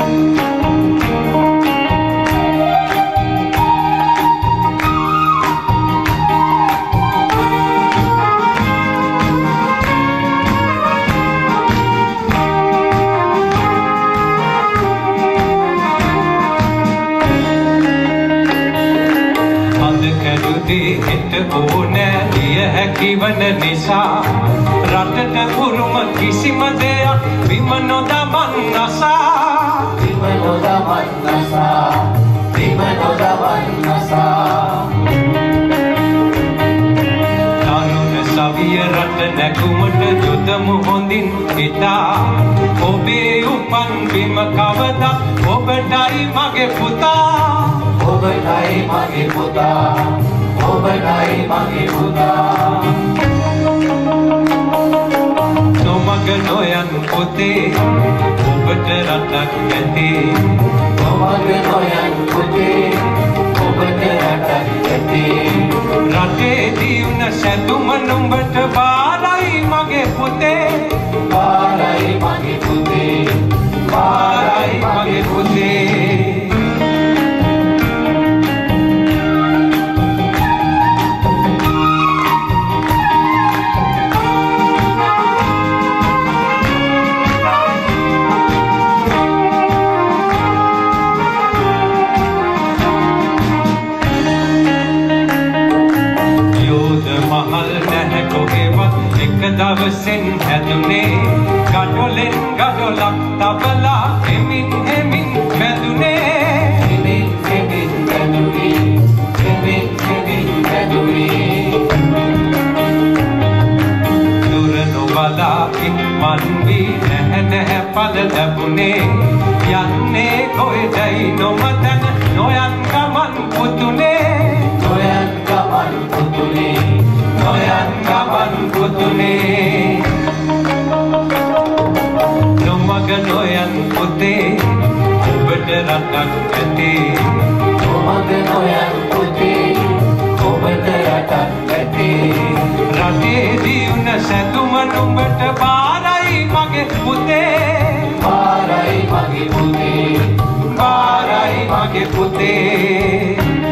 හිට ඕනෑ දිය හැකිවන නිසා රටට උරුම කිසිම දෙයක් බිම නොදමන් නසා බිම නොදමන් නසා බිම නොදමන් නසා තරුණ සවිය රට නැගුමට යොදමු හොඳින් හිතා ඔබේ උපන් බිම කවදත් ඔබටයි මගේ පුතා ඔබටයි මගේ පුතා ඔබටයි මගේ පුතා නොමග නොයන් පුතේ ඔබට රටක් ඇති නොමග නොයන් පුතේ ඔබට රටක් ඇති රටේ දියුණ සැතුම නුඹට බාරයි මගේ පුතේ බාරයි මගේ පුතේ බාරයි මගේ පුතේ දවසෙන් හැදුනේ ගඩොලෙන් ගඩොලක් තබලා හිමින් හිමින් වැදුනේ හිමින් හිමින් වැදුනේ හිමින් හිමින් වැදුනේ දුර නොබලා ඉක්මන් වී නැහැ පල ලැබුණේ යන්නේ කොහෙදයි නොමතන නොයන් ගමන් පුතුනේ නොයන් ගමන් පුතුනේ නොයන් ගමන් පුතුනේ නොමග නොයන් පුතේ ඔබට රටක් ඇති නොමග නොයන් පුතේ ඔබට රටක් ඇති රටේ දියුණ සැතුම නුඹට බාරයි මගේ පුතේ බාරයි මගේ පුතේ බාරයි මගේ පුතේ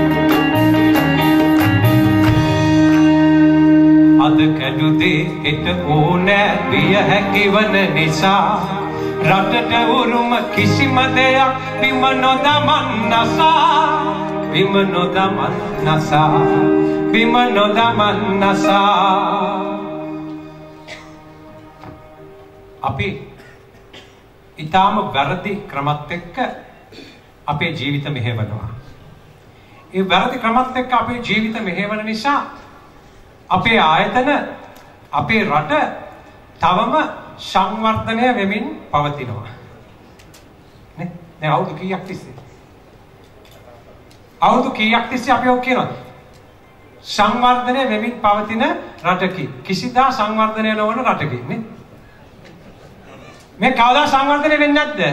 අද කැඩුදේ හිට ඕනෑ විය හැකිවන නිසා රටට උරුම කිසිම දෙයක් බිම නොදමන් නසා බිම නොදමන් නසා බිම නොදමන් නසා අපි ඊටාම වැරදි ක්‍රමත් එක්ක අපේ ජීවිත මෙහෙවනවා ඒ වැරදි ක්‍රමත් එක්ක අපේ ජීවිත මෙහෙවන නිසා අපේ ආයතන අපේ රට තවම සංවර්ධනය වෙමින් පවතිනවා. නේ? දැන් අවුරුදු කීයක් තිස්සේ අපි ඔක් කියනවා. සංවර්ධනය වෙමින් පවතින රටකි. කිසිදා සංවර්ධනය නොවන රටකි නේ. මේ කවදා සංවර්ධනය වෙන්නේ නැද්ද?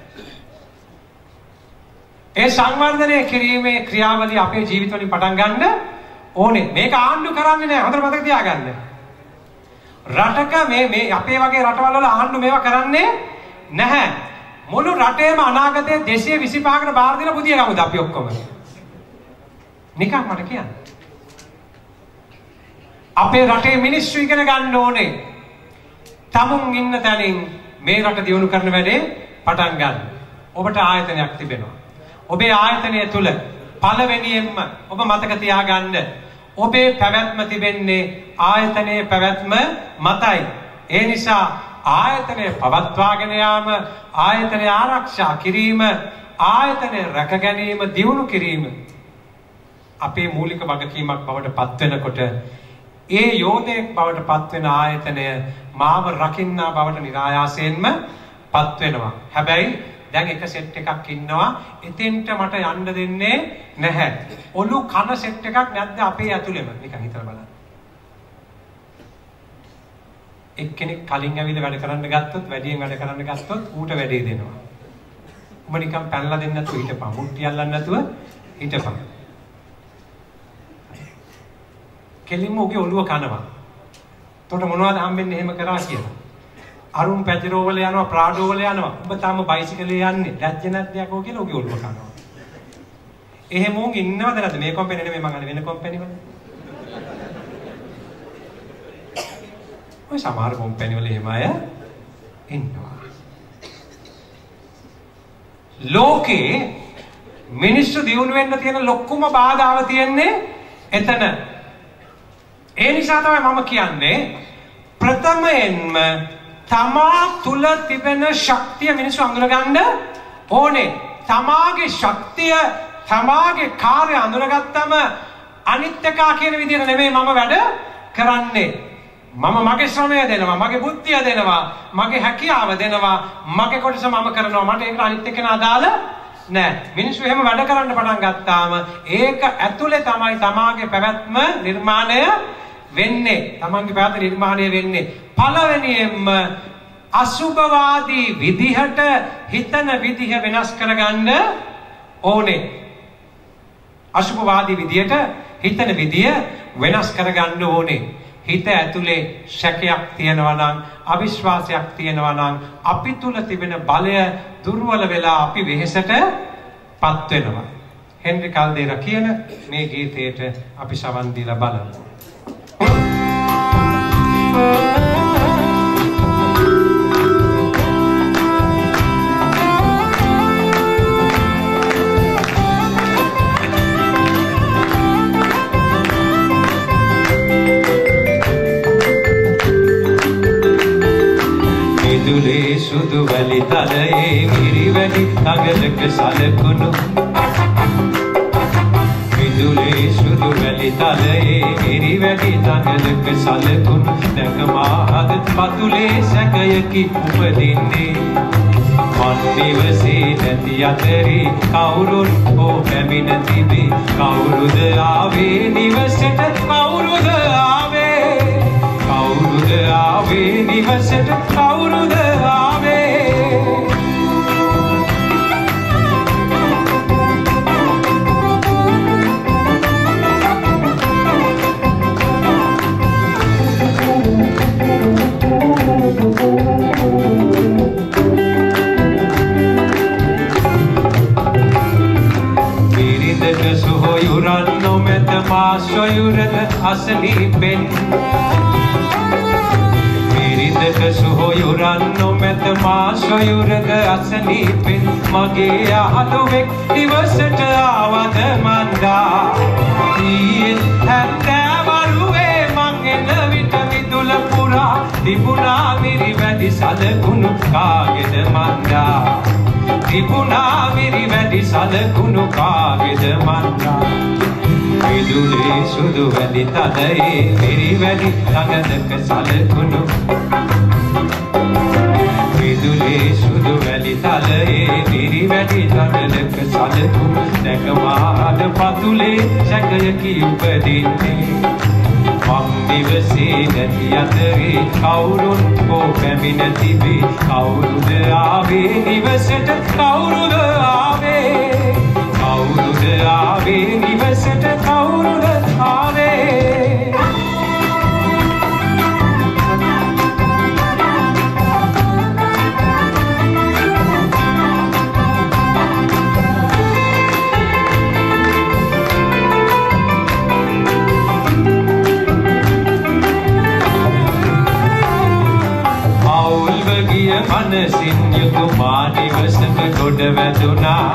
ඒ සංවර්ධනය කිරීමේ ක්‍රියාවලිය අපේ ජීවිතවලින් පටන් ගන්න ඕනේ. මේක ආණ්ඩු කරන්නේ නැහැ. හොඳට මතක තියාගන්න. රටක මේ අපේ වගේ රටවල් වල ආණ්ඩු මේවා කරන්නේ නැහැ. මුළු රටේම අනාගතයේ 225කට බාර දෙන පුදිය ගමුද අපි ඔක්කොම? නිකන් මට කියන්න. අපේ රටේ මිනිස්සු ඉගෙන ගන්න ඕනේ. තමුන් ඉන්න තැනින් මේ රට දියුණු කරන වැඩේ පටන් ගන්න. ඔබට ආයතනයක් තිබෙනවා. ඔබේ ආයතනය තුල පළවෙනියෙන්ම ඔබ මතක තියාගන්න ඔබේ පැවැත්ම තිබෙන්නේ ආයතනයේ පැවැත්ම මතයි. ඒ නිසා ආයතනය පවත්වාගෙන යාම, ආයතනය ආරක්ෂා කිරීම, ආයතනය රැක ගැනීම, දියුණු කිරීම අපේ මූලික වගකීමක් බවට පත් වෙනකොට ඒ යෝධයෙක් බවට පත් වෙන ආයතනය මාව රකින්නා බවට નિરાයාසයෙන්ම පත් වෙනවා. හැබැයි දැන් එක සෙට් එකක් ඉන්නවා එතෙන්ට මට යන්න දෙන්නේ නැහැ. ඔලු කන සෙට් එකක් නැද්ද අපේ ඇතුළෙම? නිකන් හිතලා බලන්න. එක්කෙනෙක් කලින් ඇවිල්ලා වැඩ කරන්න ගත්තොත්, වැඩියෙන් වැඩ කරන්න ගත්තොත් ඌට වැඩේ දෙනවා. උඹ නිකන් පැනලා දෙන්න නැතුව හිටපන්. මුට්ටි අල්ලන්න නැතුව හිටපන්. කෙලින්ම උගේ ඔළුව කනවා. එතකොට මොනවද හම්බෙන්නේ එහෙම කරා කියලා? අරුම් පැජරෝ වල යනවා, ප්‍රාඩෝ වල යනවා. ඔබ තාම බයිසිකලේ යන්නේ. ලැජ්ජ නැද්ද යකෝ කියලා උගේ ඔළුව කනවා. එහෙම උන් ඉන්නවද නැද්ද? මේ කම්පැනි නෙමෙයි මං අහන්නේ වෙන කම්පැනි වල. ඔය සමහර කම්පැනි වල එහෙම අය ඉන්නවා. ලෝකේ මිනිස්සු දියුණු වෙන්න තියෙන ලොකුම බාධාව තියෙන්නේ එතන. ඒ නිසා තමයි මම කියන්නේ ප්‍රථමයෙන්ම තමා තුල තිබෙන ශක්තිය මිනිස්සු අඳුරගන්න ඕනේ. තමාගේ ශක්තිය, තමාගේ කාර්ය අඳුරගත්තම අනිත් එකා කියන විදිහට නෙමෙයි මම වැඩ කරන්නේ. මම මගේ ශ්‍රමය දෙනවා, මගේ බුද්ධිය දෙනවා, මගේ හැකියාව දෙනවා, මගේ කොටස මම කරනවා. මට ඒක අනිත් එක්කන අදාළ නෑ. මිනිස්සු එහෙම වැඩ කරන්න පටන් ගත්තාම ඒක ඇතුලේ තමයි තමාගේ පැවැත්ම නිර්මාණය වෙන්නේ. තමන්ගේ පැවැත්ම නිර්මාණය වෙන්නේ. පළවෙනියෙන්ම අසුභවාදී විදිහට හිතන විදිහ වෙනස් කරගන්න ඕනේ. අසුභවාදී විදිහට හිතන විදිය වෙනස් කරගන්න ඕනේ. හිත ඇතුලේ ශකයක් තියෙනවා නම්, අවිශ්වාසයක් තියෙනවා නම් අපි තුල තිබෙන බලය දුර්වල වෙලා අපි වෙහෙසටපත් වෙනවා. හෙන්රි කල්දේරා කියන මේ ගීතයට අපි සවන් දීලා බලමු. සුදු වැලි තලයේ මිරිවැඩි නගරක සලකුණු විදුලේ සුදු වැලි තලයේ මිරිවැඩි නගරක සලකුණු නැකමා හද පතුලේ සැකයකි උපදින්නේ මන් නිවසේ නැති අතරේ කවුරුන් හෝ පැමිණ තිබේ කවුරුද ආවේ නිවසට කවුරුද ආවේ කවුරුද ආවේ නිවසට කවුරුද ආවේ බිරිඳක සොයුරන් නොමැත මා සොයුරද අසනීපෙන් බිරිඳක සොයුරන් නොමැත මා සොයුරද අසනීපෙන් මගේ අහලුවෙක් නිවසට ආවද මන්දා ඊයේ හැන්දෑවරුවේ මං එන විට විදුල පුරා තිබුණා මිරිවැඩි සලකුණු කාගෙද මන්දා තිබුණා මිරිවැඩි මිරි වැඩි සලකුණු කාගෙද මන්දා මිදුලේ සුදු වැලි තදයේ මිරි වැඩි ළඟදක සලකුණු මිදුලේ සුදු වැලි තලයේ මිරි වැඩි ළඟදක සලකුණු දැකමාද පතුලේ සැකයකි උපදින්නේ මම් දිවසේ නැති අතරේ කවුරුන් කෝ පැමිණ තිබේ කවුරුද ආවේ නිවසට කවුරුද ආවේ කවුරුද ආවේ නිවසට කවුරුද ආවේ මනසින් යුතු මානිවසට ගොඩ වැදුනා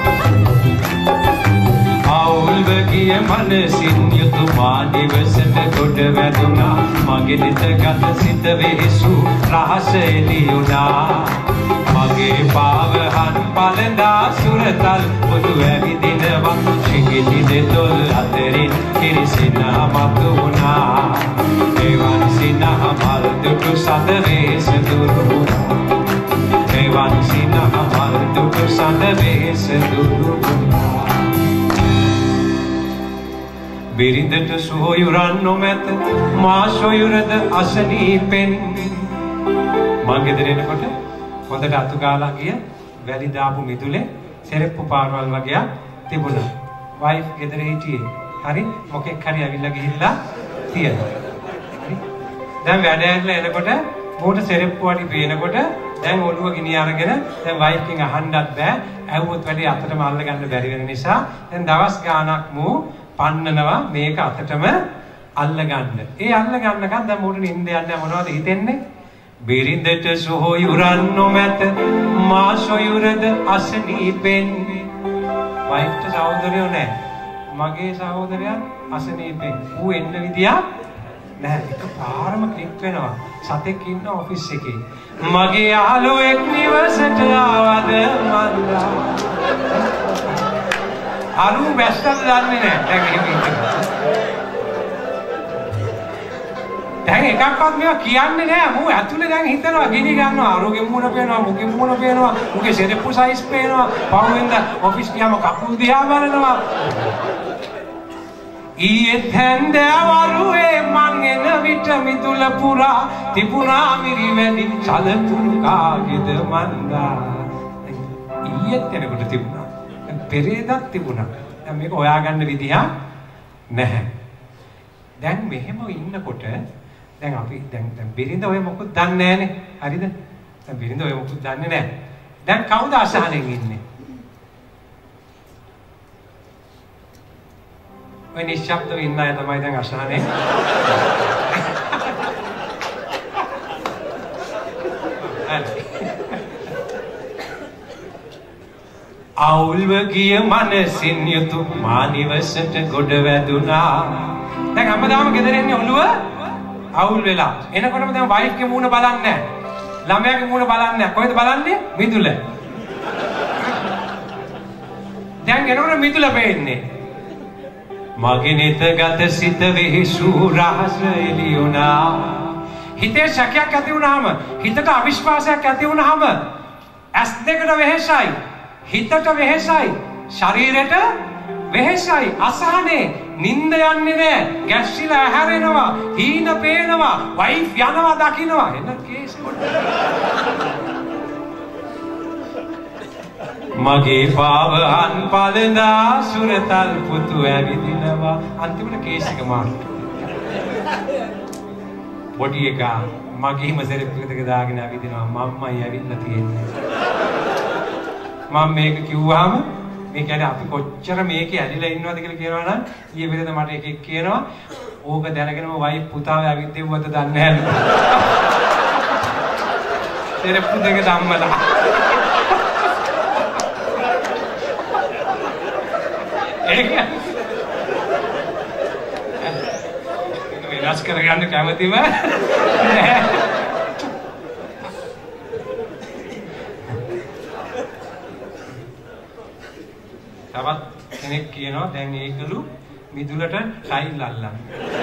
අවුල්ව ගිය මනසින් යුතු මානිවසට ගොඩ වැදුනා මගේ නිතගත සිත වෙහෙසු රහස එළියුණා මගේ පාවහන් පළඳා සුරතල් පොදු ඇවිදිනවා ශිගිලි දෙතොල් අතරින් කිරිසින මතු වුණා එවන් සිනහ මල් දුටු සඳ වේස දුරු එවන් සිනහ මල් දුටු සඳ වේස දුරු බිරිඳට සොයුරන් නොමැත මා සොයුරද අසනීපෙන් මං ගෙදර එනකොට හොඳට අතු ගාලා ගිය වැලි දාපු මිදුලේ සෙරප්පු පාරවල් වගේක් තිබුණා. වයිෆ් ගෙදර හිටියේ. හරි මොකෙක් හරි ඇවිල්ලා ගිහිල්ලා තියෙනවා. හරි. දැන් වැඩ ඇරලා එනකොට මෝට සෙරප්පු වටි පේනකොට දැන් ඔළුව ගිනි අරගෙන දැන් වයිෆ්ගෙන් අහන්නත් බෑ. ඇහුවොත් වැඩි අතටම අල්ල ගන්න බැරි වෙන නිසා දැන් දවස් ගාණක් මෝ පන්නනවා මේක අතටම අල්ල ගන්න. ඒ අල්ල ගන්නකන් දැන් මෝට නිින්ද යන්නේ මොනවද හිතෙන්නේ? බිරිඳට සොයුරන් නොමැත මා සොයුරද අසනීපෙන් වයිෆ්ට සහෝදරයෝ නැහැ මගේ සහෝදරයන් අසනීපෙන් ඌ එන්න විදියක් නැහැ එකපාරම ක්ලික් වෙනවා සතෙක් ඉන්න ඔෆිස් එකේ මගේ යාළුවෙක් නිවසට ආවද මන්දා අරු වැස්සක් දන්නේ නැහැ දැන් එහෙම දැන් එකක්වත් මේවා කියන්නේ නැහැ. මූ ඇතුලේ දැන් හිතනවා ගිනි ගන්නවා. අරෝගේ මූණ පේනවා, මුගේ මූණ පේනවා, මුගේ සෙරප්පු සයිස් පේනවා. පහුවෙන්ද ඔෆිස් ගියාම කකුල් දිහා බලනවා. ඊයේ හැන්දෑවරුේ මං එන විට මිදුල පුරා තිබුණා මිරි වැලි සලකුණු කාගෙද මන්දා. ඊයේත් එනකොට තිබුණා. පෙරේදත් තිබුණා. දැන් මේක හොයාගන්න විදිහක් නැහැ. දැන් මෙහෙම ඉන්නකොට දැන් අපි දැන් බිරිඳ ඔය මොකුත් දන්නේ නැහනේ. හරිද? දැන් බිරිඳ ඔය මොකුත් දන්නේ නැහැ. දැන් කවුද අසහනෙන් ඉන්නේ? ඔය නිශ්ශබ්දව ඉන්න අය තමයි දැන් අසහනේ. අවුල්ව ගිය මනසින් යුතු මානිවසට ගොඩ වැදුනා. දැන් හැමදාම ගෙදර එන්නේ ඔළුව අවුල් වෙලා. එනකොටම දැන් වයිෆ්ගේ මූණ බලන්නේ නැහැ. ළමයාගේ මූණ බලන්නේ නැහැ. කොහෙද බලන්නේ? මිදුල. දැන් එනකොට මිදුල පේන්නේ. මගේ නිතගත සිත වෙහිසු රහස එළියුණා. හිතේ ශක්තියක් ඇති වුණාම, හිතට අවිශ්වාසයක් ඇති වුණාම ඇස් දෙකට වෙහෙසයි, හිතට වෙහෙසයි, ශරීරයට වෙහෙසයි, අසහනේ, නිින්ද යන්නේ නැහැ, ගැස්සිලා ඇහැරෙනවා, හීන පේනවා, වයිෆ් යනවා දකින්නවා. එන්න කේස් කොට. මගේ පාවහන් පළඳා සුරතල් පුතු ඇවිදිනවා. අන්තිමට කේස් එක මාරු. පොඩි එකා මගේම සෙරප්පු එක දාගෙන ඇවිදිනවා. මම්මයි ඇවිල්ලා තියෙන්නේ. මම මේක කිව්වහම මේ කියන්නේ අපි කොච්චර මේකේ ඇලිලා ඉන්නවද කියලා කියනවා නම් ඊයේ වෙලද මට එකෙක් කියනවා ඕක දැනගෙනම වයිෆ් පුතාව ඇවිද්දෙව්වද දන්නේ නැහැ. සෙරප්පු දෙක ධම්මලා. ඒක වෙනස් කරගන්න කැමතිම නැහැ. තවත් කෙනෙක් කියනවා දැන් ඒකලු මිදුලට ටයිල් අල්ලන්න.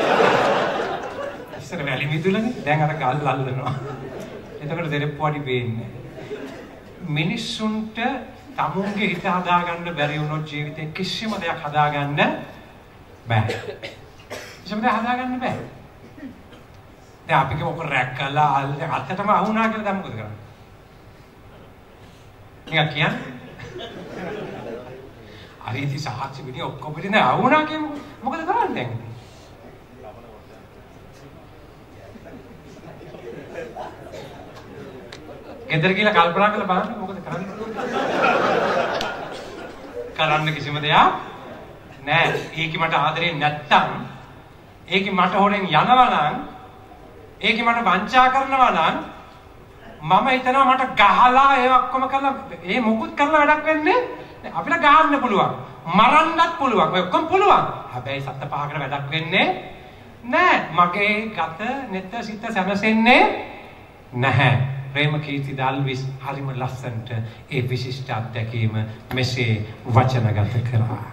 ඉස්සර වැලි මිදුලනේ දැන් අර ගල් අල්ලනවා. එතකොට දෙරප්පු වඩි වෙන්නේ. මිනිස්සුන්ට තමුන්ගේ හිත හදාගන්න බැරි වුණොත් ජීවිතේ කිසිම දෙයක් හදාගන්න බෑ. කිසිම දෙයක් හදාගන්න බෑ. දැන් අපි කොහොම රැක්කලා අතටම අහුණා කියලා දැන් මොකද කරන්නේ? නිකන් කියන්නේ. අරීති සාහචි විනි ඔක්කොම පිටින් අහුණා කියමු. මොකද කරන්නේ දැන්? ගෙදර කියලා කල්පනා කරලා බලන්න මොකද කරන්නේ? කරන්න කිසිම දෙයක් නෑ. ඒකි මට ආදරේ නැත්තම් ඒකි මට හොරෙන් යනවා නම් ඒකි මට වංචා කරනවා නම් මම හිතනවා මට ගහලා ඒ ඔක්කොම කරලා ඒ මොකුත් කරලා වැඩක් වෙන්නේ අපිට ගහන්න පුළුවන් මරන්නත් පුළුවන් ඔය ඔක්කොම පුළුවන් හැබැයි සත්ත පහකට වැඩක් වෙන්නේ නෑ මගේ ගත නෙත සිත සැනසෙන්නේ නැහැ ප්‍රේම කීර්ති දල්විස් හරිම ලස්සනට ඒ විශිෂ්ට අත්දැකීම මෙසේ වචනගත කරා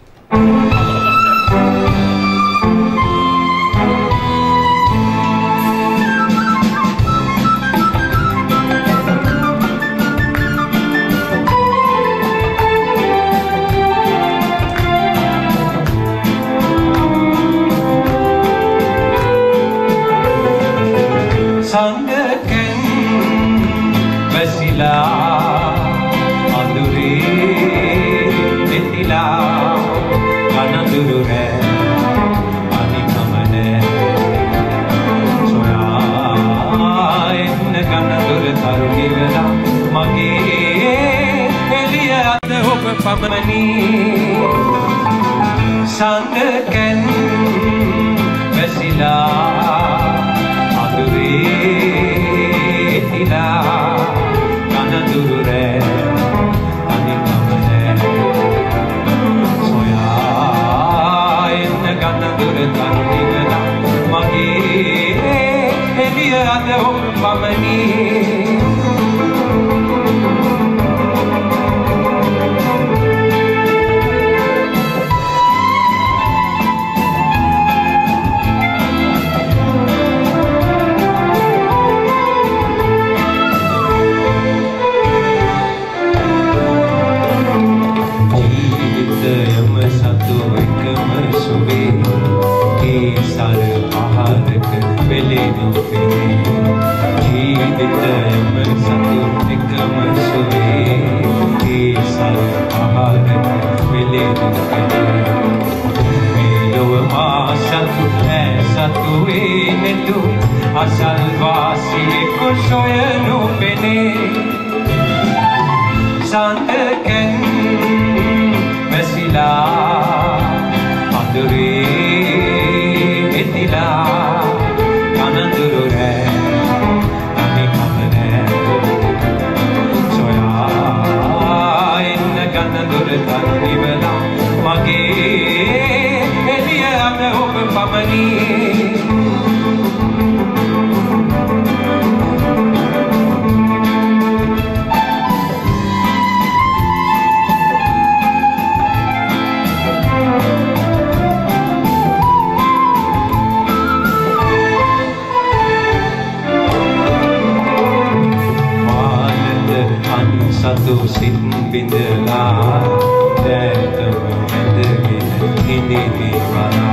Pamani Sangken Vesila Adure Tila Kanadure Anikamane Soya Inna Kanadure Tanivela Magi Elia Adho Pamani Asalvasi ko soyanu pene Sandken Vesila Adure Etila Kanandurure Amikamane Soya Inna Kanandure Tanivela Mage Elia Adho Pamani Satu sin bindela Detam endegin ini di mana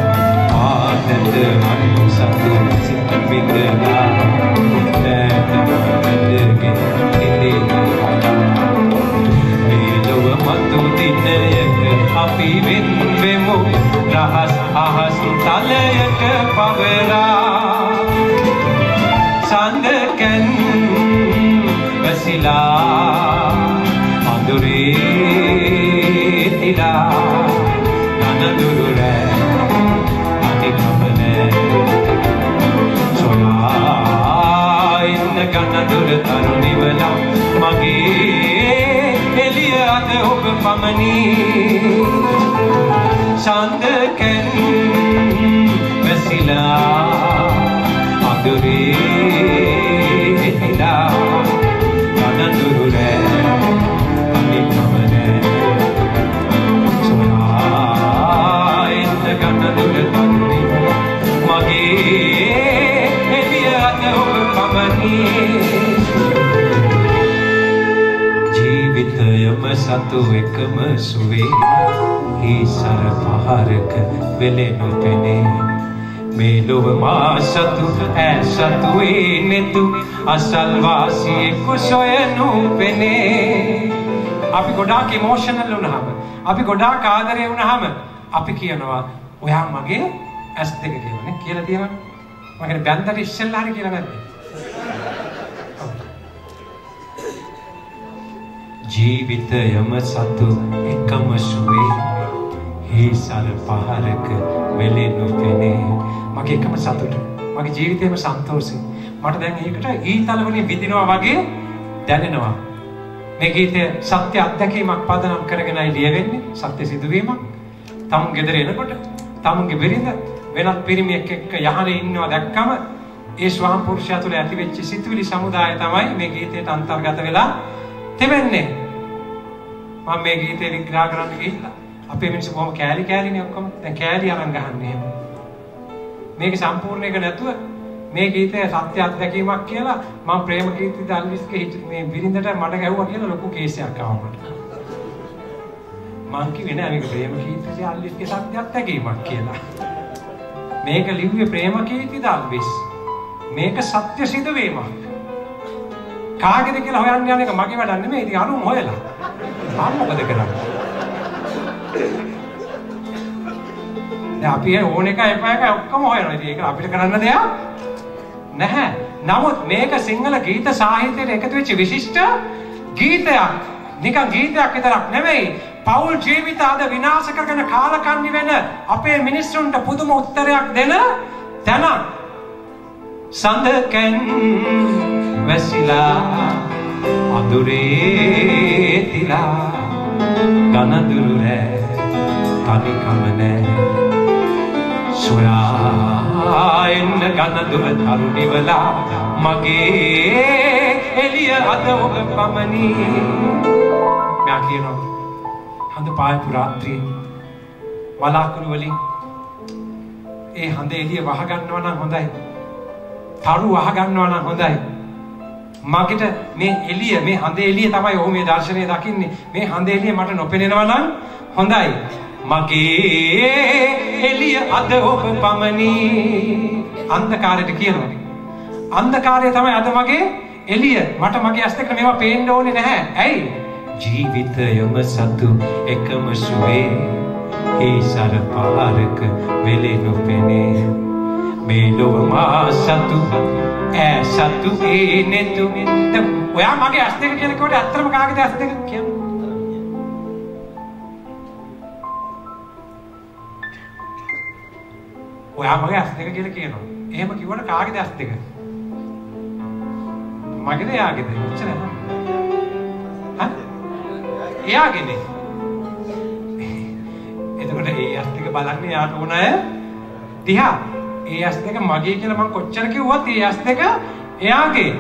Detam satu sin bindela Detam endegin ini di mana Milo matu dinayek api bin bemu Rahas ahas talayek pavera Sandken Vesila Adure Tila Kanadurure Anikamane Soya Inna Kanadure Tarunivela Mage Elia Adho Pamani Sandken Vesila Adure Tila Kanadurure Amikamane එළිය අද ඔබ පමණි ජීවිතයම සතු එකම සුවේ ඊසර පහරක වෙලෙ නොපෙනේ මේ ලොව මා සතු සතු නෙතු අසල්වාසියෙක් සොයනු පෙනේ අපි ගොඩාක් ඉමෝෂනල් වුණාම අපි ගොඩාක් ආදරේ වුණාම අපි කියනවා ඔයා මගේ ඇස් දෙක කියලානේ කියලා තියෙනවා මම කියන්නේ බැන්දට ඉස්සෙල්ලා හරි කියලා නැද්ද ජීවිතයම සතු එකම සුවේ ඊසර පහරක වෙලෙ නොපෙනේ මගේ එකම සතුට මගේ ජීවිතේම සන්තෝෂය මට දැන් ඒකට ඊතල වලින් විඳිනවා වගේ දැනෙනවා මේ ගීතය සත්‍ය අත්දැකීමක් පදනම් කරගෙනයි ලියවෙන්නේ සත්‍ය සිදුවීමක් තමුන් ගෙදර එනකොට තමුන්ගේ බිරිඳ වෙනත් පිරිමියෙක් එක්ක යහනේ ඉන්නවා දැක්කම ඒ ස්වාම පුරුෂයා තුළ ඇතිවෙච්ච සිතුවිලි සමුදාය තමයි මේ ගීතයට අන්තර්ගත වෙලා තිබෙන්නේ මම මේ ගීතේ විග්‍රහ කරන්න ගිහිල්ලා අපේ මිනිස්සු කොහොම කෑලි කෑලිනේ ඔක්කොම දැන් කෑලි අරන් ගහන්නේ එහෙම මේක සම්පූර්ණ එක නැතුව මේ ගීතය සත්‍ය අත්දැකීමක් කියලා මම ප්‍රේම කීර්ති දල්විස්ගේ මේ බිරිඳට මඩ ගැහුවා කියලා ලොකු කේසයක් ආවා මට මං කිව්වේ නෑ මේක ප්‍රේම කීර්ති දල්විස්ගේ සත්‍ය අත්දැකීමක් කියලා මේක ලිව්වේ ප්‍රේම කීර්ති දල්විස් මේක සත්‍ය සිදුවීමක් කාගේද කියලා හොයන්න යන එක මගේ වැඩක් නෙමෙයි ඉතින් අනුන් හොයලා මම මොකද කරන්නේ දැන් අපි ඕන එක එපා එක ඔක්කොම හොයනවා ඉතින් ඒක අපිට කරන්න දෙයක් නැහැ නමුත් මේක සිංහල ගීත සාහිත්‍යයට එකතු වෙච්ච විශිෂ්ට ගීතයක් නිකන් ගීතයක් විතරක් නෙමෙයි පෞල් ජීවිත අද විනාශ කරගෙන කාලකන්ණි වෙන අපේ මිනිස්සුන්ට පුදුම උත්තරයක් දෙන තැන සඳකන් වැසිලා අඳුරේ තිලා ගනදුරු රෑ තනිකම නෑ සොයා එන්න ගනදුර තරුණිවලා මගේ එළිය අද ඔබ පමණි මා කියනවා හඳ පායපු රාත්‍රියේ වලාකුළු වලින් ඒ හඳ එළිය වහ ගන්නවා නම් හොඳයි තරු වහ ගන්නවා නම් හොඳයි මගට මේ එළිය මේ හඳ එළිය තමයි ඔහු මේ දර්ශනය දකින්නේ මේ හඳ එළිය මට නොපෙනෙනවා නම් හොඳයි මගේ එළිය අද ඔබ පමණි අන්ධකාරයට කියනවා අන්ධකාරය තමයි අද මගේ එළිය මට මගේ ඇස් දෙකට මේවා පේන්න ඕනේ නැහැ ඇයි ජීවිතයම සතු එකම සුවේ ඊසර පාරක වෙලෙ නොපෙනේ මේ ලොව මා සතු සතු නෙතු ඔයා මගේ ඇස් දෙක කියන කොට ඇත්තටම කාගේද ඇස් දෙක කියන්නේ ඔයා මගේ ඇස් දෙක කියලා කියනවා එහෙම කිව්වට කාගේද ඇස් දෙක මගේද එයාගේද එච්චරයි හා එයාගේනේ එතකොට ඒ ඇස් දෙක බලන්නේ යාට ඕන අය දිහා ඒ ඇස් දෙක මගේ කියලා මම කොච්චර කිව්වත් ඒ ඇස් දෙක එයාගේ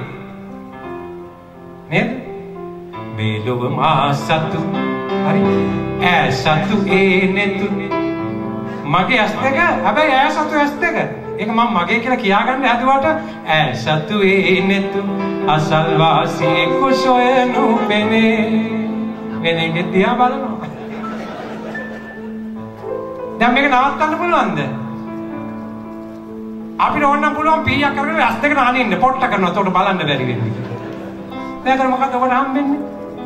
නේද මේ ලොව මා සතු හරි සතු නෙතු මගේ ඇස් දෙක හැබැයි සතු ඇස් දෙක ඒක මම මගේ කියලා කියාගන්න හැදුවට සතු නෙතු අසල්වාසියෙක් සොයනු පෙනේ වෙනෙන්නේ තියා බලනවා දැන් මේක නවත්තන්න පුළුවන්ද අපිට ඕනනම් පුළුවන් පීයක් කරගෙන ඇස් දෙකට අනින්න පොට්ට කරනවා එතකොට බලන්න බැරි වෙන්නේ දැන් මොකද ඔබට හම්බෙන්නේ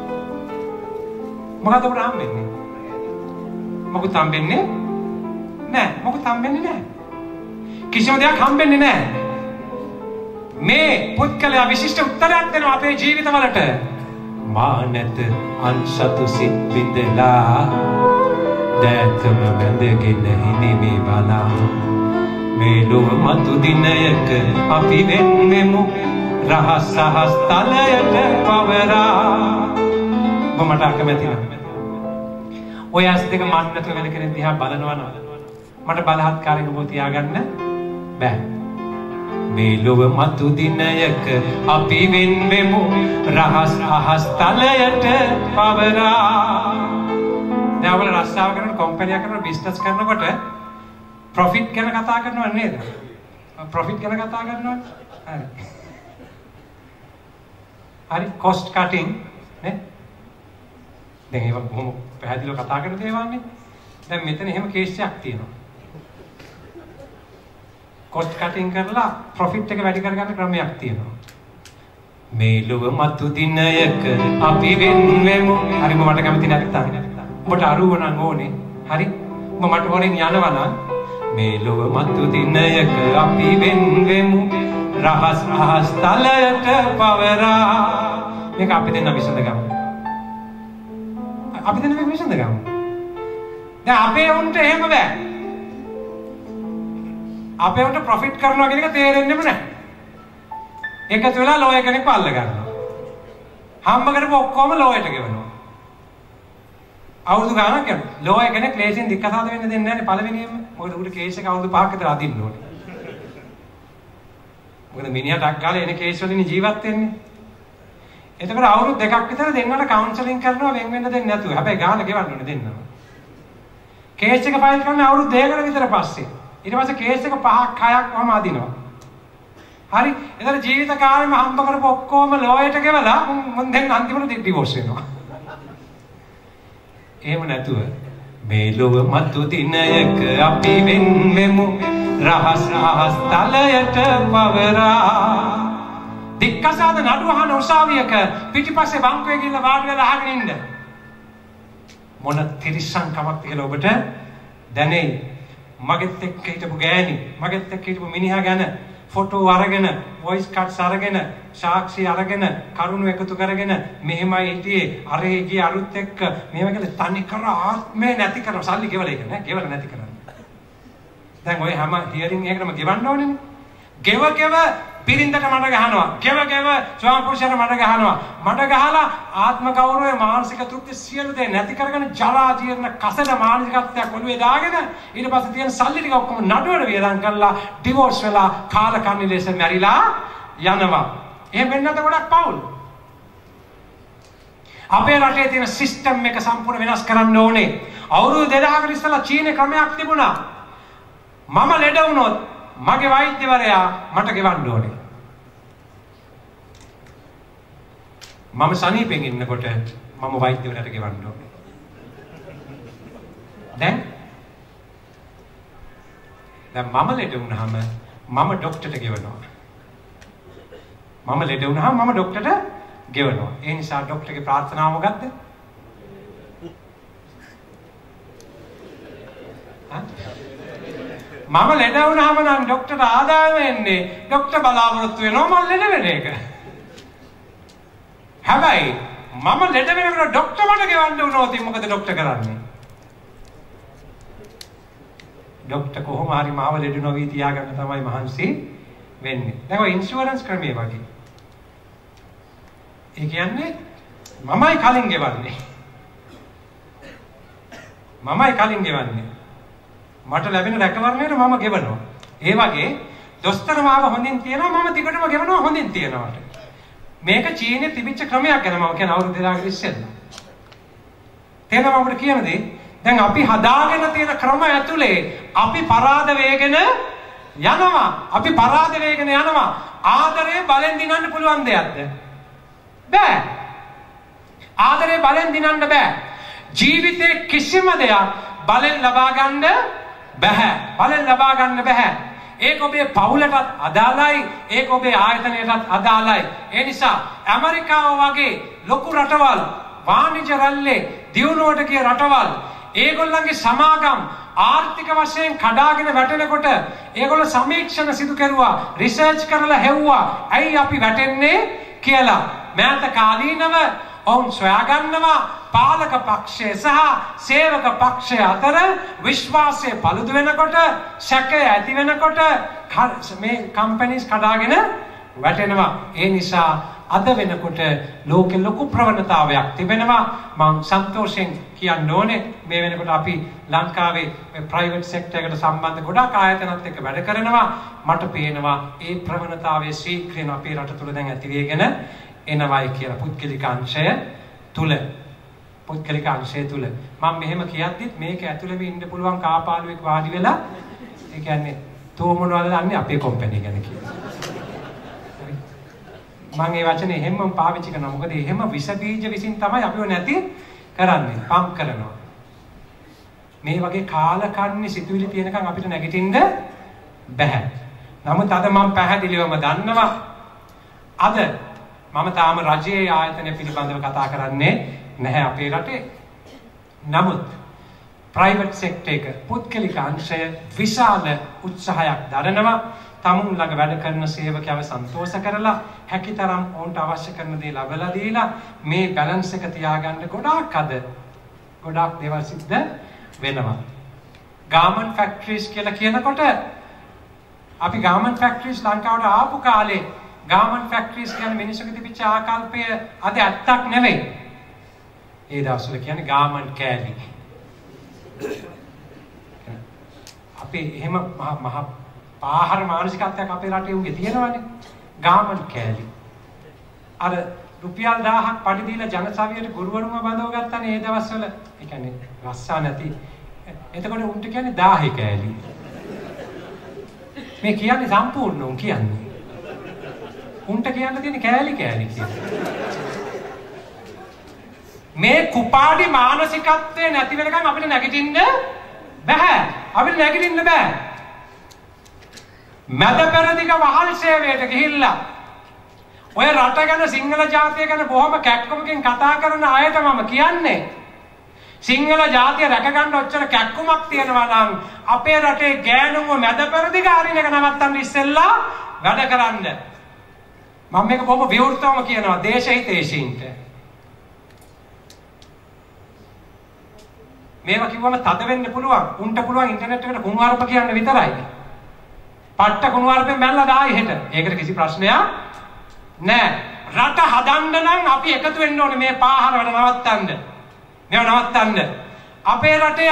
මොකද ඔබට හම්බෙන්නේ මොකද හම්බෙන්නේ නෑ මොකද හම්බෙන්නේ නෑ කිසිම දෙයක් හම්බෙන්නේ නෑ මේ පුත්කලයා විශිෂ්ට උත්තරයක් දෙනවා අපේ ජීවිතවලට මා නැත අන්සතු සිත් විඳලා දැතම බැඳගෙන හිඳිමි බලා මේ ලොව මතු දිනයක අපි වෙන්නෙමු රහස් සහස් තලයට පවරා මමට අකමැති නැහැ ඔය ඇස් දෙක මන්නතු වෙන කෙනෙක් දිහා බලනවා නම් මට බලහත්කාරයෙන් ඔබ තියාගන්න බෑ මේ ලොව මතු දිනයක අපි වෙන්නෙමු රහස් අහස් තලයට පවරා දැන් ඔයාලා රස්සාව කරනකොට කම්පැනි එකක් කරනකොට බිස්නස් කරනකොට ප්‍රොෆිට් ගැන කතා කරනවා නේද ප්‍රොෆිට් ගැන කතා කරනවා. හරි. හරි cost cutting නේ. දැන් ඒක බොහොම පැහැදිලිව කතා කරන දේවල්නේ. දැන් මෙතන එහෙම කේස් එකක් තියෙනවා. cost cutting කරලා profit එක වැඩි කරගන්න ක්‍රමයක් තියෙනවා. මේ ලොව මතු දිනයක අපි වෙන්වෙමු. හරි මට කැමති නැත්නම් ඔබට අරුව නම් ඕනේ. හරි මම මට හොරෙන් යනවා නම් මේ ලොව මතු දිනයක අපි වෙන්වෙමු. රහස් රහස් තලයට පවරා. මේක අපි දෙන්න විසඳගමු. අපි දෙන්න මේක විසඳගමු. දැන් අපේ උන්ට එහෙම බෑ. අපේ උන්ට ප්‍රොෆිට් කරනවා කියන එක තේරෙන්නේම නැහැ. එකතු වෙලා ලෝය කෙනෙක්ව අල්ල ගන්නවා. හම්බ කරපු ඔක්කොම ලෝයට ගෙවනවා. අවුරුදු ගානක් යනවා. ලෝය කෙනෙක් ලේසියෙන් දික්කසාද වෙන්න දෙන්නේ නැහැ නේ පළවෙනියෙන්ම. මොකද උඩ කේස් එක අවුරුදු 5ක විතර අදින්න ඕනේ. මොකද මිනිහට ඩක් ගාලා එන කේස් වලින් ජීවත් වෙන්නේ. එතකොට අවුරුදු 2ක් විතර දෙන්නට කවුන්සලින් කරනවා වෙන වෙන දෙන්නේ නැතුව. හැබැයි ගාලා ගෙවන්න ඕනේ දෙන්නම. කේස් එක ෆයිල් කරන්නේ අවුරුදු 2කට විතර පස්සේ. ඊට පස්සේ කේස් එක 5ක් 6ක් වම අදිනවා. හරි එතන ජීවිත කාලෙම හම්බ කරපු ඔක්කොම ලෝයට ගෙවලා මම දැන් අන්තිමට ඩිවෝස් වෙනවා. එහෙම නැතුව මේ ලොව මතු දිනයක අපි වෙන්වෙමු. රහස් රහස් තලයට පවරා. දික්කසාද නඩු අහන උසාවියක පිටිපස්සේ බංකුවේ ගිහිල්ලා වාඩි වෙලා අහගෙන ඉන්න. මොන තිරිසන්කමක් කියලා ඔබට දැනෙයි. මගෙත් එක්ක හිටපු ගෑණි මගෙත් එක්ක හිටපු මිනිහා ගැන ෆොටෝ අරගෙන වොයිස් කට්ස් අරගෙන සාක්ෂි අරගෙන කරුණු එකතු කරගෙන මෙහෙමයි හිටියේ අරේ ගිය අලුත් එක්ක මේව කියලා තනි කර ආත්මේ නැති කරන සල්ලි ගෙවල එක නෑ ගෙවල නැති කරන්නේ. දැන් ඔය හැම හියරින් එකකටම ගෙවන්න ඕනේනේ. ගෙව පිරින්දට මඩ ගහනවා. ගෙව ස්වාම පුරුෂයාට මඩ ගහනවා. මඩ ගහලා ආත්ම ගෞරවය මානසික තෘප්තිය සියලු දේ නැති කරගෙන ජරා ජීර්ණ කසන මානසිකත්වයක් ඔළුවේ දාගෙන ඊට පස්සේ තියෙන සල්ලි ටික ඔක්කොම නඩුවට වියදම් කරලා ඩිවෝර්ස් වෙලා කාලකන්ණි ලෙස මැරිලා යනවා. එහෙම වෙන්න නැත ගොඩක් පවුල්. අපේ රටේ තියෙන සිස්ටම් එක සම්පූර්ණ වෙනස් කරන්න ඕනේ. අවුරුදු 2000කට ඉස්සෙල්ලා චීනේ ක්‍රමයක් තිබුණා. මම ලෙඩ වුණොත් මගේ වෛද්‍යවරයා මට ගෙවන්න ඕනේ. මම සනීපෙන් ඉන්නකොට මම වෛද්‍යවරයාට ගෙවන්න ඕනේ. දැන් මම ලෙඩ වුණාම මම ડોක්ටර්ට ගෙවනවා. මම ලෙඩ වුණාම මම ડોක්ටර්ට ගෙවනවා. ඒ නිසා ડોක්ටර්ගේ ප්‍රාර්ථනාව මොකද්ද? මම ලෙඩ වුණාම නම් ડોක්ටර්ට ආදායම එන්නේ ડોක්ටර් බලාපොරොත්තු වෙනවා මම ලෙඩ වෙන එක. හැබැයි මම ලෙඩ වෙනකොට ડોක්ටර් මට ගෙවන්න වුණොත් මොකද ડોක්ටර් කරන්නේ? ડોක්ටර් කොහොම හරි මාව ලෙඩ නොවී තියාගන්න තමයි මහන්සි වෙන්නේ. දැන් ඔය ඉන්ෂුරන්ස් ක්‍රමයේ වගේ. ඒ කියන්නේ මමයි කලින් ගෙවන්නේ. මට ලැබෙන රැකවරණයට මම ගෙවනවා. ඒ වගේ දොස්තර මාව හොඳින් තියනවා මම දිගටම ගෙවනවා හොඳින් තියනවාට. මේක චීනයේ තිබිච්ච ක්‍රමයක් ගැන මම කියන අවුරුදු 2000කට ඉස්සෙල්ලා. තේරෙනවද අපිට කියන දේ? දැන් අපි හදාගෙන තියෙන ක්‍රම ඇතුලේ අපි පරාද වේගෙන යනවා. ආදරේ බලෙන් දිනන්න පුළුවන් දෙයක්ද? බෑ. ආදරේ බලෙන් දිනන්න බෑ. ජීවිතේ කිසිම දෙයක් බලෙන් ලබා ගන්න බෑ. ඒක ඔබේ පවුලටත් අදාළයි. ඒක ඔබේ ආයතනයටත් අදාළයි. ඒ නිසා ඇමරිකාව වගේ ලොකු රටවල් වාණිජ්‍ය රැල්ලේ දියුණුවට ගිය රටවල් ඒගොල්ලන්ගේ සමාගම් ආර්ථික වශයෙන් කඩාගෙන වැටෙනකොට ඒගොල්ලෝ සමීක්ෂණ සිදු කරුවා, රිසර්ච් කරලා හෙව්වා. ඇයි අපි වැටෙන්නේ කියලා. මෑත කාලීනව ඔවුන් සොයාගන්නවා පාලක පක්ෂය සහ සේවක පක්ෂය අතර විශ්වාසය පළුදු වෙනකොට, සැකය ඇති වෙනකොට මේ කම්පැනිස් කඩාගෙන වැටෙනවා. ඒ නිසා අද වෙනකොට ලෝකෙ ලොකු ප්‍රවණතාවයක් තිබෙනවා. මම සන්තෝෂෙන් කියන්න ඕනේ මේ වෙනකොට අපි ලංකාවේ ප්‍රයිවට් සෙක්ටර් එකට සම්බන්ධ ගොඩක් ආයතනත් එක්ක වැඩ කරනවා. මට පේනවා ඒ ප්‍රවණතාවයේ ශීඝ්‍රයෙන් අපේ රට තුළ දැන් ඇති වෙගෙන එනවයි කියලා පුද්ගලික අංශය තුල මම මෙහෙම කියද්දිත් මේක ඇතුළෙම ඉන්න පුළුවන් කාපාලුවෙක් වාඩි වෙලා ඒ කියන්නේ තෝ මොනවද දන්නේ අපේ කම්පැනි ගැන කියලා. හරි. මම ඒ වචනේ එහෙමම පාවිච්චි කරනවා. මොකද එහෙම විස බීජ විසින් තමයි අපිව නැති කරන්නේ. පම්ප් කරනවා. මේ වගේ කාලකන්ණි සිතුවිලි තියෙනකන් අපිට නැගිටින්න බෑ. නමුත් අද මම පැහැදිලිවම දන්නවා අද මම තාම රජයේ ආයතන පිළිබඳව කතා කරන්නේ නැහැ අපේ රටේ. නමුත් ප්‍රයිවට් සෙක්ටර් එක පුද්ගලික අංශය විශාල උත්සාහයක් දරනවා. තමුන් ළඟ වැඩ කරන සේවකයව සන්තෝෂ කරලා හැකිතරම් ඔවුන්ට අවශ්‍ය කරන දේ ලබලා දීලා මේ බැලන්ස් එක තියාගන්න ගොඩාක් දේවල් සිද්ධ වෙනවා. ගාමන්ට් ෆැක්ටරිස් කියලා කියනකොට අපි ගාමන්ට් ෆැක්ටරිස් ලංකාවට ආපු කාලේ ගාමන්ට් ෆැක්ටරිස් කියන්නේ මිනිස්සුන්ගේ තිබිච්ච ආකල්පය අද ඇත්තක් නෙවෙයි. ඒ දවස්වල කියන්නේ ගාමන්ට් කෑලි. අපි එහෙම මහ පාහර මානසිකත්වයක් අපේ රටේ උගේ තියෙනවානේ. ගාමන්ට් කෑලි. අර රුපියල් 1000ක් පඩි දීලා ජනසවියට ගුරුවරුන්ව බඳව ගත්තානේ ඒ දවස්වල. ඒ කියන්නේ රස්සා නැති. එතකොට උන්ට කියන්නේ 1000 කෑලි. මේ කියන්නේ සම්පූර්ණ උන් කියන්නේ. උන්ට කියන්න තියෙන කෑලි කියලා. මේ කුපාඩි මානසිකත්වය නැති වෙනකන් අපිට නැගිටින්න බෑ. අපිට නැගිටින්න බෑ. මැද පෙරදිග වහල් සේවයට ගිහිල්ලා ඔය රට ගැන සිංහල ජාතිය ගැන බොහොම කැක්කමකින් කතා කරන අයට මම කියන්නේ සිංහල ජාතිය රැකගන්න ඔච්චර කැක්කුමක් තියෙනවා නම් අපේ රටේ ගෑනුන්ව මැද පෙරදිග හරින එක නවත්තන්න ඉස්සෙල්ලා වැඩ කරන්න. මම මේක බොහොම විවෘතවම කියනවා දේශහිතේශීන්ට. මේවා කිව්වම තද වෙන්න පුළුවන්. උන්ට පුළුවන් ඉන්ටර්නෙට් එකට කුණුහරුප කියන්න විතරයි. පට්ට කුණුහරුපෙන් බැලලා දායි හෙට. ඒකට කිසි ප්‍රශ්නයක් නෑ. රට හදන්න නම් අපි එකතු වෙන්න ඕනේ මේ පාහර වැඩ නවත්තන්න. මේවා නවත්තන්න. අපේ රටේ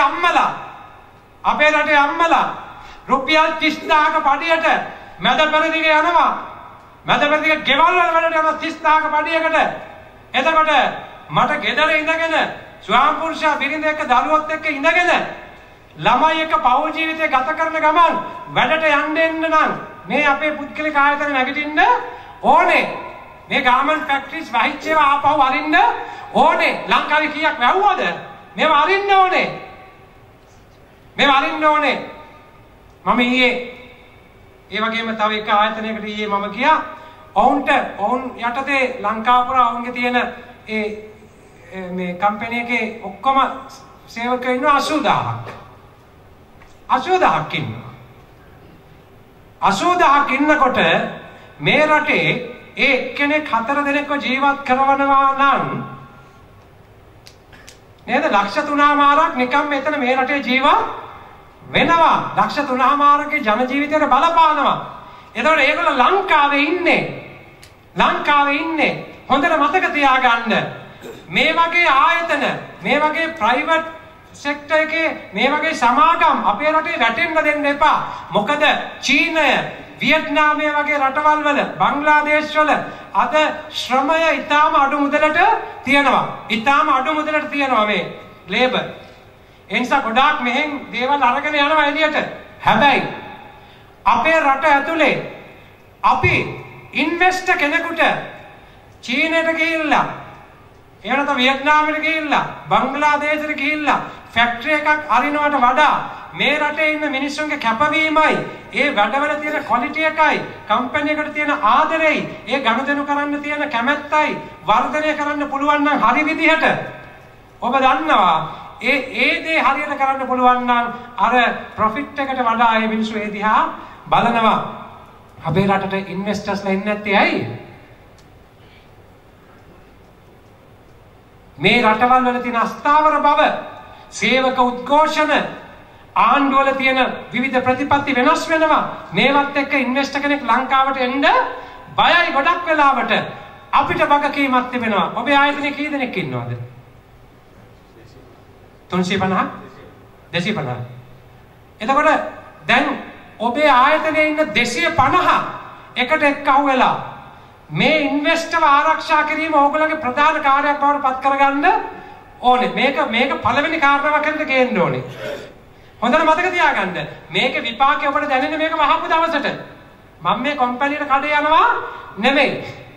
අම්මලා රුපියල් 30000ක පඩියට මැද පෙරදිග යනවා. මැද පෙරදිග ගෙවල් වල වැඩට යනවා 30000ක පඩියකට. එතකොට මට ගෙදර ඉඳගෙන ස්වාම පුරුෂයා බිරිඳ එක්ක දරුවොත් එක්ක ඉඳගෙන ළමයි එක්ක පෞල් ජීවිතය ගත කරන ගමන් වැඩට යන්න නම් මේ අපේ පුද්ගලික ආයතන නැගිටින්න ඕනේ. මේ ගාමන්ට් ෆැක්ටරිස් වහිච්ච ඒවා ආපහු අරින්න ඕනේ. ලංකාවේ කීයක් වැව්වද? මේව අරින්න ඕනේ. මම ඊයේ ඒ වගේම තව එක ආයතනයකට ඊයේ මම ගියා. ඔවුන් යටතේ ලංකාව පුරා ඔවුන්ගේ තියෙන මේ කම්පැනි එකේ ඔක්කොම සේවකයෝ ඉන්නවා 80000ක් ඉන්නවා. 80000ක් ඉන්නකොට මේ රටේ ඒ කෙනෙක් 4 දෙනෙක්ව ජීවත් කරවනවා නම් නේද? ලක්ෂ 3මාරක් නිකම් මෙතන මේ රටේ ජීවත් වෙනවා. ලක්ෂ 3මාරකේ ජන ජීවිතයට බලපානවා. එතකොට ඒගොල්ලෝ ලංකාවේ ඉන්නේ. හොඳට මතක තියාගන්න. මේ වගේ ආයතන, මේ වගේ ප්‍රයිවට් සෙක්ටර් එකේ මේ වගේ සමාගම් අපේ රටේ වැටෙන්න දෙන්න එපා. මොකද චීනය, වියට්නාමය වගේ රටවල් වල, බංග්ලාදේශ වල අද ශ්‍රමය ඉතාම අඩු මුදලට තියෙනවා. මේ ලේබර්. ඒ නිසා ගොඩාක් මෙහෙන් දේවල් අරගෙන යනවා එළියට. හැබැයි අපේ රට ඇතුලේ අපි ඉන්වෙස්ටර් කෙනෙකුට චීනයට ගිහිල්ලා එහෙම නැත්නම් වියට්නාමයට ගිහිල්ලා බංග්ලාදේශයට ගිහිල්ලා ෆැක්ටරි එකක් අරිනවට වඩා මේ රටේ ඉන්න මිනිස්සුන්ගේ කැපවීමයි ඒ වැඩවල තියෙන ක්වොලිටි එකයි කම්පැනි එකට තියෙන ආදරෙයි ඒ ගනුදෙනු කරන්න තියෙන කැමැත්තයි වර්ධනය කරන්න පුළුවන් නම් හරි විදිහට ඔබ දන්නවා ඒ දේ හරියට කරන්න පුළුවන් නම් අර ප්‍රොෆිට් එකට වඩා මේ මිනිස්සු ඒ දිහා බලනවා. අපේ රටට ඉන්වෙස්ටර්ස්ලා ඉන්නේ නැත්තේ ඇයි? මේ රටවල් වල තියෙන අස්ථාවර බව, සේවක උද්ඝෝෂණ, ආණ්ඩුවල තියෙන විවිධ ප්‍රතිපත්ති වෙනස් වෙනවා. මේවත් එක්ක ඉන්වෙස්ටර් කෙනෙක් ලංකාවට එන්න බයයි ගොඩක් වෙලාවට. අපිට වගකීමක් තිබෙනවා. ඔබේ ආයතනයේ කී දෙනෙක් ඉන්නවද? 350? 250. එතකොට දැන් ඔබේ ආයතනයේ ඉන්න 250 එකට එක්කහුව වෙලා මේ ඉන්වෙස්ටර්ව ආරක්ෂා කිරීම ඕගොල්ලෝගේ ප්‍රධාන කාර්යයක් බවට පත් කරගන්න ඕනේ. මේක පළවෙනි කාරණාවක් හැටියට ගේන්න ඕනේ. හොඳට මතක තියාගන්න. මේක විපාකේ ඔබට දැනෙන්නේ මේක වහපු දවසට. මම මේ කම්පැනිට කඩේ යනවා නෙමෙයි.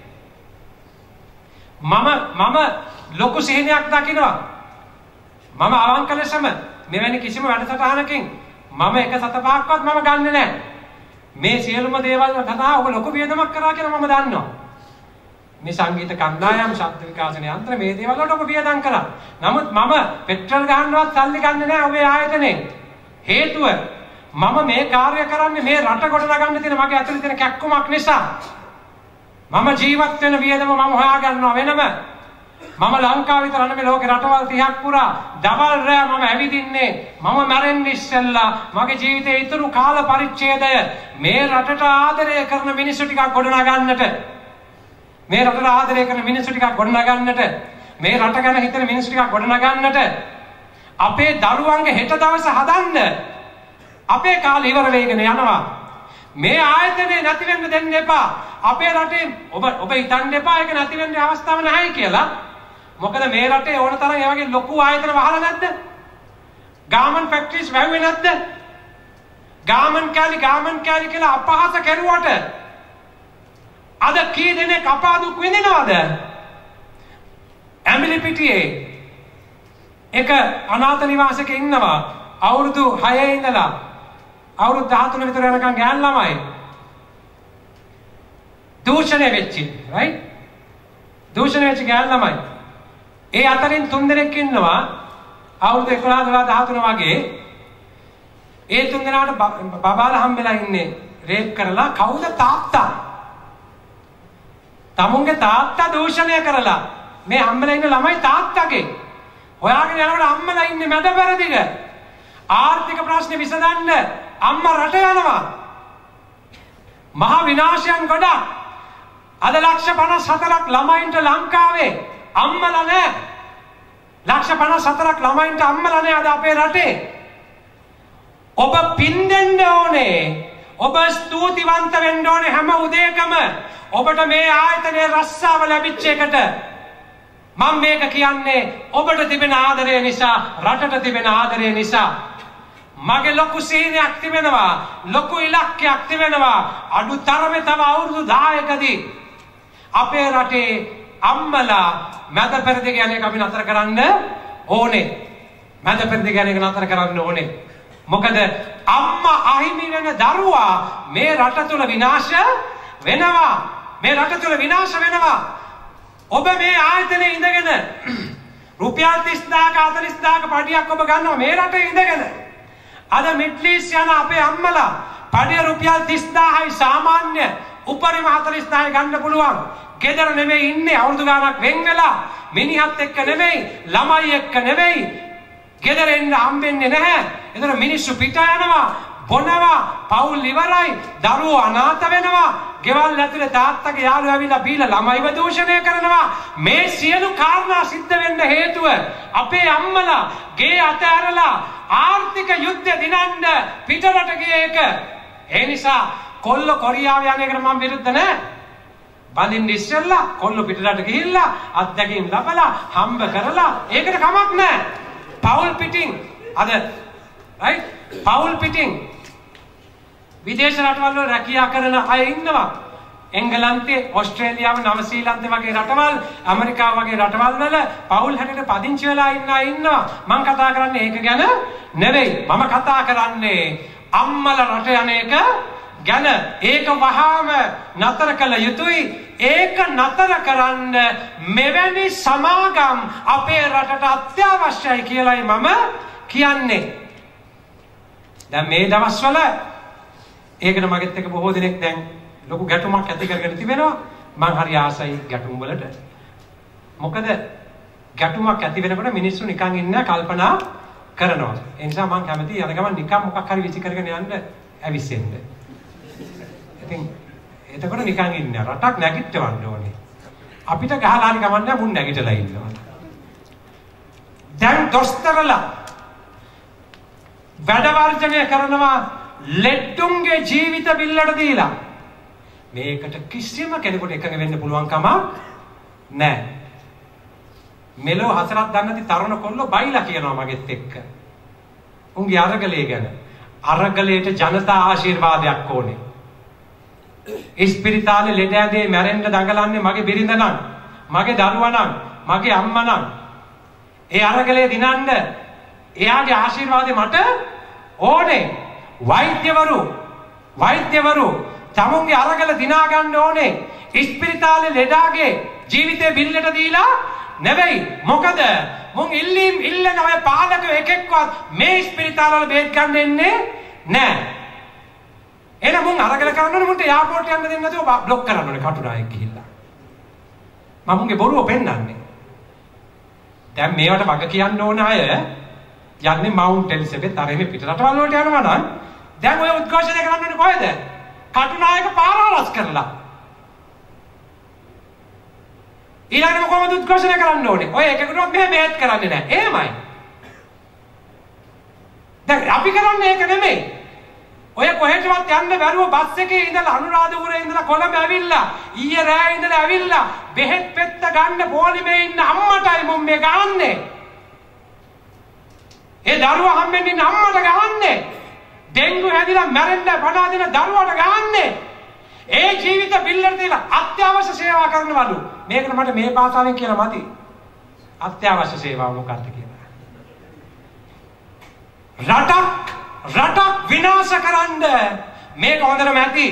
මම ලොකු සිහිනයක් දකිනවා. මම අවංක ලෙසම මෙවැනි කිසිම වැඩසටහනකින් මම එක සතපහක්වත් මම ගන්නෙ නැහැ. මේ සියලුම දේවල් සඳහා ඔබ ලොකු වියදමක් කරා කියලා මම දන්නවා. මේ සංගීත කණ්ඩායම්, ශබ්ද විකාශන යන්ත්‍ර මේ දේවල් වලට ඔබ වියදම් කරා. නමුත් මම පෙට්‍රල් ගහන්නවත් සල්ලි ගන්නෙ නැහැ ඔබේ ආයතනයේ. හේතුව මම මේ කාර්ය කරන්නේ මේ රට ගොඩනගන්න තියෙන මගේ ඇතුළේ තියෙන කැක්කුමක් නිසා. මම ජීවත් වෙන වියදම මම හොයාගන්නවා වෙනම. මම ලංකාව විතර නෙමෙයි ලෝකේ රටවල් 30ක් පුරා දවල් රෑ මම ඇවිදින්නේ. මම මැරෙන්න ඉස්සෙල්ලා මගේ ජීවිතයේ ඉතුරු කාල පරිච්ඡේදය මේ රටට ආදරය කරන මිනිස්සු ටිකක් ගොඩනගන්නට. මේ රටට ආදරය කරන මිනිස්සු ටිකක් ගොඩනගන්නට. මේ රට ගැන හිතන මිනිස්සු ටිකක් ගොඩනගන්නට. අපේ දරුවන්ගේ හෙට දවස හදන්න අපේ කාලේ ඉවර වෙගෙන යනවා. මේ ආයතනේ නැති වෙන්න දෙන්න එපා. අපේ රටේ ඔබ හිතන්න එපා ඒක නැති වෙන්න අවස්ථාවක් නැහැයි කියලා. මොකද මේ රටේ ඕන තරම් ඒ වගේ ලොකු ආයතන වහලා නැද්ද? ගාමන් ෆැක්ටරිස් වැහුවේ නැද්ද? ගාමන් කැලි කියලා අපහාස කරුවට අද කී දෙනෙක් අපාදුක් විඳිනවද? ඇඹිලිපිටියේ එක අනාථ නිවාසයක ඉන්නවා අවුරුදු 6 ඉඳලා අවුරුදු 13 විතර යනකම් ගෑන් ළමයි දූෂණය වෙච්චි right දූෂණය වෙච්ච ගෑන් ළමයි ඒ අතරින් 3 දෙනෙක් ඉන්නවා අවුරුදු 11 13 වගේ ඒ 3 දෙනාට බබාලා හම්බෙලා ඉන්නේ රේප් කරලා කවුද තාත්තා තමුන්ගේ තාත්තා දූෂණය කරලා මේ හම්බෙලා ඉන්න ළමයි තාත්තගේ හොයාගෙන යනකොට අම්මලා ඉන්නේ මැද පෙරදිග ආර්ථික ප්‍රශ්නේ විසඳන්න අම්මා රට යනවා මහා විනාශයන් ගොඩක් අද ලක්ෂ 54ක් ළමයින්ට ලංකාවේ අම්මලා නැහැ ලක්ෂ 54ක් ළමයින්ට අම්මලා නැහැ අද අපේ රටේ ඔබ පින් දෙන්න ඕනේ ඔබ ස්තුතිවන්ත වෙන්න ඕනේ හැම උදේකම ඔබට මේ ආයතනයේ රස්සාව ලැබිච්ච එකට මම මේක කියන්නේ ඔබට තිබෙන ආදරය නිසා රටට තිබෙන ආදරය නිසා මගේ ලොකු සීනයක් තිබෙනවා ලොකු ඉලක්කයක් තිබෙනවා අඩුතරමේ තව අවුරුදු 10කදී අපේ රටේ අම්මලා මැද පෙරදිග යන එක අපි නතර කරන්න ඕනේ මැද පෙරදිග යන එක නතර කරන්න ඕනේ මොකද අම්මා අහිමි වෙන දරුවා මේ රට තුල විනාශ වෙනවා මේ රට තුල විනාශ වෙනවා ඔබ මේ ආයතනයේ ඉඳගෙන රුපියල් 30000ක 40000ක පඩියක් ඔබ ගන්නවා මේ රටේ ඉඳගෙන අද මිඩ්ලිස් යන අපේ අම්මලා පඩිය රුපියල් 30000යි සාමාන්‍ය උපරිම 40000යි ගන්න පුළුවන් ගෙදර නෙමෙයි ඉන්නේ අවුරුදු ගාණක් වෙන් වෙලා මිනිහත් එක්ක නෙමෙයි ළමයි එක්ක නෙමෙයි ගෙදර එන්න හම්බෙන්නේ නැහැ එතන මිනිස්සු පිට යනවා බොනවා පවුල් ඉවරයි දරුවෝ අනාථ වෙනවා ගෙවල් ඇතුලේ තාත්තගේ යාළුවෝ ඇවිල්ලා බීලා ළමයිව දූෂණය කරනවා මේ සියලු කාරණා සිද්ධ වෙන්න හේතුව අපේ අම්මලා ගේ අතහැරලා ආර්ථික යුද්ධ දිනන්න පිටරට ගිය එක ඒ නිසා කොල්ල කොරියාව යන එකට මම විරුද්ධ නැහැ බඳින්න ඉස්සෙල්ලා කොල්ල පිටරට ගිහිල්ලා අත්දැකීම් ලබලා හම්බ කරලා ඒකට කමක් නැහැ පවුල් පිටින් අද right පවුල් පිටින් විදේශ රටවල් වල රැකියා කරන අය ඉන්නවා එංගලන්තේ ඕස්ට්‍රේලියාව නවසීලන්තේ වගේ රටවල් ඇමරිකාව වගේ රටවල් වල පවුල් හැටියට පදිංචි වෙලා ඉන්න අය ඉන්නවා මම කතා කරන්නේ ඒක ගැන නෙවෙයි මම කතා කරන්නේ අම්මලා රට යන එක ගැන ඒක වහාම නතර කළ යුතුයි ඒක නතර කරන්න මෙවැනි සමාගම් අපේ රටට අත්‍යවශ්‍යයි කියලායි මම කියන්නේ දැන් මේ දවස්වල ඒකට මගෙත් එක බොහෝ දෙනෙක් දැන් ලොකු ගැටුමක් ඇති කරගෙන තිබෙනවා මම හරි ආසයි ගැටුම් වලට මොකද ගැටුමක් ඇති වෙනකොට මිනිස්සු නිකන් ඉන්න කල්පනා කරනවා ඒ නිසා මම කැමතියි යන ගමන් නිකන් මොකක් හරි විසි කරගෙන යන්න ඇවිස්සෙන්න ඉතින් එතකොට නිකන් ඉන්න රටක් නැගිටවන්න ඕනේ අපිට ගහලා හරි ගමන්නේ මුන් නැගිටලා ඉන්නවා දැන් දොස්තරලා වැඩ වර්ජනය කරනවා ලෙඩ්ඩුන්ගේ ජීවිත බිල්ලට දීලා මේකට කිසිම කෙනෙකුට එකඟ වෙන්න පුළුවන් කමක් නැහැ. මෙලෝ හතරක් දන්නති තරුණ කොල්ලෝ බයිලා කියනවා මගෙත් එක්ක. උන්ගේ අරගලේ ගැන. අරගලේට ජනතා ආශිර්වාදයක් ඕනේ. ඉස්පිරිතාලේ ලෙඩ ඇදේ මැරෙන්න දඟලන්නේ මගේ බිරිඳ නම්, මගේ දරුවා නම්, මගේ අම්මා නම්. ඒ අරගලේ දිනන්න එයාගේ ආශිර්වාදය මට ඕනේ. වෛද්‍යවරු තමුන්ගේ අරගල දිනා ගන්න ඕනේ. ඉස්පිරිතාලේ ලෙඩාගේ ජීවිතේ බිල්ලට දීලා නෙවෙයි. මොකද මුන් ඉල්ලන ඔය පාලක එකෙක්වත් මේ ඉස්පිරිතාල වල බේත් ගන්න එන්නේ නැහැ. එහෙනම් මුන් අරගල කරන්න ඕනේ. මුන්ට එයාපෝට් යන්න දෙන්නේ නැතුව බ්ලොක් කරන්න ඕනේ කටුනායක ගිහිල්ලා. මම මුන්ගේ බොරුව පෙන්නන්නේ. දැන් මේවට වග කියන්න ඕන අය යන්නේ මවුන්ට් එලිසබෙත් අරෙමේ පිට රටවල් වලට යනවා නම් දැන් ඔය උද්ඝෝෂණය කරන්න ඕනේ කොහෙද? කටුනායක පාරාලස් කරලා. ඊළඟට කොහොමද උද්ඝෝෂණය කරන්න ඕනේ? ඔය එකකටවත් මෙහෙම බේත් කරන්නේ නැහැ. එහෙමයි. දැන් අපි කරන්නේ ඒක නෙමෙයි. ඔය කොහෙටවත් යන්න බැරුව බස් එකේ ඉඳලා අනුරාධපුරේ ඉඳලා කොළඹ ඇවිල්ලා ඊයේ රෑ ඉඳලා ඇවිල්ලා බෙහෙත් පෙත්ත ගන්න පොලිමේ ඉන්න අම්මටයි මුම් මේ ගහන්නේ. ඒ දරුවා හම්බෙන්න ඉන්න අම්මට ගහන්නේ. ඩෙන්ගු හැදිලා මැරෙන්න පණ දෙන දරුවාට ගහන්නේ. ඒ ජීවිත බිල්ලට දීලා අත්‍යවශ්‍ය සේවා කරනවලු. මේකට මට මේ භාෂාවෙන් කියලා මදි. අත්‍යවශ්‍ය සේවාව මොකක්ද කියලා. රටක් විනාශ කරන්න මේක හොඳටම ඇති.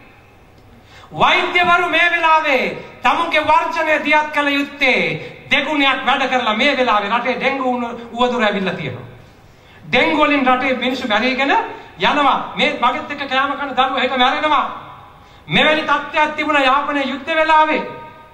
වෛද්‍යවරු මේ වෙලාවේ තමුන්ගේ වර්ජනය දියත් කළ යුත්තේ දෙගුණයක් වැඩ කරලා මේ වෙලාවේ රටේ ඩෙන්ගු උවදුර ඇවිල්ලා තියෙනවා. ඩෙන්ගු වලින් රටේ මිනිස්සු මැරිගෙන යනවා. මේ මගෙත් එක්ක කෑම කන දරුවෝ හෙට මැරෙනවා. මෙවැනි තත්ත්වයක් තිබුණා යාපනයේ යුද්ධ වෙලාවේ.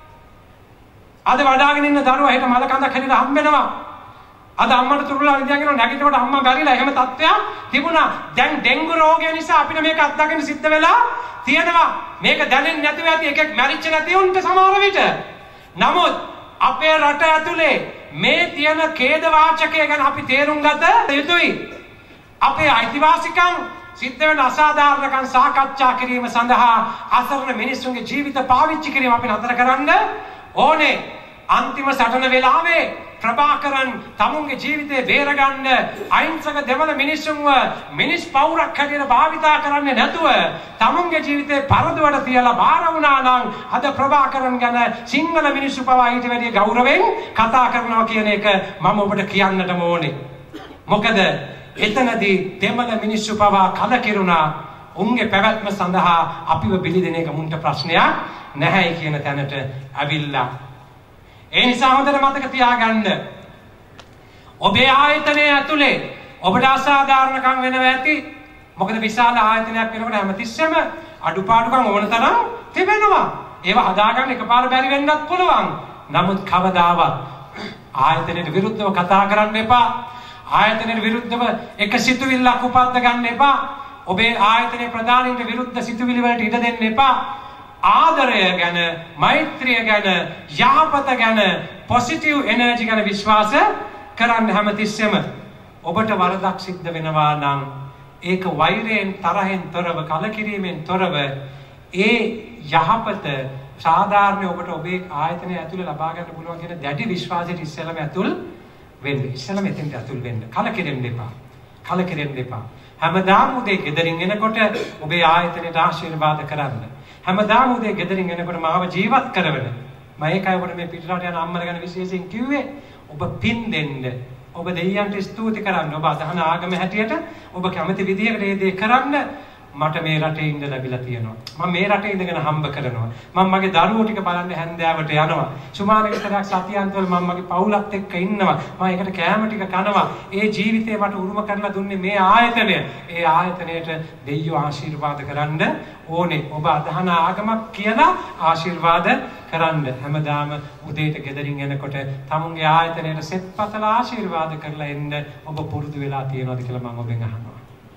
අද වඩාගෙන ඉන්න දරුවා හෙට මල කඳක් හැදිලා හම්බෙනවා. අද අම්මට තුරුලා ඉඳගෙන නැගිටිනකොට අම්මා බැරිලා එහෙම තත්ත්වයක් තිබුණා. දැන් ඩෙන්ගු රෝගය නිසා අපිට මේක අත්දකින්න සිද්ධ වෙලා තියෙනවා. මේක දැනෙන්නේ නැතුව ඇති එකෙක් මැරිච්ච නැති උන්ට සමහර විට. නමුත් අපේ රට ඇතුලේ මේ තියෙන ඛේද වාචකය ගැන අපි තේරුම් ගත යුතුයි. අපේ අයිතිවාසිකම් සිද්ධ වෙන අසාධාරණකම් සාකච්ඡා කිරීම සඳහා අසරණ මිනිස්සුන්ගේ ජීවිත පාවිච්චි කිරීම අපි නතර කරන්න ඕනේ. අන්තිම සටන වෙලාවේ ප්‍රභාකරන් තමුන්ගේ ජීවිතේ බේරගන්න අහිංසක දෙමළ මිනිස්සුන්ව මිනිස් පවුරක් හැටියට භාවිතා කරන්නේ නැතුව තමුන්ගේ ජීවිතේ පරදුවට තියලා බාර වුණා නම් අද ප්‍රභාකරන් ගැන සිංහල මිනිස්සු පවා ඊට වැඩිය ගෞරවයෙන් කතා කරනවා කියන එක මම ඔබට කියන්නටම ඕනේ. මොකද එතනදී දෙමළ මිනිස්සු පවා කලකිරුණා. උන්ගේ පැවැත්ම සඳහා අපිව බිලිදෙන එක මුන්ට ප්‍රශ්නයක් නැහැ කියන තැනට ඇවිල්ලා. ඒ නිසා හොඳට මතක තියාගන්න. ඔබේ ආයතනය ඇතුලේ ඔබට අසාධාරණකම් වෙනවා ඇති. මොකද විශාල ආයතනයක් වෙනකොට හැමතිස්සෙම අඩුපාඩුකම් ඕන තරම් තිබෙනවා. ඒවා හදාගන්න එකපාර බැරි වෙන්නත් පුළුවන්. නමුත් කවදාවත් ආයතනයට විරුද්ධව කතා කරන්න එපා. ආයතනයට විරුද්ධව එක සිතුවිල්ලක් උපද්ද ගන්න එපා. ඔබේ ආයතනයේ ප්‍රධානීන්ට විරුද්ධ සිතුවිලි වලට ඉඩ දෙන්න එපා. ආදරය ගැන, මෛත්‍රිය ගැන, යහපත ගැන, පොසිටිව් එනර්ජි ගැන විශ්වාස කරන්න හැමතිස්සෙම. ඔබට වරදක් සිද්ධ වෙනවා නම් ඒක වෛරයෙන්, තරහෙන් තොරව, කලකිරීමෙන් තොරව ඒ යහපත සාධාරණ ඔබට ඔබේ ආයතනය ඇතුළේ ලබා ගන්න පුළුවන් කියන දැඩි විශ්වාසයට ඉස්සෙල්ලාම ඇතුල් වෙන්න. ඉස්සෙල්ලාම එතෙන්ට ඇතුල් වෙන්න. කලකිරෙන්න එපා. කලකිරෙන්න එපා. හැමදාම උදේ ගෙදරින් එනකොට ඔබේ ආයතනයට ආශිර්වාද කරන්න. හැමදාම උදේ ගෙදරින් එනකොට මාව ජීවත් කරවන. මම ඒකයි ඔබට මේ පිටරට යන අම්මලා ගැන විශේෂයෙන් කිව්වේ. ඔබ පින් දෙන්න. ඔබ දෙවියන්ට ස්තුති කරන්න. ඔබ අදහන ආගම හැටියට ඔබ කැමති විදිහකට මේ දේ කරන්න. මට මේ රටේ ඉන්න ලැබිලා තියෙනවා. මම මේ රටේ ඉඳගෙන හම්බ කරනවා. මම මගේ දරුවෝ ටික බලන්න හැන්දෑවට යනවා. සුමාන විතරක් සතියන්තවල මම මගේ පවුලත් එක්ක ඉන්නවා. මම ඒකට කෑම ටික කනවා. ඒ ජීවිතේ මට උරුම කරලා දුන්නේ මේ ආයතනය. ඒ ආයතනයට දෙවියෝ ආශිර්වාද කරන්න ඕනේ. ඔබ අදහන ආගමක් කියලා ආශිර්වාද කරන්න. හැමදාම උදේට ගෙදරින් එනකොට තමුන්ගේ ආයතනයට සෙත්පතලා ආශිර්වාද කරලා එන්න ඔබ පුරුදු වෙලා තියෙනවද කියලා මම ඔබෙන් අහනවා.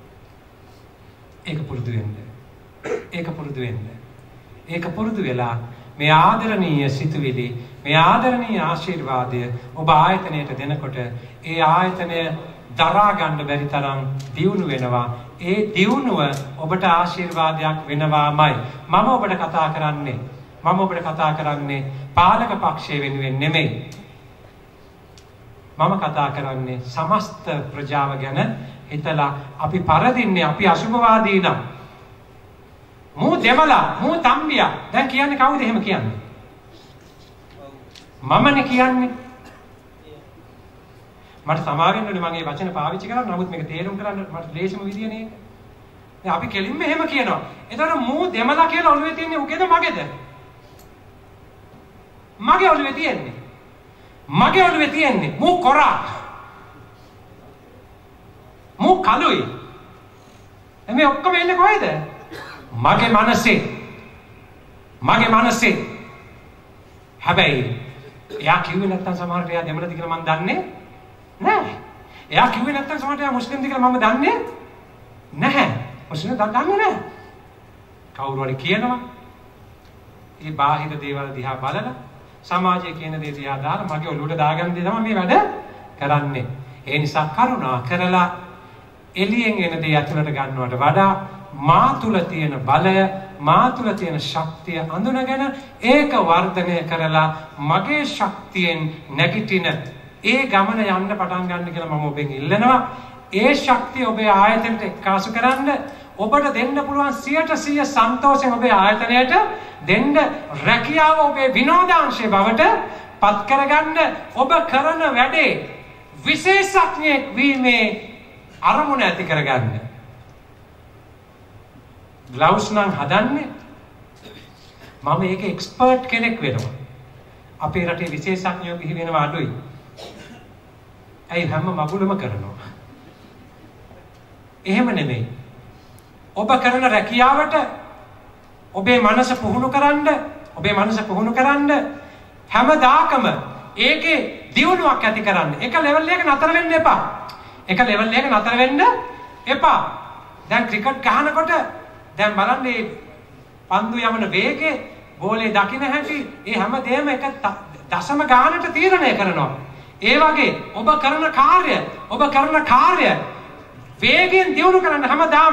ඒක පුරුදු වෙන්න. ඒක පුරුදු වෙන්න. ඒක පුරුදු වෙලා මේ ආදරණීය සිතුවිලි, මේ ආදරණීය ආශිර්වාදය ඔබ ආයතනයට දෙනකොට ඒ ආයතනය දරා ගන්න බැරි තරම් දියුණු වෙනවා. ඒ දියුණුව ඔබට ආශිර්වාදයක් වෙනවාමයි. මම ඔබට කතා කරන්නේ පාලක පක්ෂය වෙනුවෙන් නෙමෙයි. මම කතා කරන්නේ සමස්ත ප්‍රජාව ගැන. හිතලා අපි පරදින්නේ අපි අසුභවාදී නම් මූ දෙමලා මූ තම්බියා දැන් කියන්නේ කවුද එහෙම කියන්නේ මමනේ කියන්නේ මට සමාවෙන්න ඕනේ මම මේ වචන පාවිච්චි කරා නමුත් මේක තේරුම් ගන්න මට ලේසිම විදිය නේ දැන් අපි කෙලින්ම එහෙම කියනවා එතකොට මූ දෙමලා කියලා ඔළුවේ තියන්නේ උගේද මගේද මගේ ඔළුවේ තියන්නේ මූ කොරා මූ කලුයි එමේ ඔක්කොම එන්නේ කොහෙද මගේ මනසේ හැබැයි එයා කිව්වේ නැත්තම් සමහරට එයා දෙමළද කියලා මම දන්නේ නැහැ. එයා කිව්වේ නැත්තම් සමහරට එයා මුස්ලිම්ද කියලා මම දන්නේ නැහැ. මුස්ලිම් දන්නේ නැහැ. කවුරු හරි කියනවා මේ බාහිර දේවල් දිහා බලලා සමාජයේ කියන දේ දිහා දාලා මගේ ඔළුවට දාගන්න දේ තමයි මේ වැඩ කරන්නේ. ඒ නිසා කරුණා කරලා එළියෙන් එන දේ ඇතුළට ගන්නවට වඩා මා තුල තියෙන බලය මා තුල තියෙන ශක්තිය අඳුනගෙන ඒක වර්ධනය කරලා මගේ ශක්තියෙන් නැගිටින ඒ ගමන යන්න පටන් ගන්න කියලා මම ඔබෙන් ඉල්ලනවා. ඒ ශක්තිය ඔබේ ආයතනයට එක්කාසු කරන්න ඔබට දෙන්න පුළුවන් 100% සන්තෝෂයෙන් ඔබේ ආයතනයට දෙන්න රැකියාව ඔබේ විනෝදාංශයේ බවට පත් කරගන්න ඔබ කරන වැඩේ විශේෂඥයෙක් වීමේ අරමුණ ඇති කරගන්න. ග්ලව්ස් නම් හදන්නේ මම ඒක එක්ස්පර්ට් කෙනෙක් වෙනවා. අපේ රටේ විශේෂඥයෝ බිහි වෙනවා අඩුයි. ඇයි හැම මගුලම කරනවා. එහෙම නෙමෙයි. ඔබ කරන රැකියාවට ඔබේ මනස පුහුණු කරන්න හැමදාකම ඒකේ දියුණුවක් ඇති කරන්න. එක ලෙවල් එකක නතර වෙන්න එපා. දැන් ක්‍රිකට් ගහනකොට දැන් බලන්න මේ පන්දු යවන වේගය බෝලේ දකින්න හැටි ඒ හැමදේම එක දශම ගානට තීරණය කරනවා. ඒ වගේ ඔබ කරන කාර්ය වේගෙන් දියුණු කරන්න හැමදාම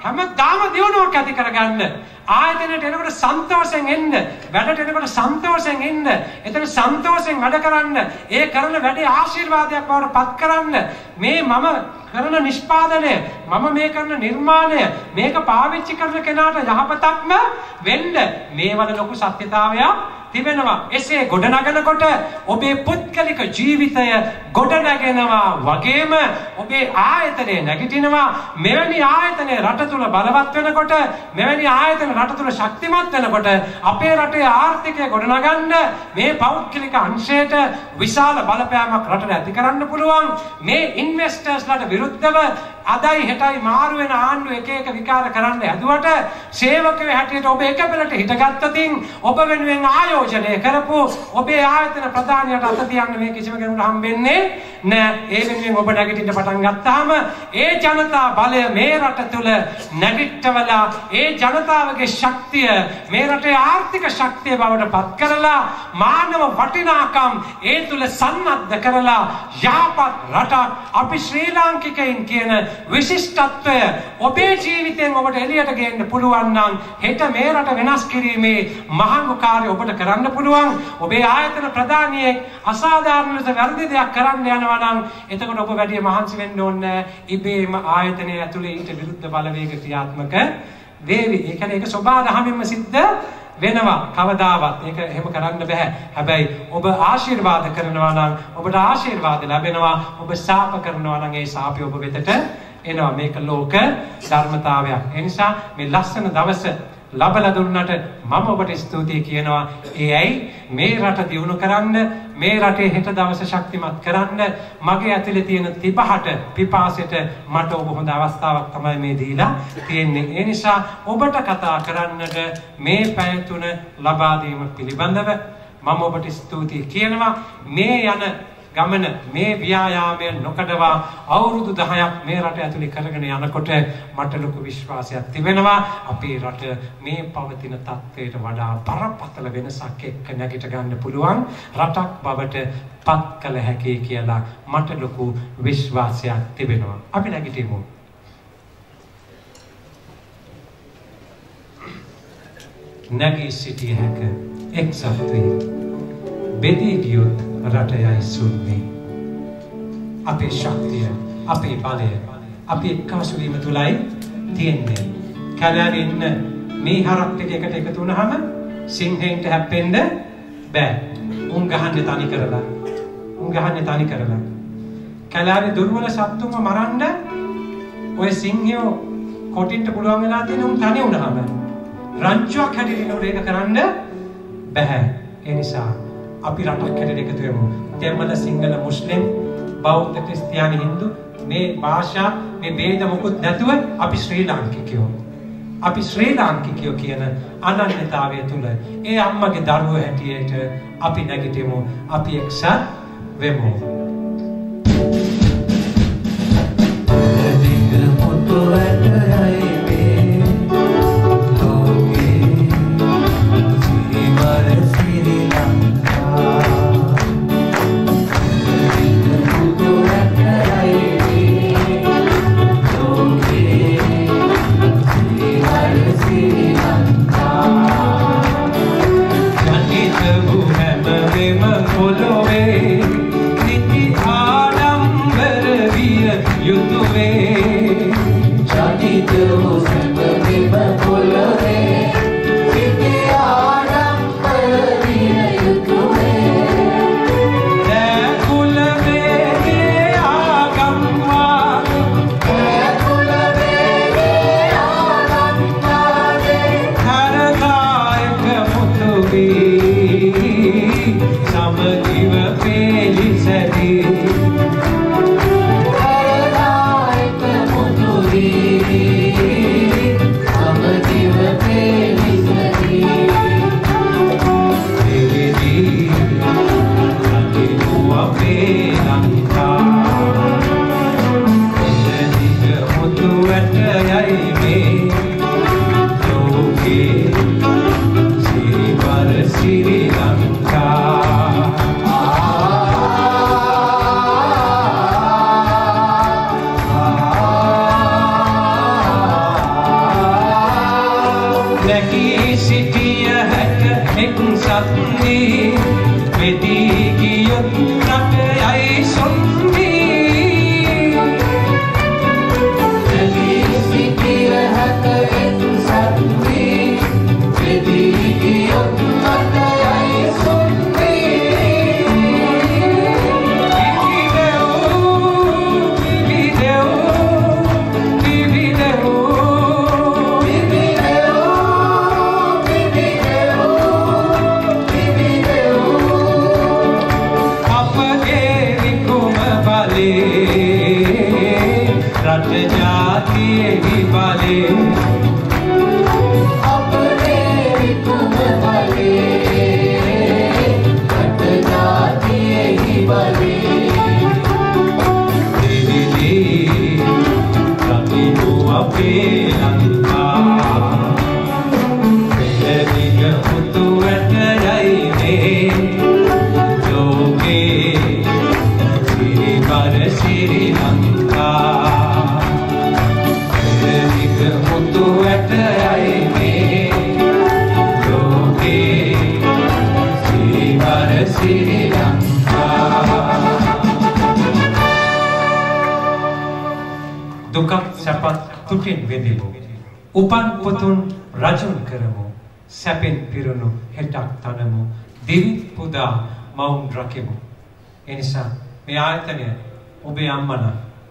දියුණුවක් ඇති කරගන්න. ආයතනයට එනකොට සන්තෝෂයෙන් එන්න, වැඩට එනකොට සන්තෝෂයෙන් එන්න, එතන සන්තෝෂයෙන් වැඩ කරන්න, ඒ කරන වැඩේ ආශිර්වාදයක් බවට පත් කරන්න. මේ මම කරන නිෂ්පාදනය, මම මේ කරන නිර්මාණය, මේක පාවිච්චි කරන කෙනාට යහපතක්ම වෙන්න මේ වල ලොකු සත්‍යතාවයක් තිබෙනවා. එසේ ගොඩනගනකොට ඔබේ පුද්ගලික ජීවිතය ගොඩනගෙනවා වගේම ඔබේ ආයතනය නැගිටිනවා. මෙවැනි ආයතනය රට තුල බලවත් වෙනකොට, මෙවැනි ආයතන රට තුල ශක්තිමත් වෙනකොට අපේ රටේ ආර්ථිකය ගොඩනගන්න මේ පෞද්ගලික අංශයට විශාල බලපෑමක් රටට ඇති කරන්න පුළුවන්. මේ ඉන්වෙස්ටර්ස්ලාට විරුද්ධව අදයි හෙටයි මාරු වෙන ආණ්ඩු එක විකාර කරන්න හැදුවට සේවකයෝ හැටියට ඔබ එක පෙළට හිටගත්තොතින් ඔබ වෙනුවෙන් ආයෝජනය කරපු ඔබේ ආයතන ප්‍රධානියට අත තියන්න මේ කිසිම කෙනෙකුට හම්බෙන්නේ නැහැ. ඒ වෙනුවෙන් ඔබ නැගිටින්න පටන් ගත්තාම ඒ ජනතා බලය මේ රට තුල නැගිටවලා ඒ ජනතාවගේ ශක්තිය මේ රටේ ආර්ථික ශක්තිය බවට පත් කරලා මානව වටිනාකම් ඒ තුල සන්නද්ධ කරලා යහපත් රටක් අපි ශ්‍රී ලාංකිකයින් කියන විශිෂ්ටත්වය ඔබේ ජීවිතයෙන් ඔබට එළියට ගේන්න පුළුවන් නම් හෙට මේ රට වෙනස් කිරීමේ මහඟු කාර්යය ඔබට කරන්න පුළුවන්. ඔබේ ආයතන ප්‍රධානියෙක් අසාධාරණ ලෙස වැරදි දෙයක් කරන්න යනවා නම් එතකොට ඔබ වැඩි මහන්සි වෙන්න ඕනේ. ඉබේම ආයතනයේ ඇතුලේ ඊට විරුද්ධ බලවේග ක්‍රියාත්මක වේවි. ඒ කියන්නේ ඒක සබා දහමින්ම සිද්ධ වෙනවා. කවදාවත් ඒක එහෙම කරන්න බෑ. හැබැයි ඔබ ආශිර්වාද කරනවා නම් ඔබට ආශිර්වාද ලැබෙනවා. ඔබ ශාප කරනවා නම් ඒ ශාපය ඔබ වෙතට එනවා. මේක ලෝක ධර්මතාවයක්. ඒ නිසා මේ ලස්සන දවස ලබලා දුන්නට මම ඔබට ස්තුතියි කියනවා. ඒ ඇයි මේ රට දියුණු කරන්න, මේ රටේ හෙට දවස ශක්තිමත් කරන්න මගේ ඇතුලේ තියෙන තිබහට පිපාසයට මට ඔබ හොඳ අවස්ථාවක් තමයි මේ දීලා තියෙන්නේ. ඒ නිසා ඔබට කතා කරන්නට මේ පැය තුන ලබා දීම පිළිබඳව මම ඔබට ස්තුතියි කියනවා. මේ යන ගමන මේ ව්‍යායාමය නොකඩවා අවුරුදු 10ක් මේ රට ඇතුලේ කරගෙන යනකොට මට ලොකු විශ්වාසයක් තිබෙනවා අපේ රට මේ පවතින තත්ත්වයට වඩා බරපතල වෙනසක් එක්ක නැගිට ගන්න පුළුවන් රටක් බවට පත් කළ හැකියි කියලා මට ලොකු විශ්වාසයක් තිබෙනවා. අපි නැගිටිමු. නැගී සිටිය හැක එක්සත් වේ. බෙදී ගියොත් රටයයි සුන්නේ. අපේ ශක්තිය, අපේ බලය අපි එක්කාසු වීම තුලයි තියෙන්නේ. කැලෑවේ ඉන්න මේ හරක් ටික එකට එකතු වුණාම සිංහෙන්ට හැප්පෙන්න බෑ. උන් ගහන්නේ තනි කරලා. කැලෑවේ දුර්වල සත්තුන්ව මරන්න ඔය සිංහයෝ කොටින්ට පුළුවන් වෙලා තියෙන උන් තනි වුණාම රංචුවක් හැටියට ඒක කරන්න බෑ. ඒ නිසා අපි රටක් හැටියට එකතු වෙමු. දෙමළ සිංහල මුස්ලිම් බෞද්ධ ක්‍රිස්තියානි හින්දු මේ භාෂා මේ ભેද මොකුත් නැතුව අපි ශ්‍රී ලාංකිකයෝ. අපි ශ්‍රී ලාංකිකයෝ කියන අනන්‍යතාවය තුල ඒ අම්මගේ දරුවෝ හැටියට අපි නැගිටිමු. අපි එක්සත් වෙමු. උපන් පුතුන් රජුන් කරමු සැපෙන් පිරුණු හෙටක් තනමු දිවි පුදා මවුන් රකිමු. එනිසා මේ ආයතනය ඔබේ අම්මලා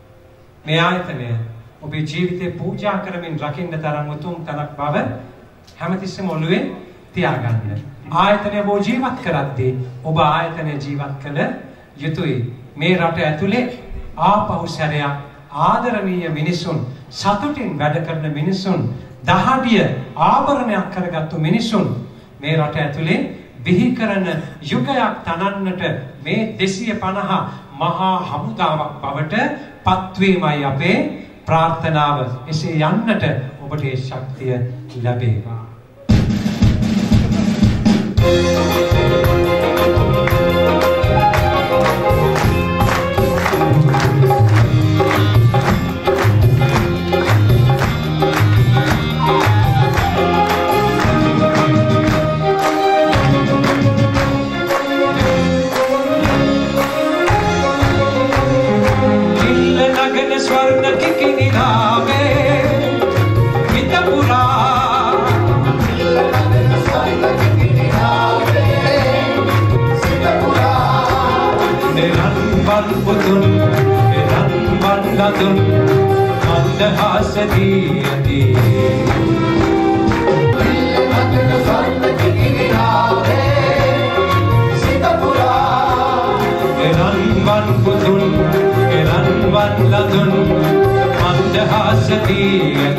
මේ ආයතනය ඔබේ ජීවිතේ පූජා කරමින් රකින්න තරම් උතුම් තනක් බව හැමතිස්සෙම ඔළුවේ තියාගන්න. ආයතනය ඔබ ජීවත් කරද්දී ඔබ ආයතනය ජීවත් කළ යුතුයි. මේ රට ඇතුලේ ආපහු සැරයක් ආදරණීය මිනිසුන් සතුටින් වැඩ කරන මිනිසුන් දහඩිය ආභරණයක් කරගත්තු මිනිසුන් මේ රට ඇතුලේ බිහි කරන යුගයක් තනන්නට මේ 250 මහා හමුදාවක් බවට පත්වීමයි අපේ ප්‍රාර්ථනාව. එසේ යන්නට ඔබට ඒ ශක්තිය ලැබේවා. Swar na kikini ලදුන් මන්දහාසදී යදී එරන්වන් පුතුන් එරන්වන් ලදුන් මන්දහාසදී